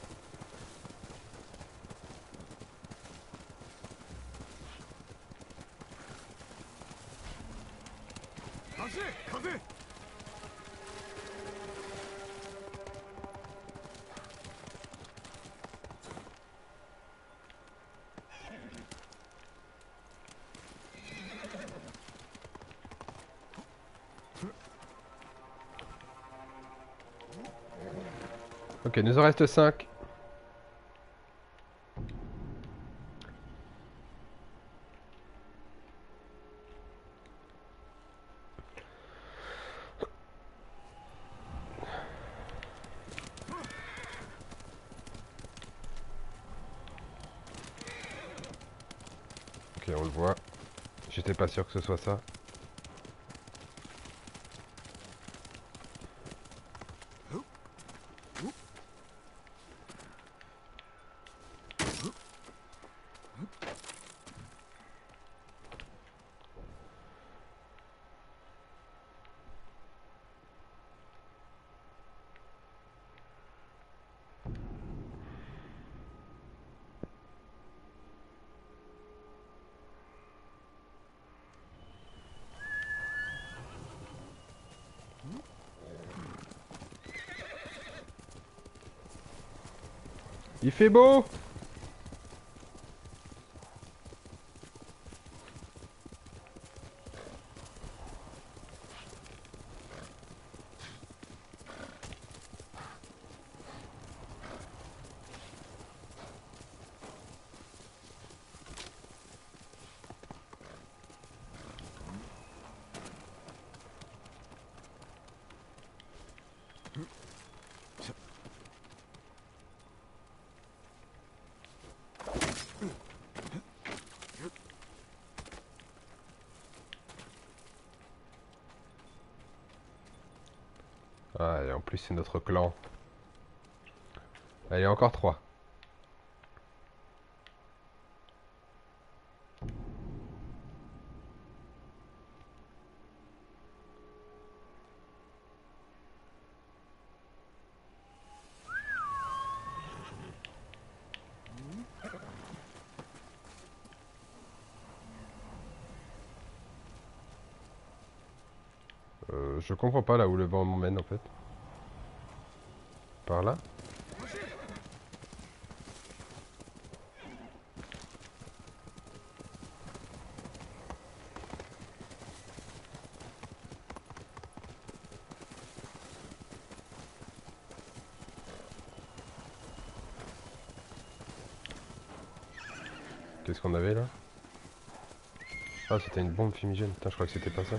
Ok, il nous en reste 5. Ok, on le voit. J'étais pas sûr que ce soit ça. Il fait beau! Ah, et en plus, c'est notre clan. Allez, encore 3. Je comprends pas là où le vent m'emmène en fait. Par là? Qu'est-ce qu'on avait là? Ah, c'était une bombe fumigène. Putain, je crois que c'était pas ça.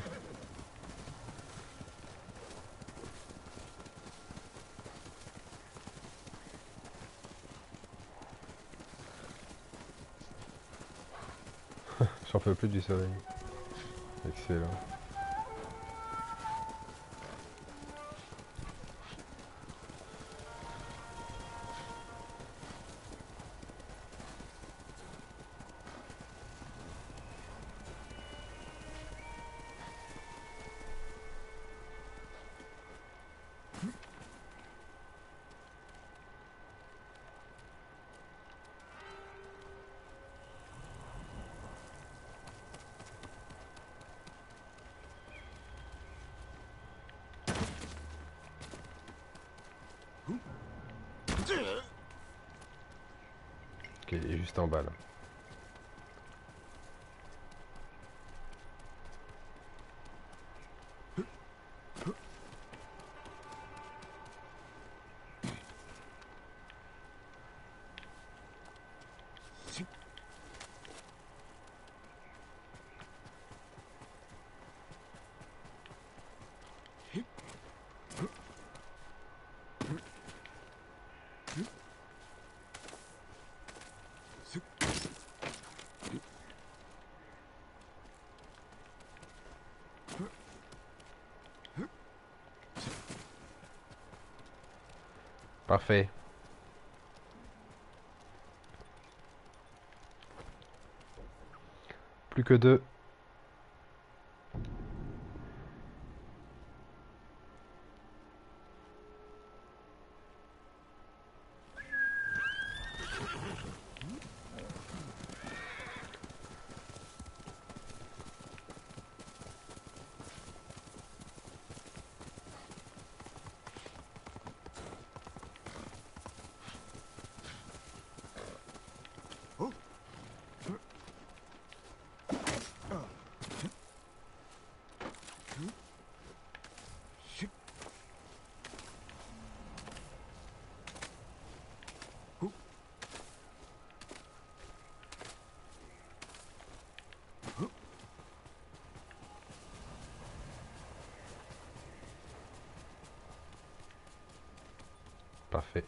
J'en peux plus du soleil. Excellent. Ok, il est juste en bas là. Parfait. Plus que deux. Parfait.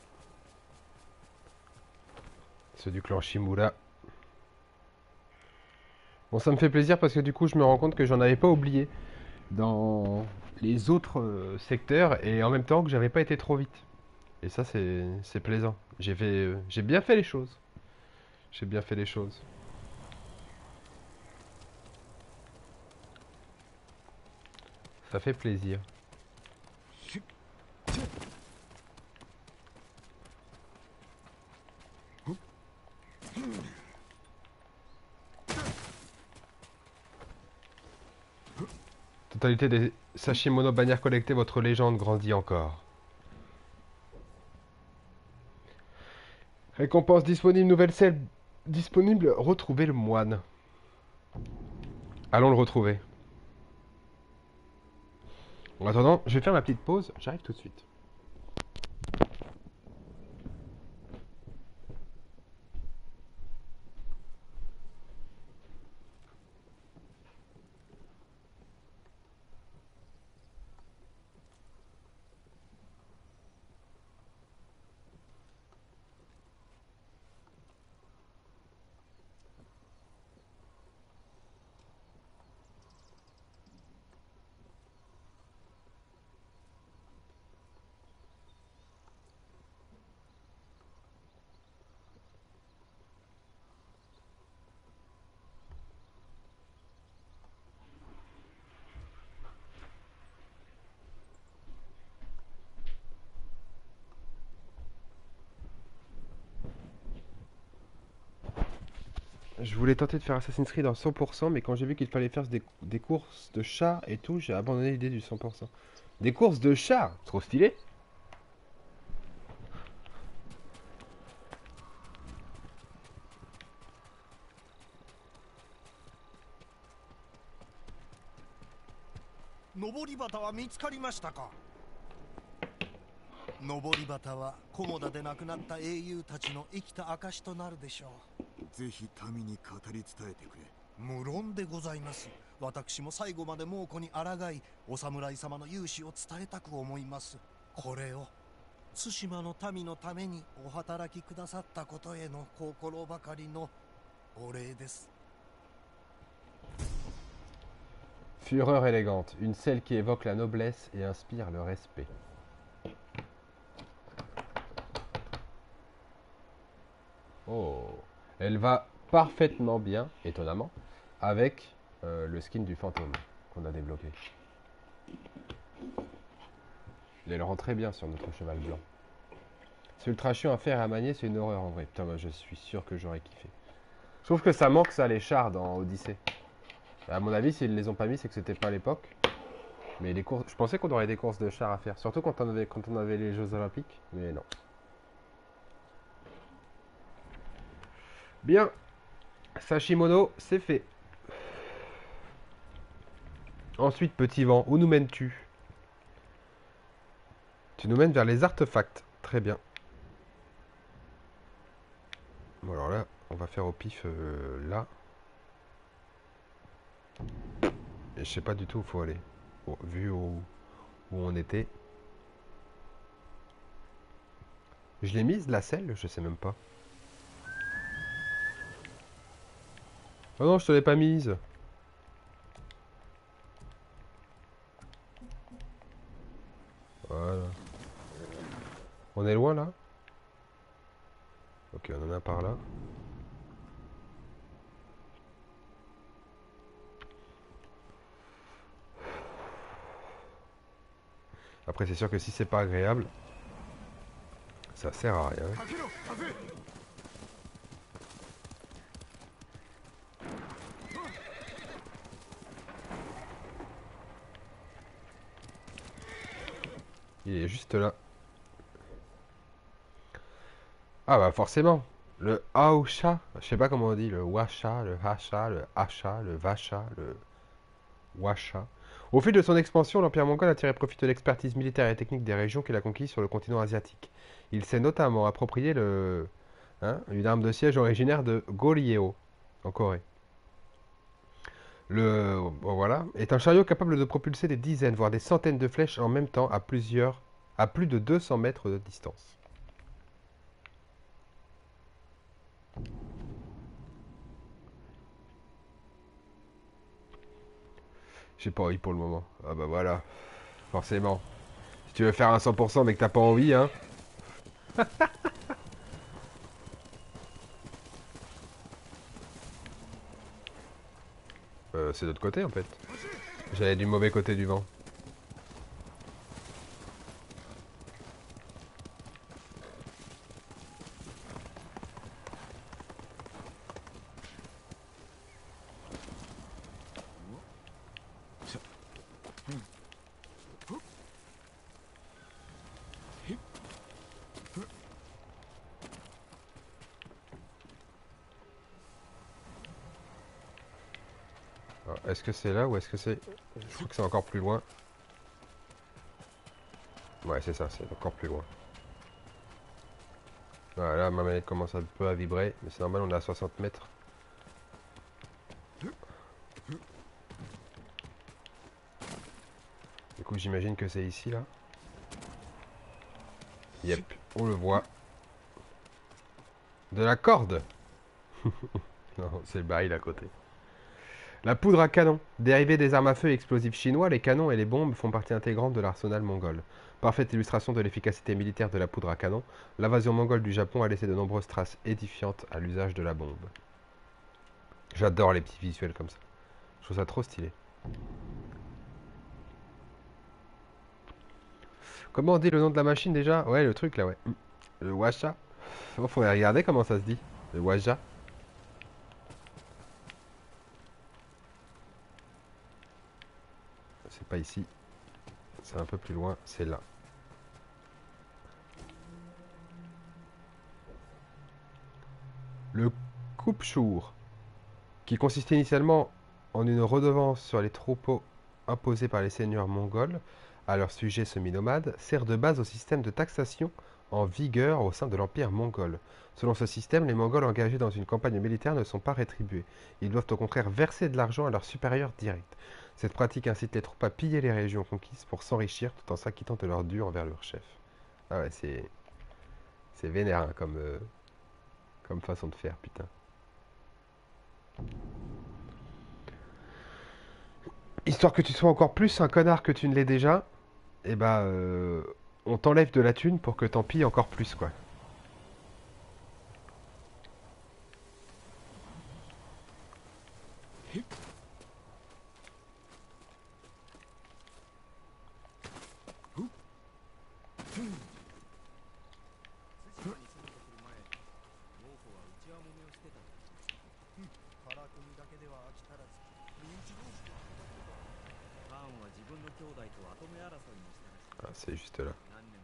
Ceux du clan Shimura. Bon, ça me fait plaisir parce que du coup, je me rends compte que j'en avais pas oublié dans les autres secteurs et en même temps que j'avais pas été trop vite. Et ça, c'est plaisant. J'ai bien fait les choses. J'ai bien fait les choses. Ça fait plaisir. Totalité des Sashimono bannières collectées, votre légende grandit encore. Récompense disponible, nouvelle selle disponible, retrouvez le moine. Allons le retrouver. En attendant, je vais faire ma petite pause, j'arrive tout de suite. Je voulais tenter de faire Assassin's Creed en 100%, mais quand j'ai vu qu'il fallait faire des courses de chars et tout, j'ai abandonné l'idée du 100%. Des courses de chars, trop stylé. 登り旗は見つかりましたか。登り旗はコモダで亡くなった英雄たちの生きた証となるでしょう。 ぜひ民に語り伝えてくれ。 無論でございます。私も最後まで猛虎に抗い、お侍様の勇姿を伝えたく思います。これを対馬の民のためにお働きくださったことへの心ばかりのお礼です。 Fureur élégante, une selle qui évoque la noblesse et inspire le respect. Oh, elle va parfaitement bien, étonnamment, avec le skin du fantôme qu'on a débloqué. Elle rend très bien sur notre cheval blanc. C'est ultra chiant à faire et à manier, c'est une horreur en vrai. Putain, moi je suis sûr que j'aurais kiffé. Je trouve que ça manque ça, les chars dans Odyssée. À mon avis, s'ils les ont pas mis, c'est que c'était pas l'époque. Mais les courses, je pensais qu'on aurait des courses de chars à faire, surtout quand on avait les Jeux Olympiques, mais non. Bien, Sashimono, c'est fait. Ensuite, petit vent, où nous mènes-tu? Tu nous mènes vers les artefacts, très bien. Bon alors là, on va faire au pif là. Et je sais pas du tout où il faut aller. Bon, vu où on était. Je l'ai mise la selle, je sais même pas. Oh non, je te l'ai pas mise. Voilà. On est loin là? Ok, on en a par là. Après, c'est sûr que si c'est pas agréable, ça sert à rien. Il est juste là. Ah bah forcément. Le Aosha, je sais pas comment on dit, le Washa, le Hacha, le Hacha, le Vacha, le Washa. Au fil de son expansion, l'Empire mongol a tiré profit de l'expertise militaire et technique des régions qu'il a conquises sur le continent asiatique. Il s'est notamment approprié une arme de siège originaire de Goryeo, en Corée. Voilà, est un chariot capable de propulser des dizaines, voire des centaines de flèches en même temps à plus de 200 mètres de distance. J'ai pas envie pour le moment. Ah bah voilà, forcément. Si tu veux faire un 100% mais que t'as pas envie, hein. C'est de l'autre côté en fait. J'allais du mauvais côté du vent. Est-ce que c'est là ou est-ce que c'est... Je crois que c'est encore plus loin. Ouais, c'est ça, c'est encore plus loin. Voilà, ma manette commence un peu à vibrer, mais c'est normal, on est à 60 mètres. Du coup, j'imagine que c'est ici, là. Yep, on le voit. De la corde. Non, c'est le baril à côté. La poudre à canon. Dérivée des armes à feu et explosifs chinois, les canons et les bombes font partie intégrante de l'arsenal mongol. Parfaite illustration de l'efficacité militaire de la poudre à canon, l'invasion mongole du Japon a laissé de nombreuses traces édifiantes à l'usage de la bombe. J'adore les petits visuels comme ça. Je trouve ça trop stylé. Comment on dit le nom de la machine déjà? Ouais, le truc là, ouais. Le Washa. Oh, faudrait regarder comment ça se dit. Le Waja. C'est pas ici. C'est un peu plus loin. C'est là. Le coupe-chour, qui consistait initialement en une redevance sur les troupeaux imposés par les seigneurs mongols à leur sujet semi-nomade, sert de base au système de taxation en vigueur au sein de l'Empire mongol. Selon ce système, les Mongols engagés dans une campagne militaire ne sont pas rétribués. Ils doivent au contraire verser de l'argent à leurs supérieurs directs. Cette pratique incite les troupes à piller les régions conquises pour s'enrichir tout en s'acquittant de leurs dû envers leur chef. Ah ouais, c'est vénère hein, comme façon de faire, putain. Histoire que tu sois encore plus un connard que tu ne l'es déjà, et bah on t'enlève de la thune pour que t'en pilles encore plus quoi. Ah, c'est juste là.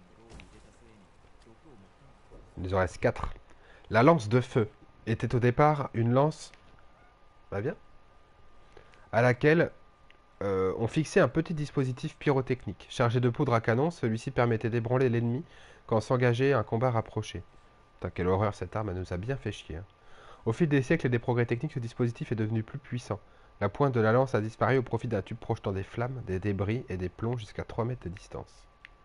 Il nous en reste 4. La lance de feu était au départ une lance, bah bien, à laquelle on fixait un petit dispositif pyrotechnique. Chargé de poudre à canon, celui-ci permettait d'ébranler l'ennemi quand s'engageait un combat rapproché. Putain, quelle horreur cette arme, elle nous a bien fait chier. Hein. Au fil des siècles et des progrès techniques, ce dispositif est devenu plus puissant. La pointe de la lance a disparu au profit d'un tube projetant des flammes, des débris et des plombs jusqu'à 3 mètres de distance.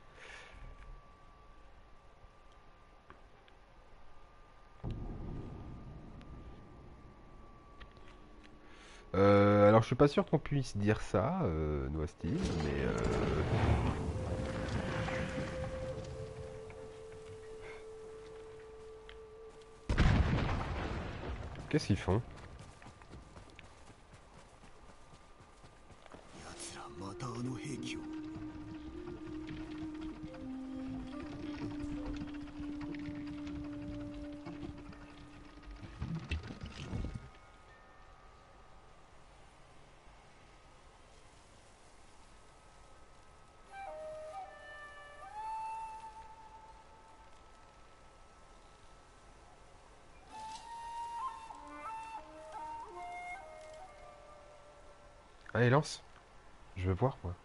Alors je suis pas sûr qu'on puisse dire ça, Noisty, mais qu'est-ce qu'ils font? 奴らまたあの兵器を。 Allez, lance. Je veux voir, moi.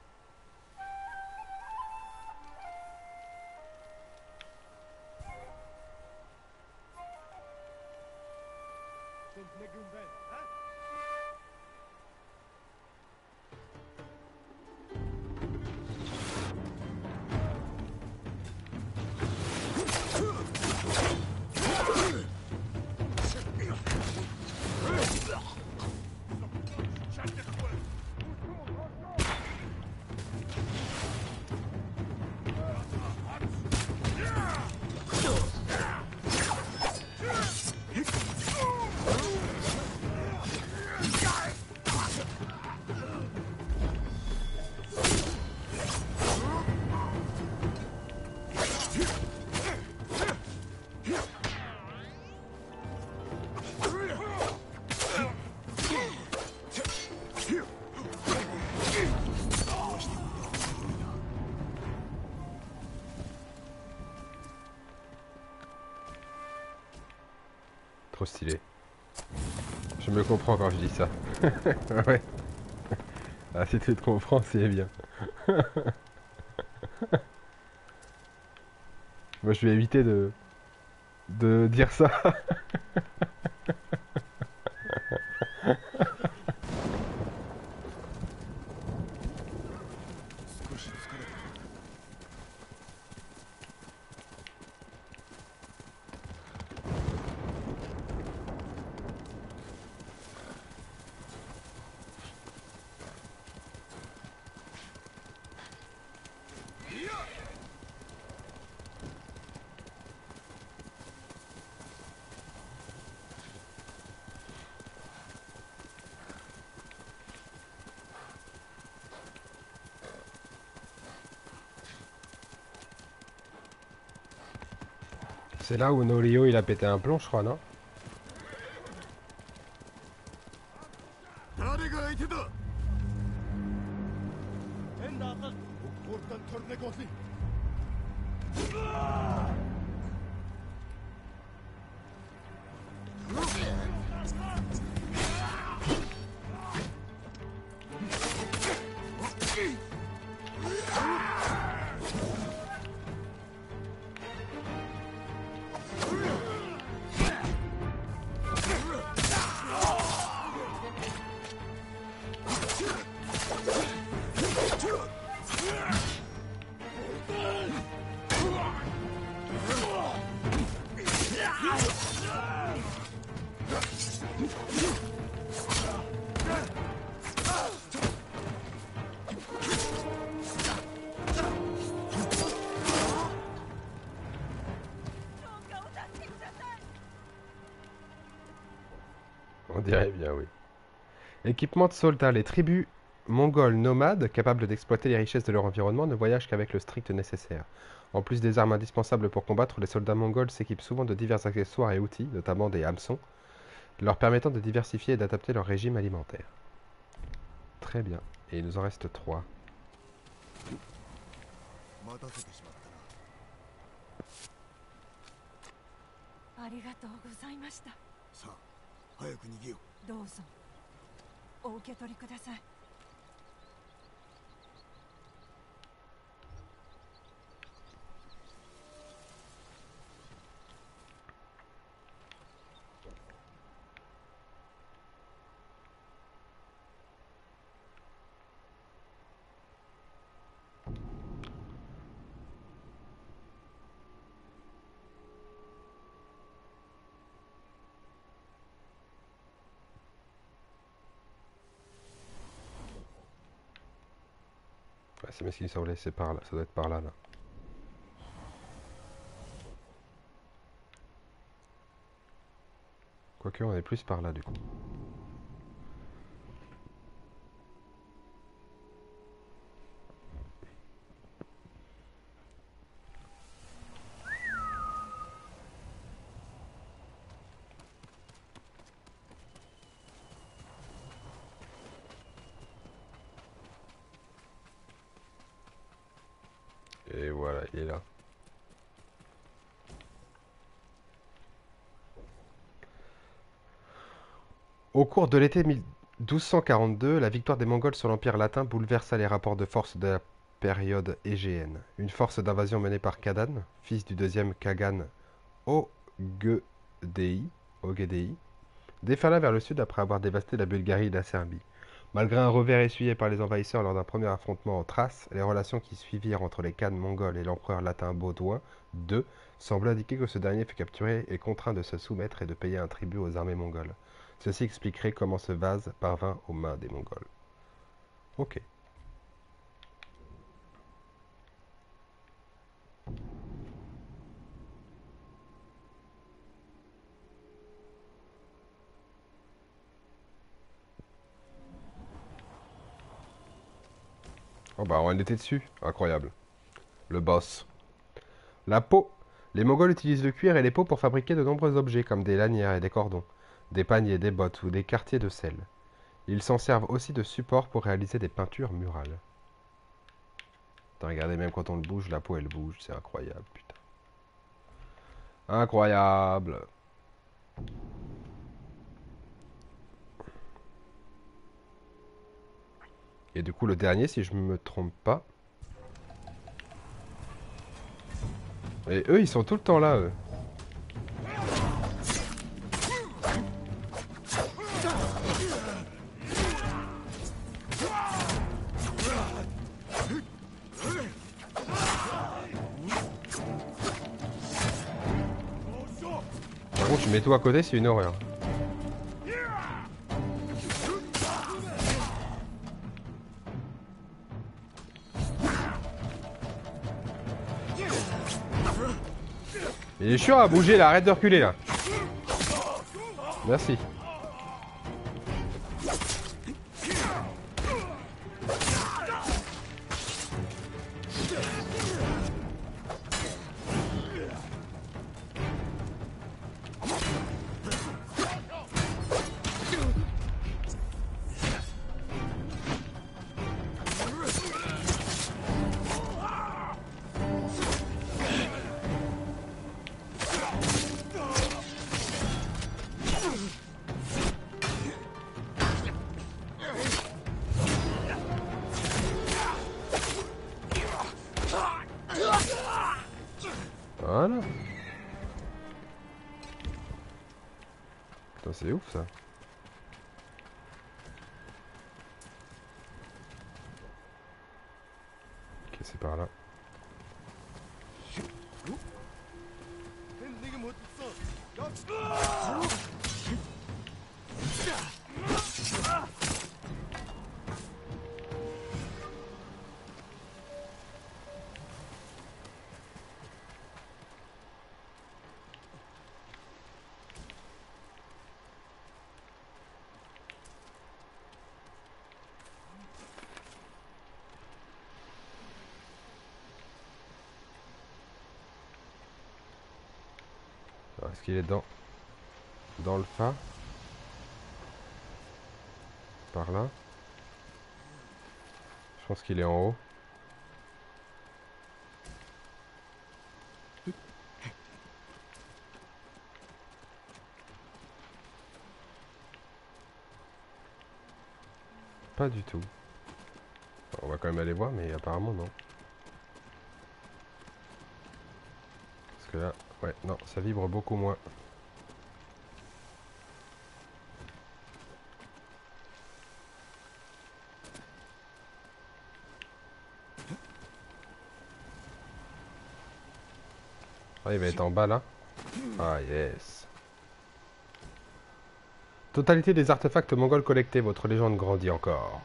Trop stylé. Je me comprends quand je dis ça. Ouais. Ah, si tu te comprends, c'est bien. Moi, je vais éviter de dire ça. C'est là où Norio il a pété un plomb, je crois, non? 誰が相手だ。 dirait bien, oui. Équipement de soldats. Les tribus mongoles nomades, capables d'exploiter les richesses de leur environnement, ne voyagent qu'avec le strict nécessaire. En plus des armes indispensables pour combattre, les soldats mongols s'équipent souvent de divers accessoires et outils, notamment des hameçons, leur permettant de diversifier et d'adapter leur régime alimentaire. Très bien. Et il nous en reste 3. 待たせてしまったな。 ありがとうございました。 さあ早く逃げよどうぞお受け取りください。 Ouais, c'est bien ce qu'il me semblait, c'est par là, ça doit être par là, là. Quoique, on est plus par là, du coup. Et voilà, il est là. Au cours de l'été 1242, la victoire des Mongols sur l'Empire latin bouleversa les rapports de force de la période égéenne. Une force d'invasion menée par Kadan, fils du deuxième Khagan Ogedei, déferla vers le sud après avoir dévasté la Bulgarie et la Serbie. Malgré un revers essuyé par les envahisseurs lors d'un premier affrontement en Thrace, les relations qui suivirent entre les Khans mongols et l'empereur latin Baudouin II semblent indiquer que ce dernier fut capturé et contraint de se soumettre et de payer un tribut aux armées mongoles. Ceci expliquerait comment ce vase parvint aux mains des Mongols. Ok. Oh bah on était dessus. Incroyable. Le boss. La peau. Les Mongols utilisent le cuir et les peaux pour fabriquer de nombreux objets comme des lanières et des cordons, des paniers, des bottes ou des quartiers de sel. Ils s'en servent aussi de support pour réaliser des peintures murales. Putain, regardez, même quand on le bouge, la peau elle bouge, c'est incroyable, putain. Incroyable. Et du coup, le dernier, si je me trompe pas. Et eux, ils sont tout le temps là, eux. Par contre, je mets tout à côté, c'est une horreur. Il est chiant à bouger là, arrête de reculer là. Merci. Voilà. Putain, c'est ouf ça. Ok, c'est par là. Est-ce qu'il est dans le phare? Par là? Je pense qu'il est en haut. Pas du tout. On va quand même aller voir, mais apparemment non. Parce que là, ouais, non, ça vibre beaucoup moins. Ah, il va être en bas là. Ah yes. Totalité des artefacts mongols collectés, votre légende grandit encore.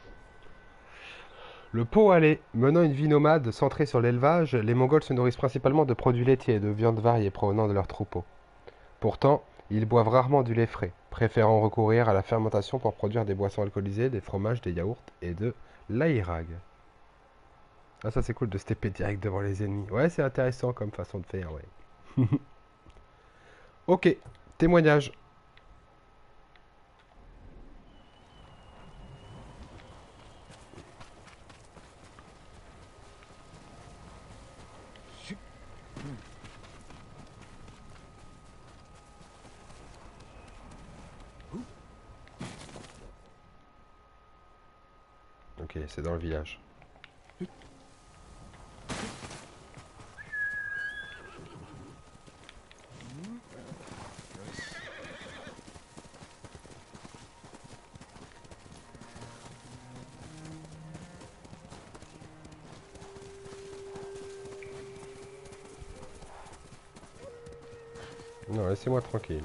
Le Pô-Allé. Menant une vie nomade centrée sur l'élevage, les Mongols se nourrissent principalement de produits laitiers et de viandes variées provenant de leurs troupeaux. Pourtant, ils boivent rarement du lait frais, préférant recourir à la fermentation pour produire des boissons alcoolisées, des fromages, des yaourts et de l'aïrag. Ah ça c'est cool de se taper direct devant les ennemis. Ouais, c'est intéressant comme façon de faire, ouais. Ok, témoignage. Ok, c'est dans le village. Non, laissez-moi tranquille.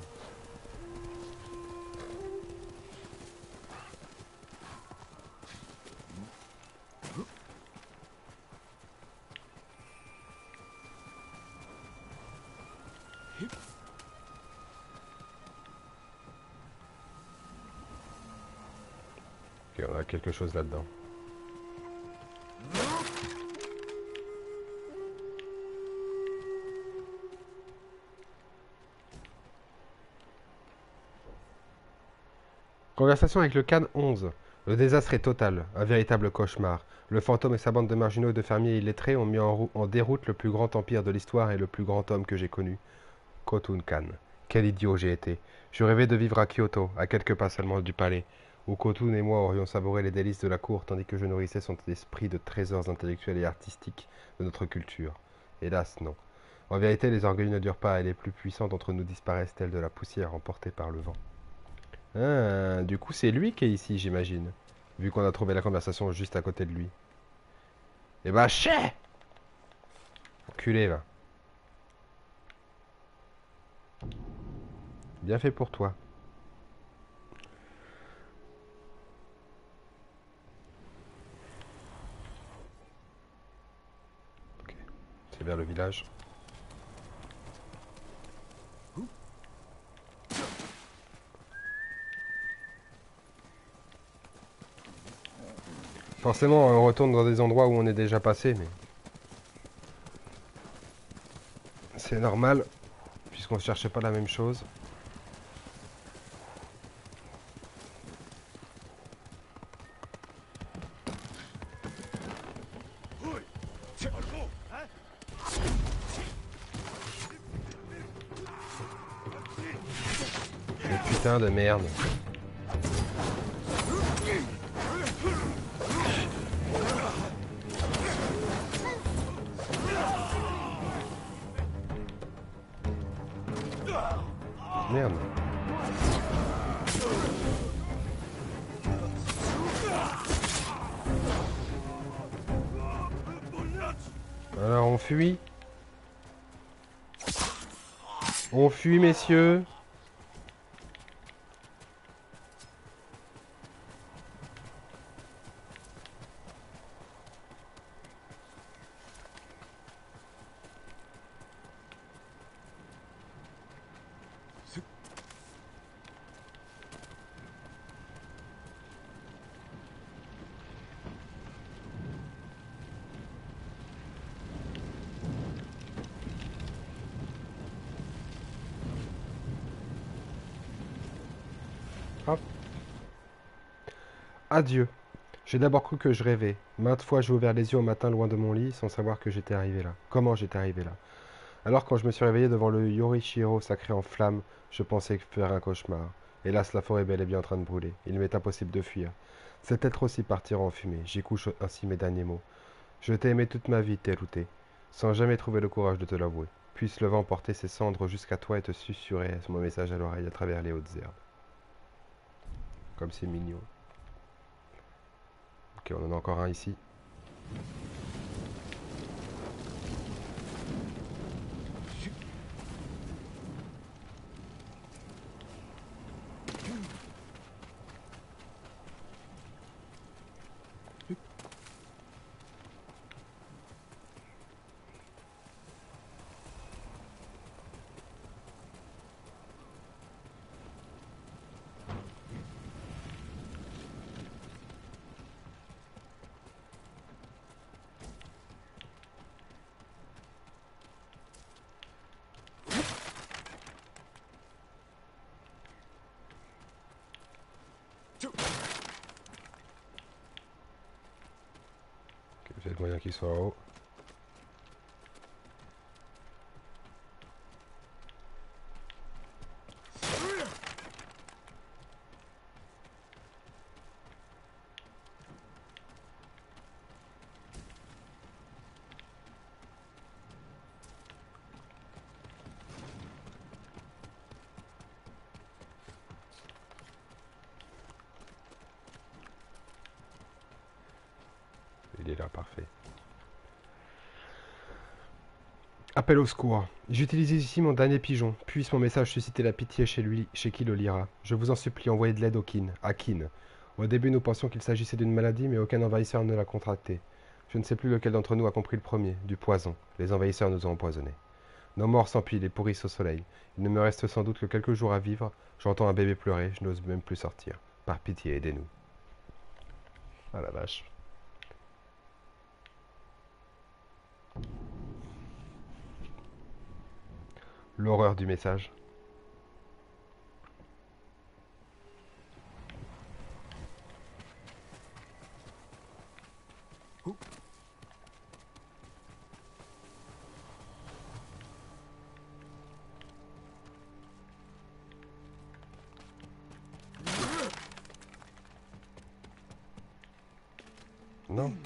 Ok, on a quelque chose là-dedans. Conversation avec le Khan 11. Le désastre est total, un véritable cauchemar. Le fantôme et sa bande de marginaux et de fermiers illettrés ont mis en déroute le plus grand empire de l'histoire et le plus grand homme que j'ai connu. Khotun Khan. Quel idiot j'ai été. Je rêvais de vivre à Kyoto, à quelques pas seulement du palais, où Khotun et moi aurions savouré les délices de la cour tandis que je nourrissais son esprit de trésors intellectuels et artistiques de notre culture. Hélas, non. En vérité, les orgueils ne durent pas et les plus puissants d'entre nous disparaissent tels de la poussière emportée par le vent. Ah, du coup, c'est lui qui est ici, j'imagine. Vu qu'on a trouvé la conversation juste à côté de lui. Eh bah, chais! Enculé, va. Bien fait pour toi. Ok, c'est vers le village. Forcément, on retourne dans des endroits où on est déjà passé, mais... c'est normal, puisqu'on ne cherchait pas la même chose. Mais putain de merde. Merde. Alors on fuit. On fuit, messieurs. Hop. Adieu. J'ai d'abord cru que je rêvais. Maintes fois j'ai ouvert les yeux au matin loin de mon lit sans savoir que j'étais arrivé là. Comment j'étais arrivé là. Alors quand je me suis réveillé devant le Yorishiro sacré en flammes, je pensais faire un cauchemar. Hélas, la forêt est bel et bien en train de brûler. Il m'est impossible de fuir. C'est être aussi partir en fumée. J'y couche ainsi mes derniers mots. Je t'ai aimé toute ma vie, Terute, sans jamais trouver le courage de te l'avouer. Puisse le vent porter ses cendres jusqu'à toi et te susurrer mon message à l'oreille à travers les hautes herbes. Comme c'est mignon. Ok, on en a encore un ici. Ok, j'ai le moyen qu'il soit en haut. Il est là, parfait. Appel au secours. J'utilise ici mon dernier pigeon. Puisse mon message susciter la pitié chez lui, chez qui le lira. Je vous en supplie, envoyez de l'aide à Kin. Au début, nous pensions qu'il s'agissait d'une maladie, mais aucun envahisseur ne l'a contracté. Je ne sais plus lequel d'entre nous a compris le premier. Du poison. Les envahisseurs nous ont empoisonnés. Nos morts s'empilent et pourrissent au soleil. Il ne me reste sans doute que quelques jours à vivre. J'entends un bébé pleurer, je n'ose même plus sortir. Par pitié, aidez-nous. Ah la vache. L'horreur du message. Non.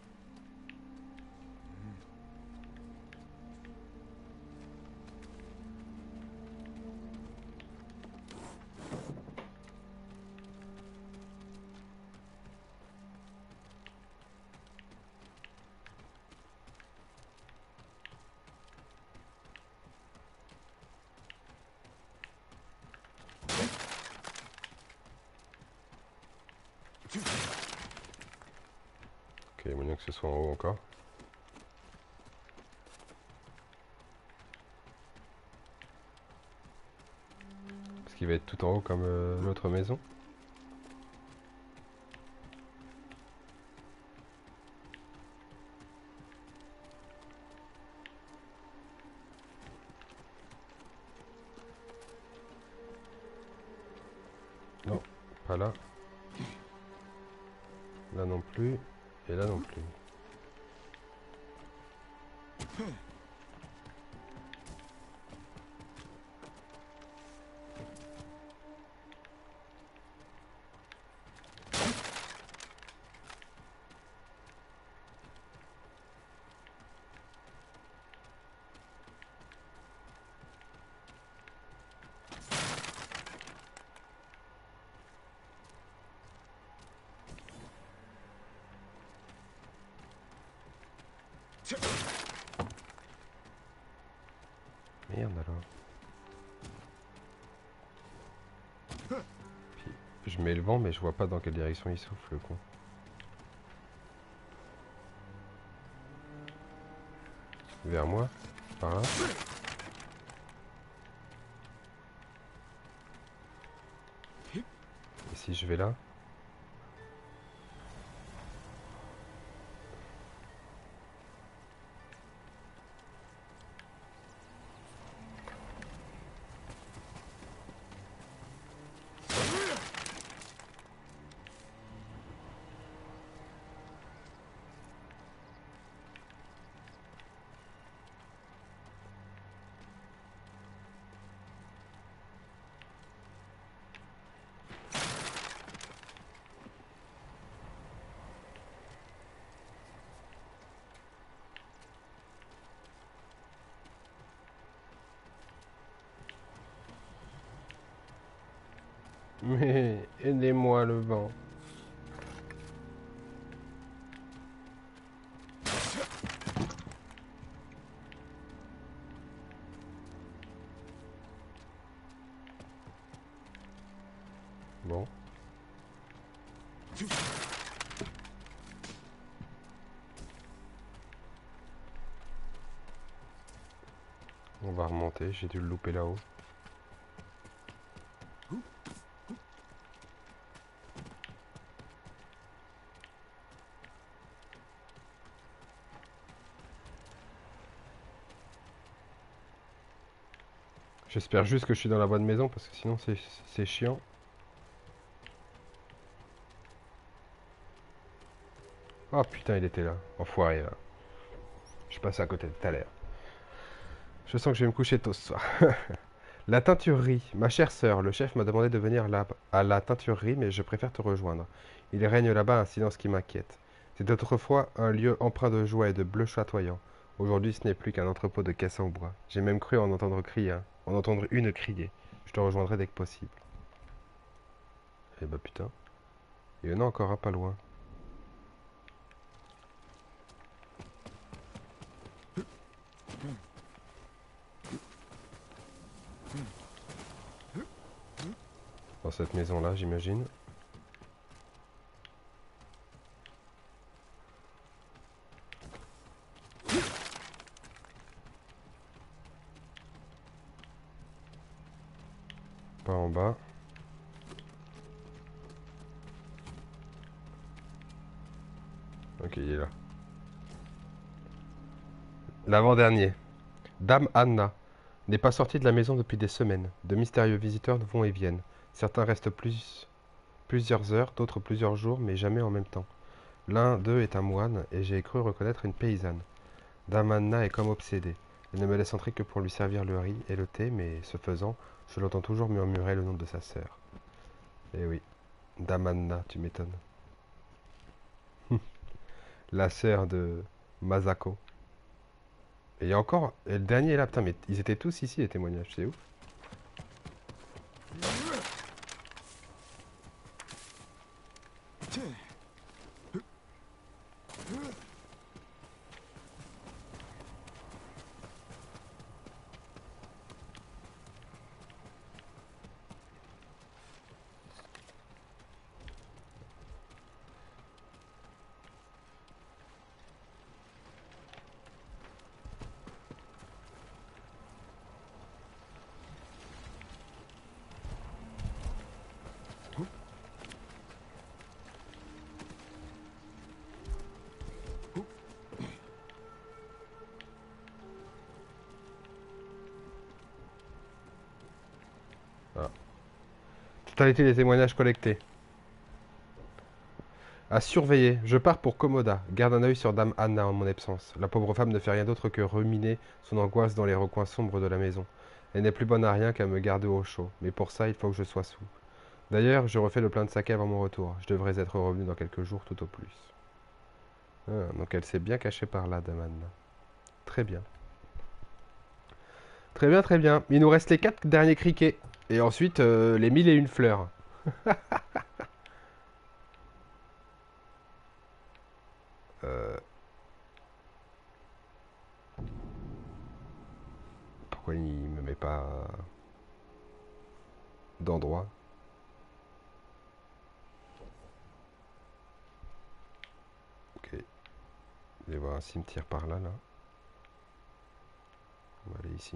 Ok, il y a moyen que ce soit en haut encore. Parce qu'il va être tout en haut comme l'autre maison. Non, pas là. Là non plus. Et là non plus. Merde alors. Puis, je mets le vent mais je vois pas dans quelle direction il souffle le con. Vers moi. Par là. Et si je vais là? Mais aidez-moi le vent. Bon. On va remonter, j'ai dû le louper là-haut. J'espère juste que je suis dans la bonne maison parce que sinon c'est chiant. Oh putain, il était là. Enfoiré là. Je suis passé à côté de tout à l'heure. Je sens que je vais me coucher tôt ce soir. La teinturerie. Ma chère sœur, le chef m'a demandé de venir là à la teinturerie, mais je préfère te rejoindre. Il règne là-bas un silence qui m'inquiète. C'était autrefois un lieu empreint de joie et de bleu chatoyant. Aujourd'hui, ce n'est plus qu'un entrepôt de caisses en bois. J'ai même cru en entendre crier, en entendre une crier. Je te rejoindrai dès que possible. Eh bah putain. Il y en a encore un pas loin. Dans cette maison-là, j'imagine. Pas en bas. Ok, il est là. L'avant-dernier. Dame Anna n'est pas sortie de la maison depuis des semaines. De mystérieux visiteurs vont et viennent. Certains restent plusieurs heures, d'autres plusieurs jours, mais jamais en même temps. L'un d'eux est un moine, et j'ai cru reconnaître une paysanne. Dame Anna est comme obsédée. Elle ne me laisse entrer que pour lui servir le riz et le thé, mais ce faisant, je l'entends toujours murmurer le nom de sa sœur. Eh oui, Dame Anna, tu m'étonnes. La sœur de Masako. Et il y a encore... Et le dernier est là, putain, mais ils étaient tous ici, les témoignages, c'est ouf. Ah. Totalité des témoignages collectés. À surveiller. Je pars pour Komoda. Garde un œil sur Dame Anna en mon absence. La pauvre femme ne fait rien d'autre que ruminer son angoisse dans les recoins sombres de la maison. Elle n'est plus bonne à rien qu'à me garder au chaud. Mais pour ça, il faut que je sois sous. D'ailleurs, je refais le plein de saké avant mon retour. Je devrais être revenu dans quelques jours tout au plus. Ah, donc elle s'est bien cachée par là, Dame Anna. Très bien. Très bien, très bien. Il nous reste les 4 derniers criquets. Et ensuite, les 1001 fleurs. Euh, Pourquoi il me met pas d'endroit? Ok. Il va y avoir un cimetière par là, là. On va aller ici.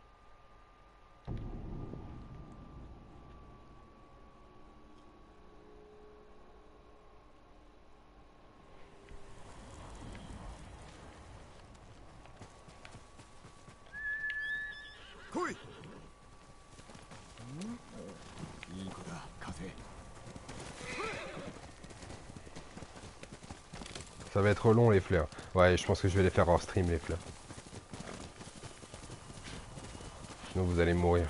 Ça va être long les fleurs. Ouais, je pense que je vais les faire en stream les fleurs. Sinon vous allez mourir.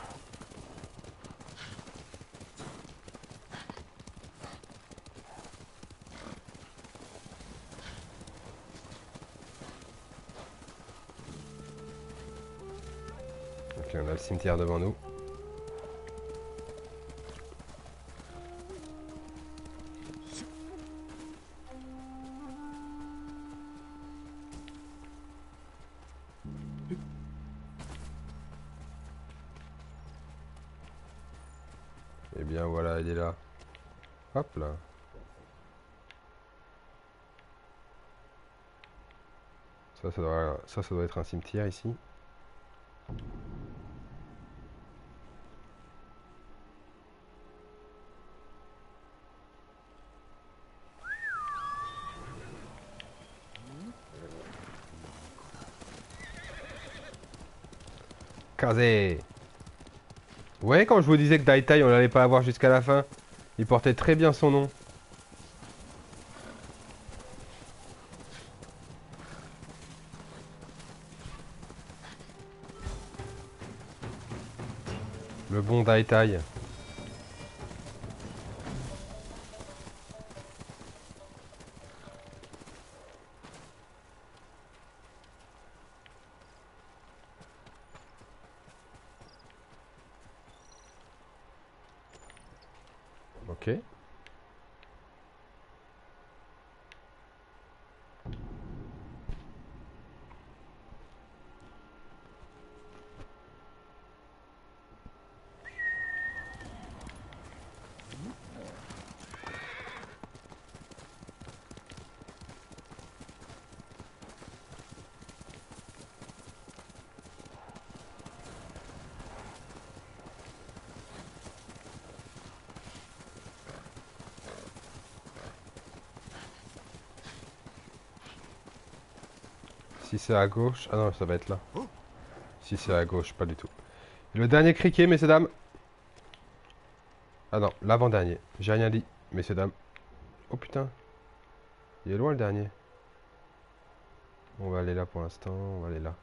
Ok, on a le cimetière devant nous. bien, voilà, il est là. Hop là. Ça doit être un cimetière ici. Kazé. Ouais, quand je vous disais que Daitai, on n'allait pas avoir jusqu'à la fin. Il portait très bien son nom. Le bon Daitai. Ok. Si c'est à gauche... Ah non, ça va être là. Si c'est à gauche, pas du tout. Le dernier criquet, messieurs, dames. Ah non, l'avant-dernier. J'ai rien dit, messieurs, dames. Oh putain. Il est loin le dernier. On va aller là pour l'instant. On va aller là.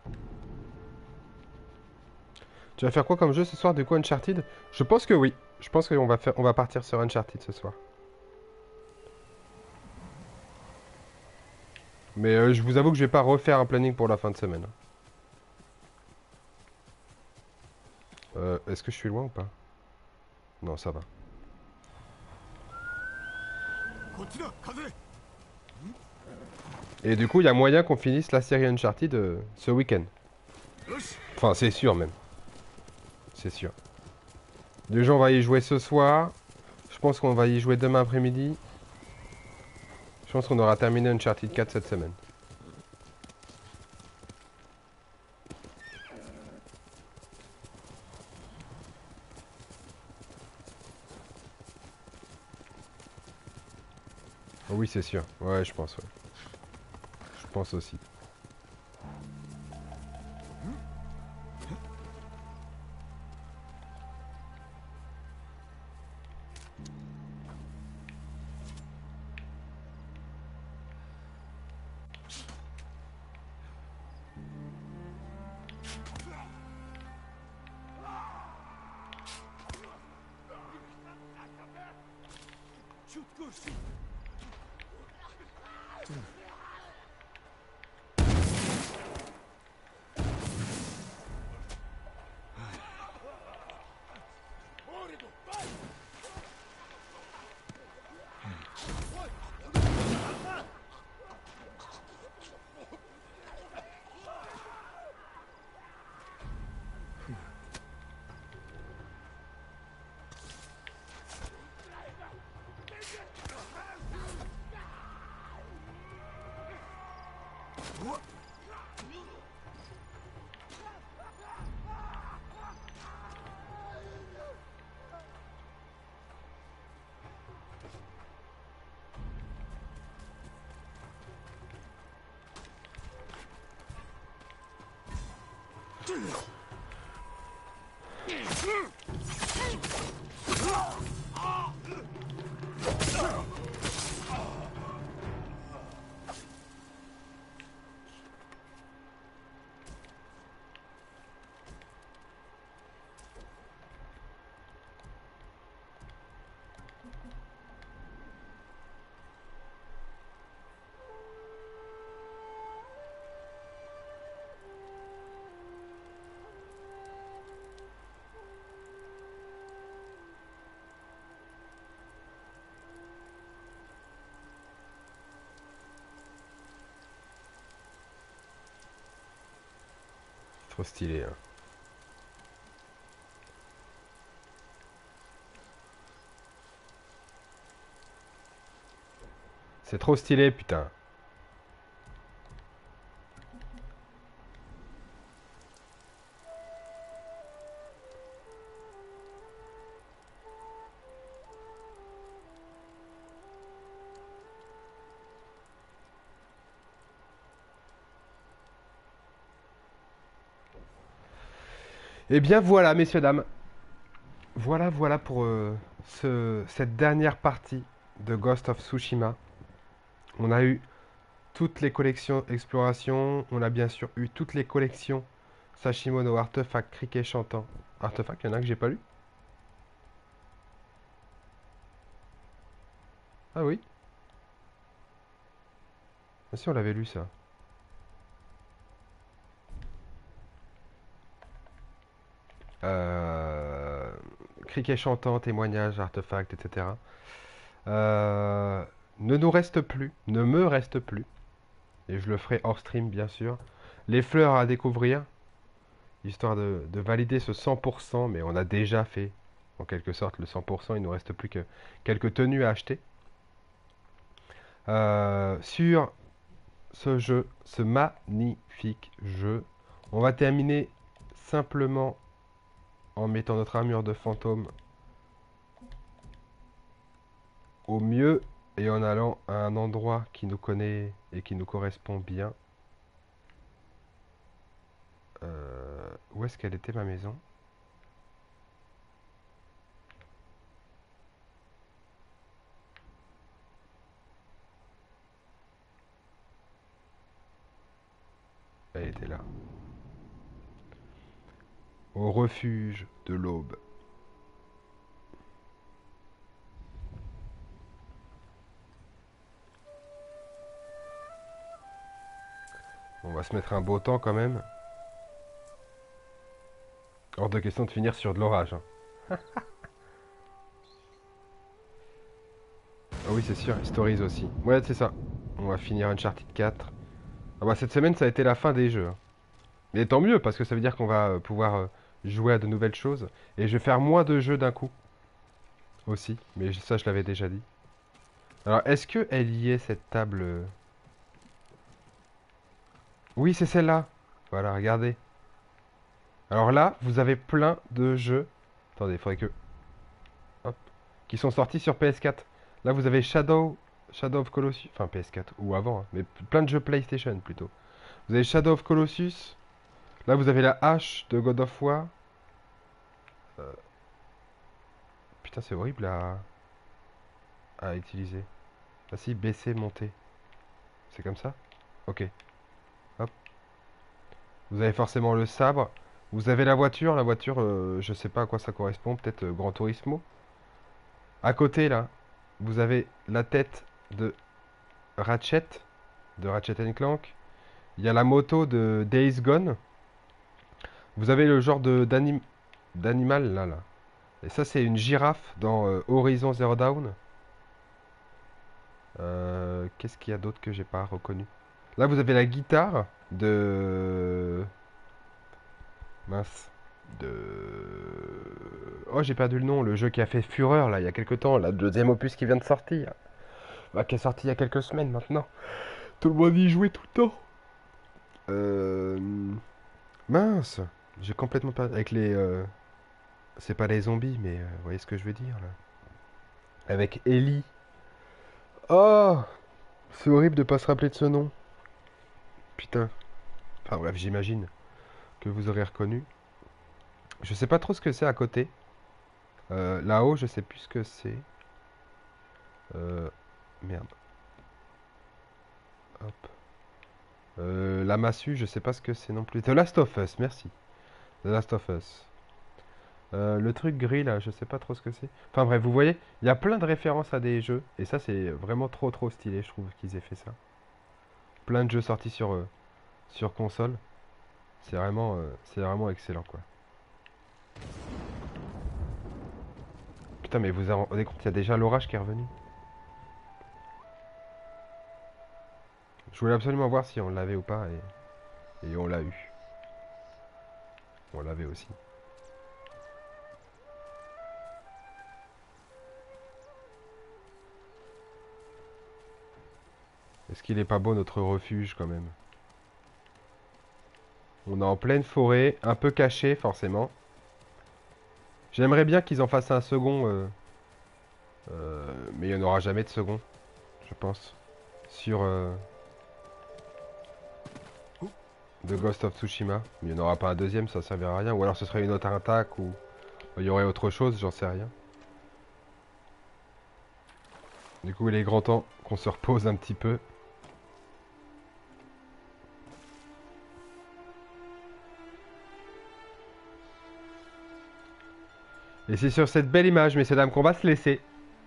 Tu vas faire quoi comme jeu ce soir? Du coup, Uncharted? Je pense que oui. Je pense on va partir sur Uncharted ce soir. Mais je vous avoue que je vais pas refaire un planning pour la fin de semaine. Est-ce que je suis loin ou pas? Non, ça va. Et du coup, il y a moyen qu'on finisse la série Uncharted ce week-end. Enfin, c'est sûr même. C'est sûr. Déjà, on va y jouer ce soir. Je pense qu'on va y jouer demain après-midi. Je pense qu'on aura terminé Uncharted 4 cette semaine. Oh oui, c'est sûr. Ouais, je pense, ouais. Je pense aussi. Trop stylé, hein. C'est trop stylé, putain. Eh bien voilà, messieurs, dames. Voilà pour cette dernière partie de Ghost of Tsushima. On a eu toutes les collections exploration. On a bien sûr eu toutes les collections Sashimono Artefact Criquet Chantant. Artefact, il y en a que j'ai pas lu. Ah oui. Ah si, on l'avait lu ça. Euh... Criquet Chantant, témoignage, artefact, etc. Ne nous reste plus, ne me reste plus, et je le ferai hors stream bien sûr, les fleurs à découvrir, histoire de valider ce 100%, mais on a déjà fait en quelque sorte le 100%, il ne nous reste plus que quelques tenues à acheter. Sur ce jeu, ce magnifique jeu, on va terminer simplement en mettant notre armure de fantôme au mieux et en allant à un endroit qui nous connaît et qui nous correspond bien. Où est-ce qu'elle était ma maison? Elle était là. Au refuge de l'aube. On va se mettre un beau temps quand même. Hors de question de finir sur de l'orage, hein. Ah oui, c'est sûr, Stories aussi. Ouais, c'est ça. On va finir Uncharted 4. Ah bah cette semaine, ça a été la fin des jeux, hein. Mais tant mieux, parce que ça veut dire qu'on va pouvoir jouer à de nouvelles choses. Et je vais faire moins de jeux d'un coup. Aussi. Mais ça, je l'avais déjà dit. Alors, est-ce que elle y est, cette table Oui, c'est celle-là. Voilà, regardez. Alors là, vous avez plein de jeux. Attendez, il faudrait que... Hop. Qui sont sortis sur PS4. Là, vous avez Shadow of Colossus. Enfin, PS4, ou avant, hein, mais plein de jeux PlayStation, plutôt. Vous avez Shadow of Colossus. Là, vous avez la hache de God of War. Euh, Putain, c'est horrible à utiliser. Ah si, baisser, monter. C'est comme ça? Ok. Hop. Vous avez forcément le sabre. Vous avez la voiture. La voiture, je sais pas à quoi ça correspond. Peut-être Gran Turismo. À côté, là, vous avez la tête de Ratchet. De Ratchet and Clank. Il y a la moto de Days Gone. Vous avez le genre d'animal, là. Et ça, c'est une girafe dans Horizon Zero Dawn. Qu'est-ce qu'il y a d'autre que j'ai pas reconnu? Là, vous avez la guitare de... Mince. De... Oh, j'ai perdu le nom. Le jeu qui a fait fureur, là, il y a quelques temps. La deuxième opus qui vient de sortir. Bah, qui est sorti il y a quelques semaines, maintenant. Tout le monde y jouait tout le temps. Euh... Mince. J'ai complètement perdu. Avec les... C'est pas les zombies, mais vous voyez ce que je veux dire, là. Avec Ellie. Oh! C'est horrible de pas se rappeler de ce nom. Putain. Enfin bref, j'imagine que vous aurez reconnu. Je sais pas trop ce que c'est à côté. Là-haut, je sais plus ce que c'est. Euh, Merde. Hop. La massue, je sais pas ce que c'est non plus. The Last of Us, merci. The Last of Us. Le truc gris là, je sais pas trop ce que c'est. Enfin bref, vous voyez, il y a plein de références à des jeux. Et ça, c'est vraiment trop stylé, je trouve, qu'ils aient fait ça. Plein de jeux sortis sur console. C'est vraiment excellent, quoi. Putain, mais vous vous rendez compte, il y a déjà l'orage qui est revenu. Je voulais absolument voir si on l'avait ou pas, et on l'a eu. On l'avait aussi. Est-ce qu'il est pas beau notre refuge quand même? On est en pleine forêt, un peu caché forcément. J'aimerais bien qu'ils en fassent un second, mais il n'y en aura jamais de second, je pense. Sur The Ghost of Tsushima. Mais il n'y en aura pas un deuxième, ça servira à rien. Ou alors ce serait une autre attaque, ou il y aurait autre chose, j'en sais rien. Du coup, il est grand temps qu'on se repose un petit peu. Et c'est sur cette belle image, messieurs dames, qu'on va se laisser.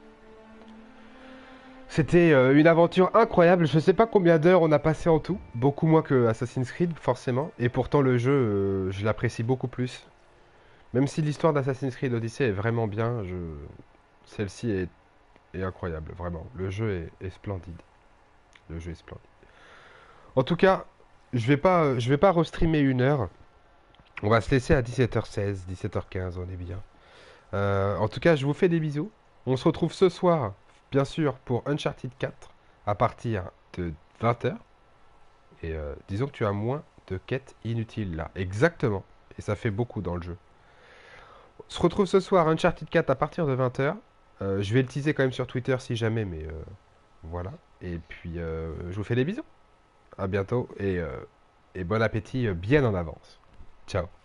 C'était une aventure incroyable. Je sais pas combien d'heures on a passé en tout. Beaucoup moins que Assassin's Creed, forcément. Et pourtant, le jeu, je l'apprécie beaucoup plus. Même si l'histoire d'Assassin's Creed Odyssey est vraiment bien, celle-ci est incroyable, vraiment. Le jeu est splendide. Le jeu est splendide. En tout cas, je vais pas restreamer une heure. On va se laisser à 17h16, 17h15, on est bien. En tout cas, je vous fais des bisous. On se retrouve ce soir, bien sûr, pour Uncharted 4 à partir de 20h. Et disons que tu as moins de quêtes inutiles là. Exactement. Et ça fait beaucoup dans le jeu. On se retrouve ce soir, Uncharted 4 à partir de 20h. Je vais le teaser quand même sur Twitter si jamais, mais voilà. Et puis, je vous fais des bisous. À bientôt et bon appétit bien en avance. Ciao.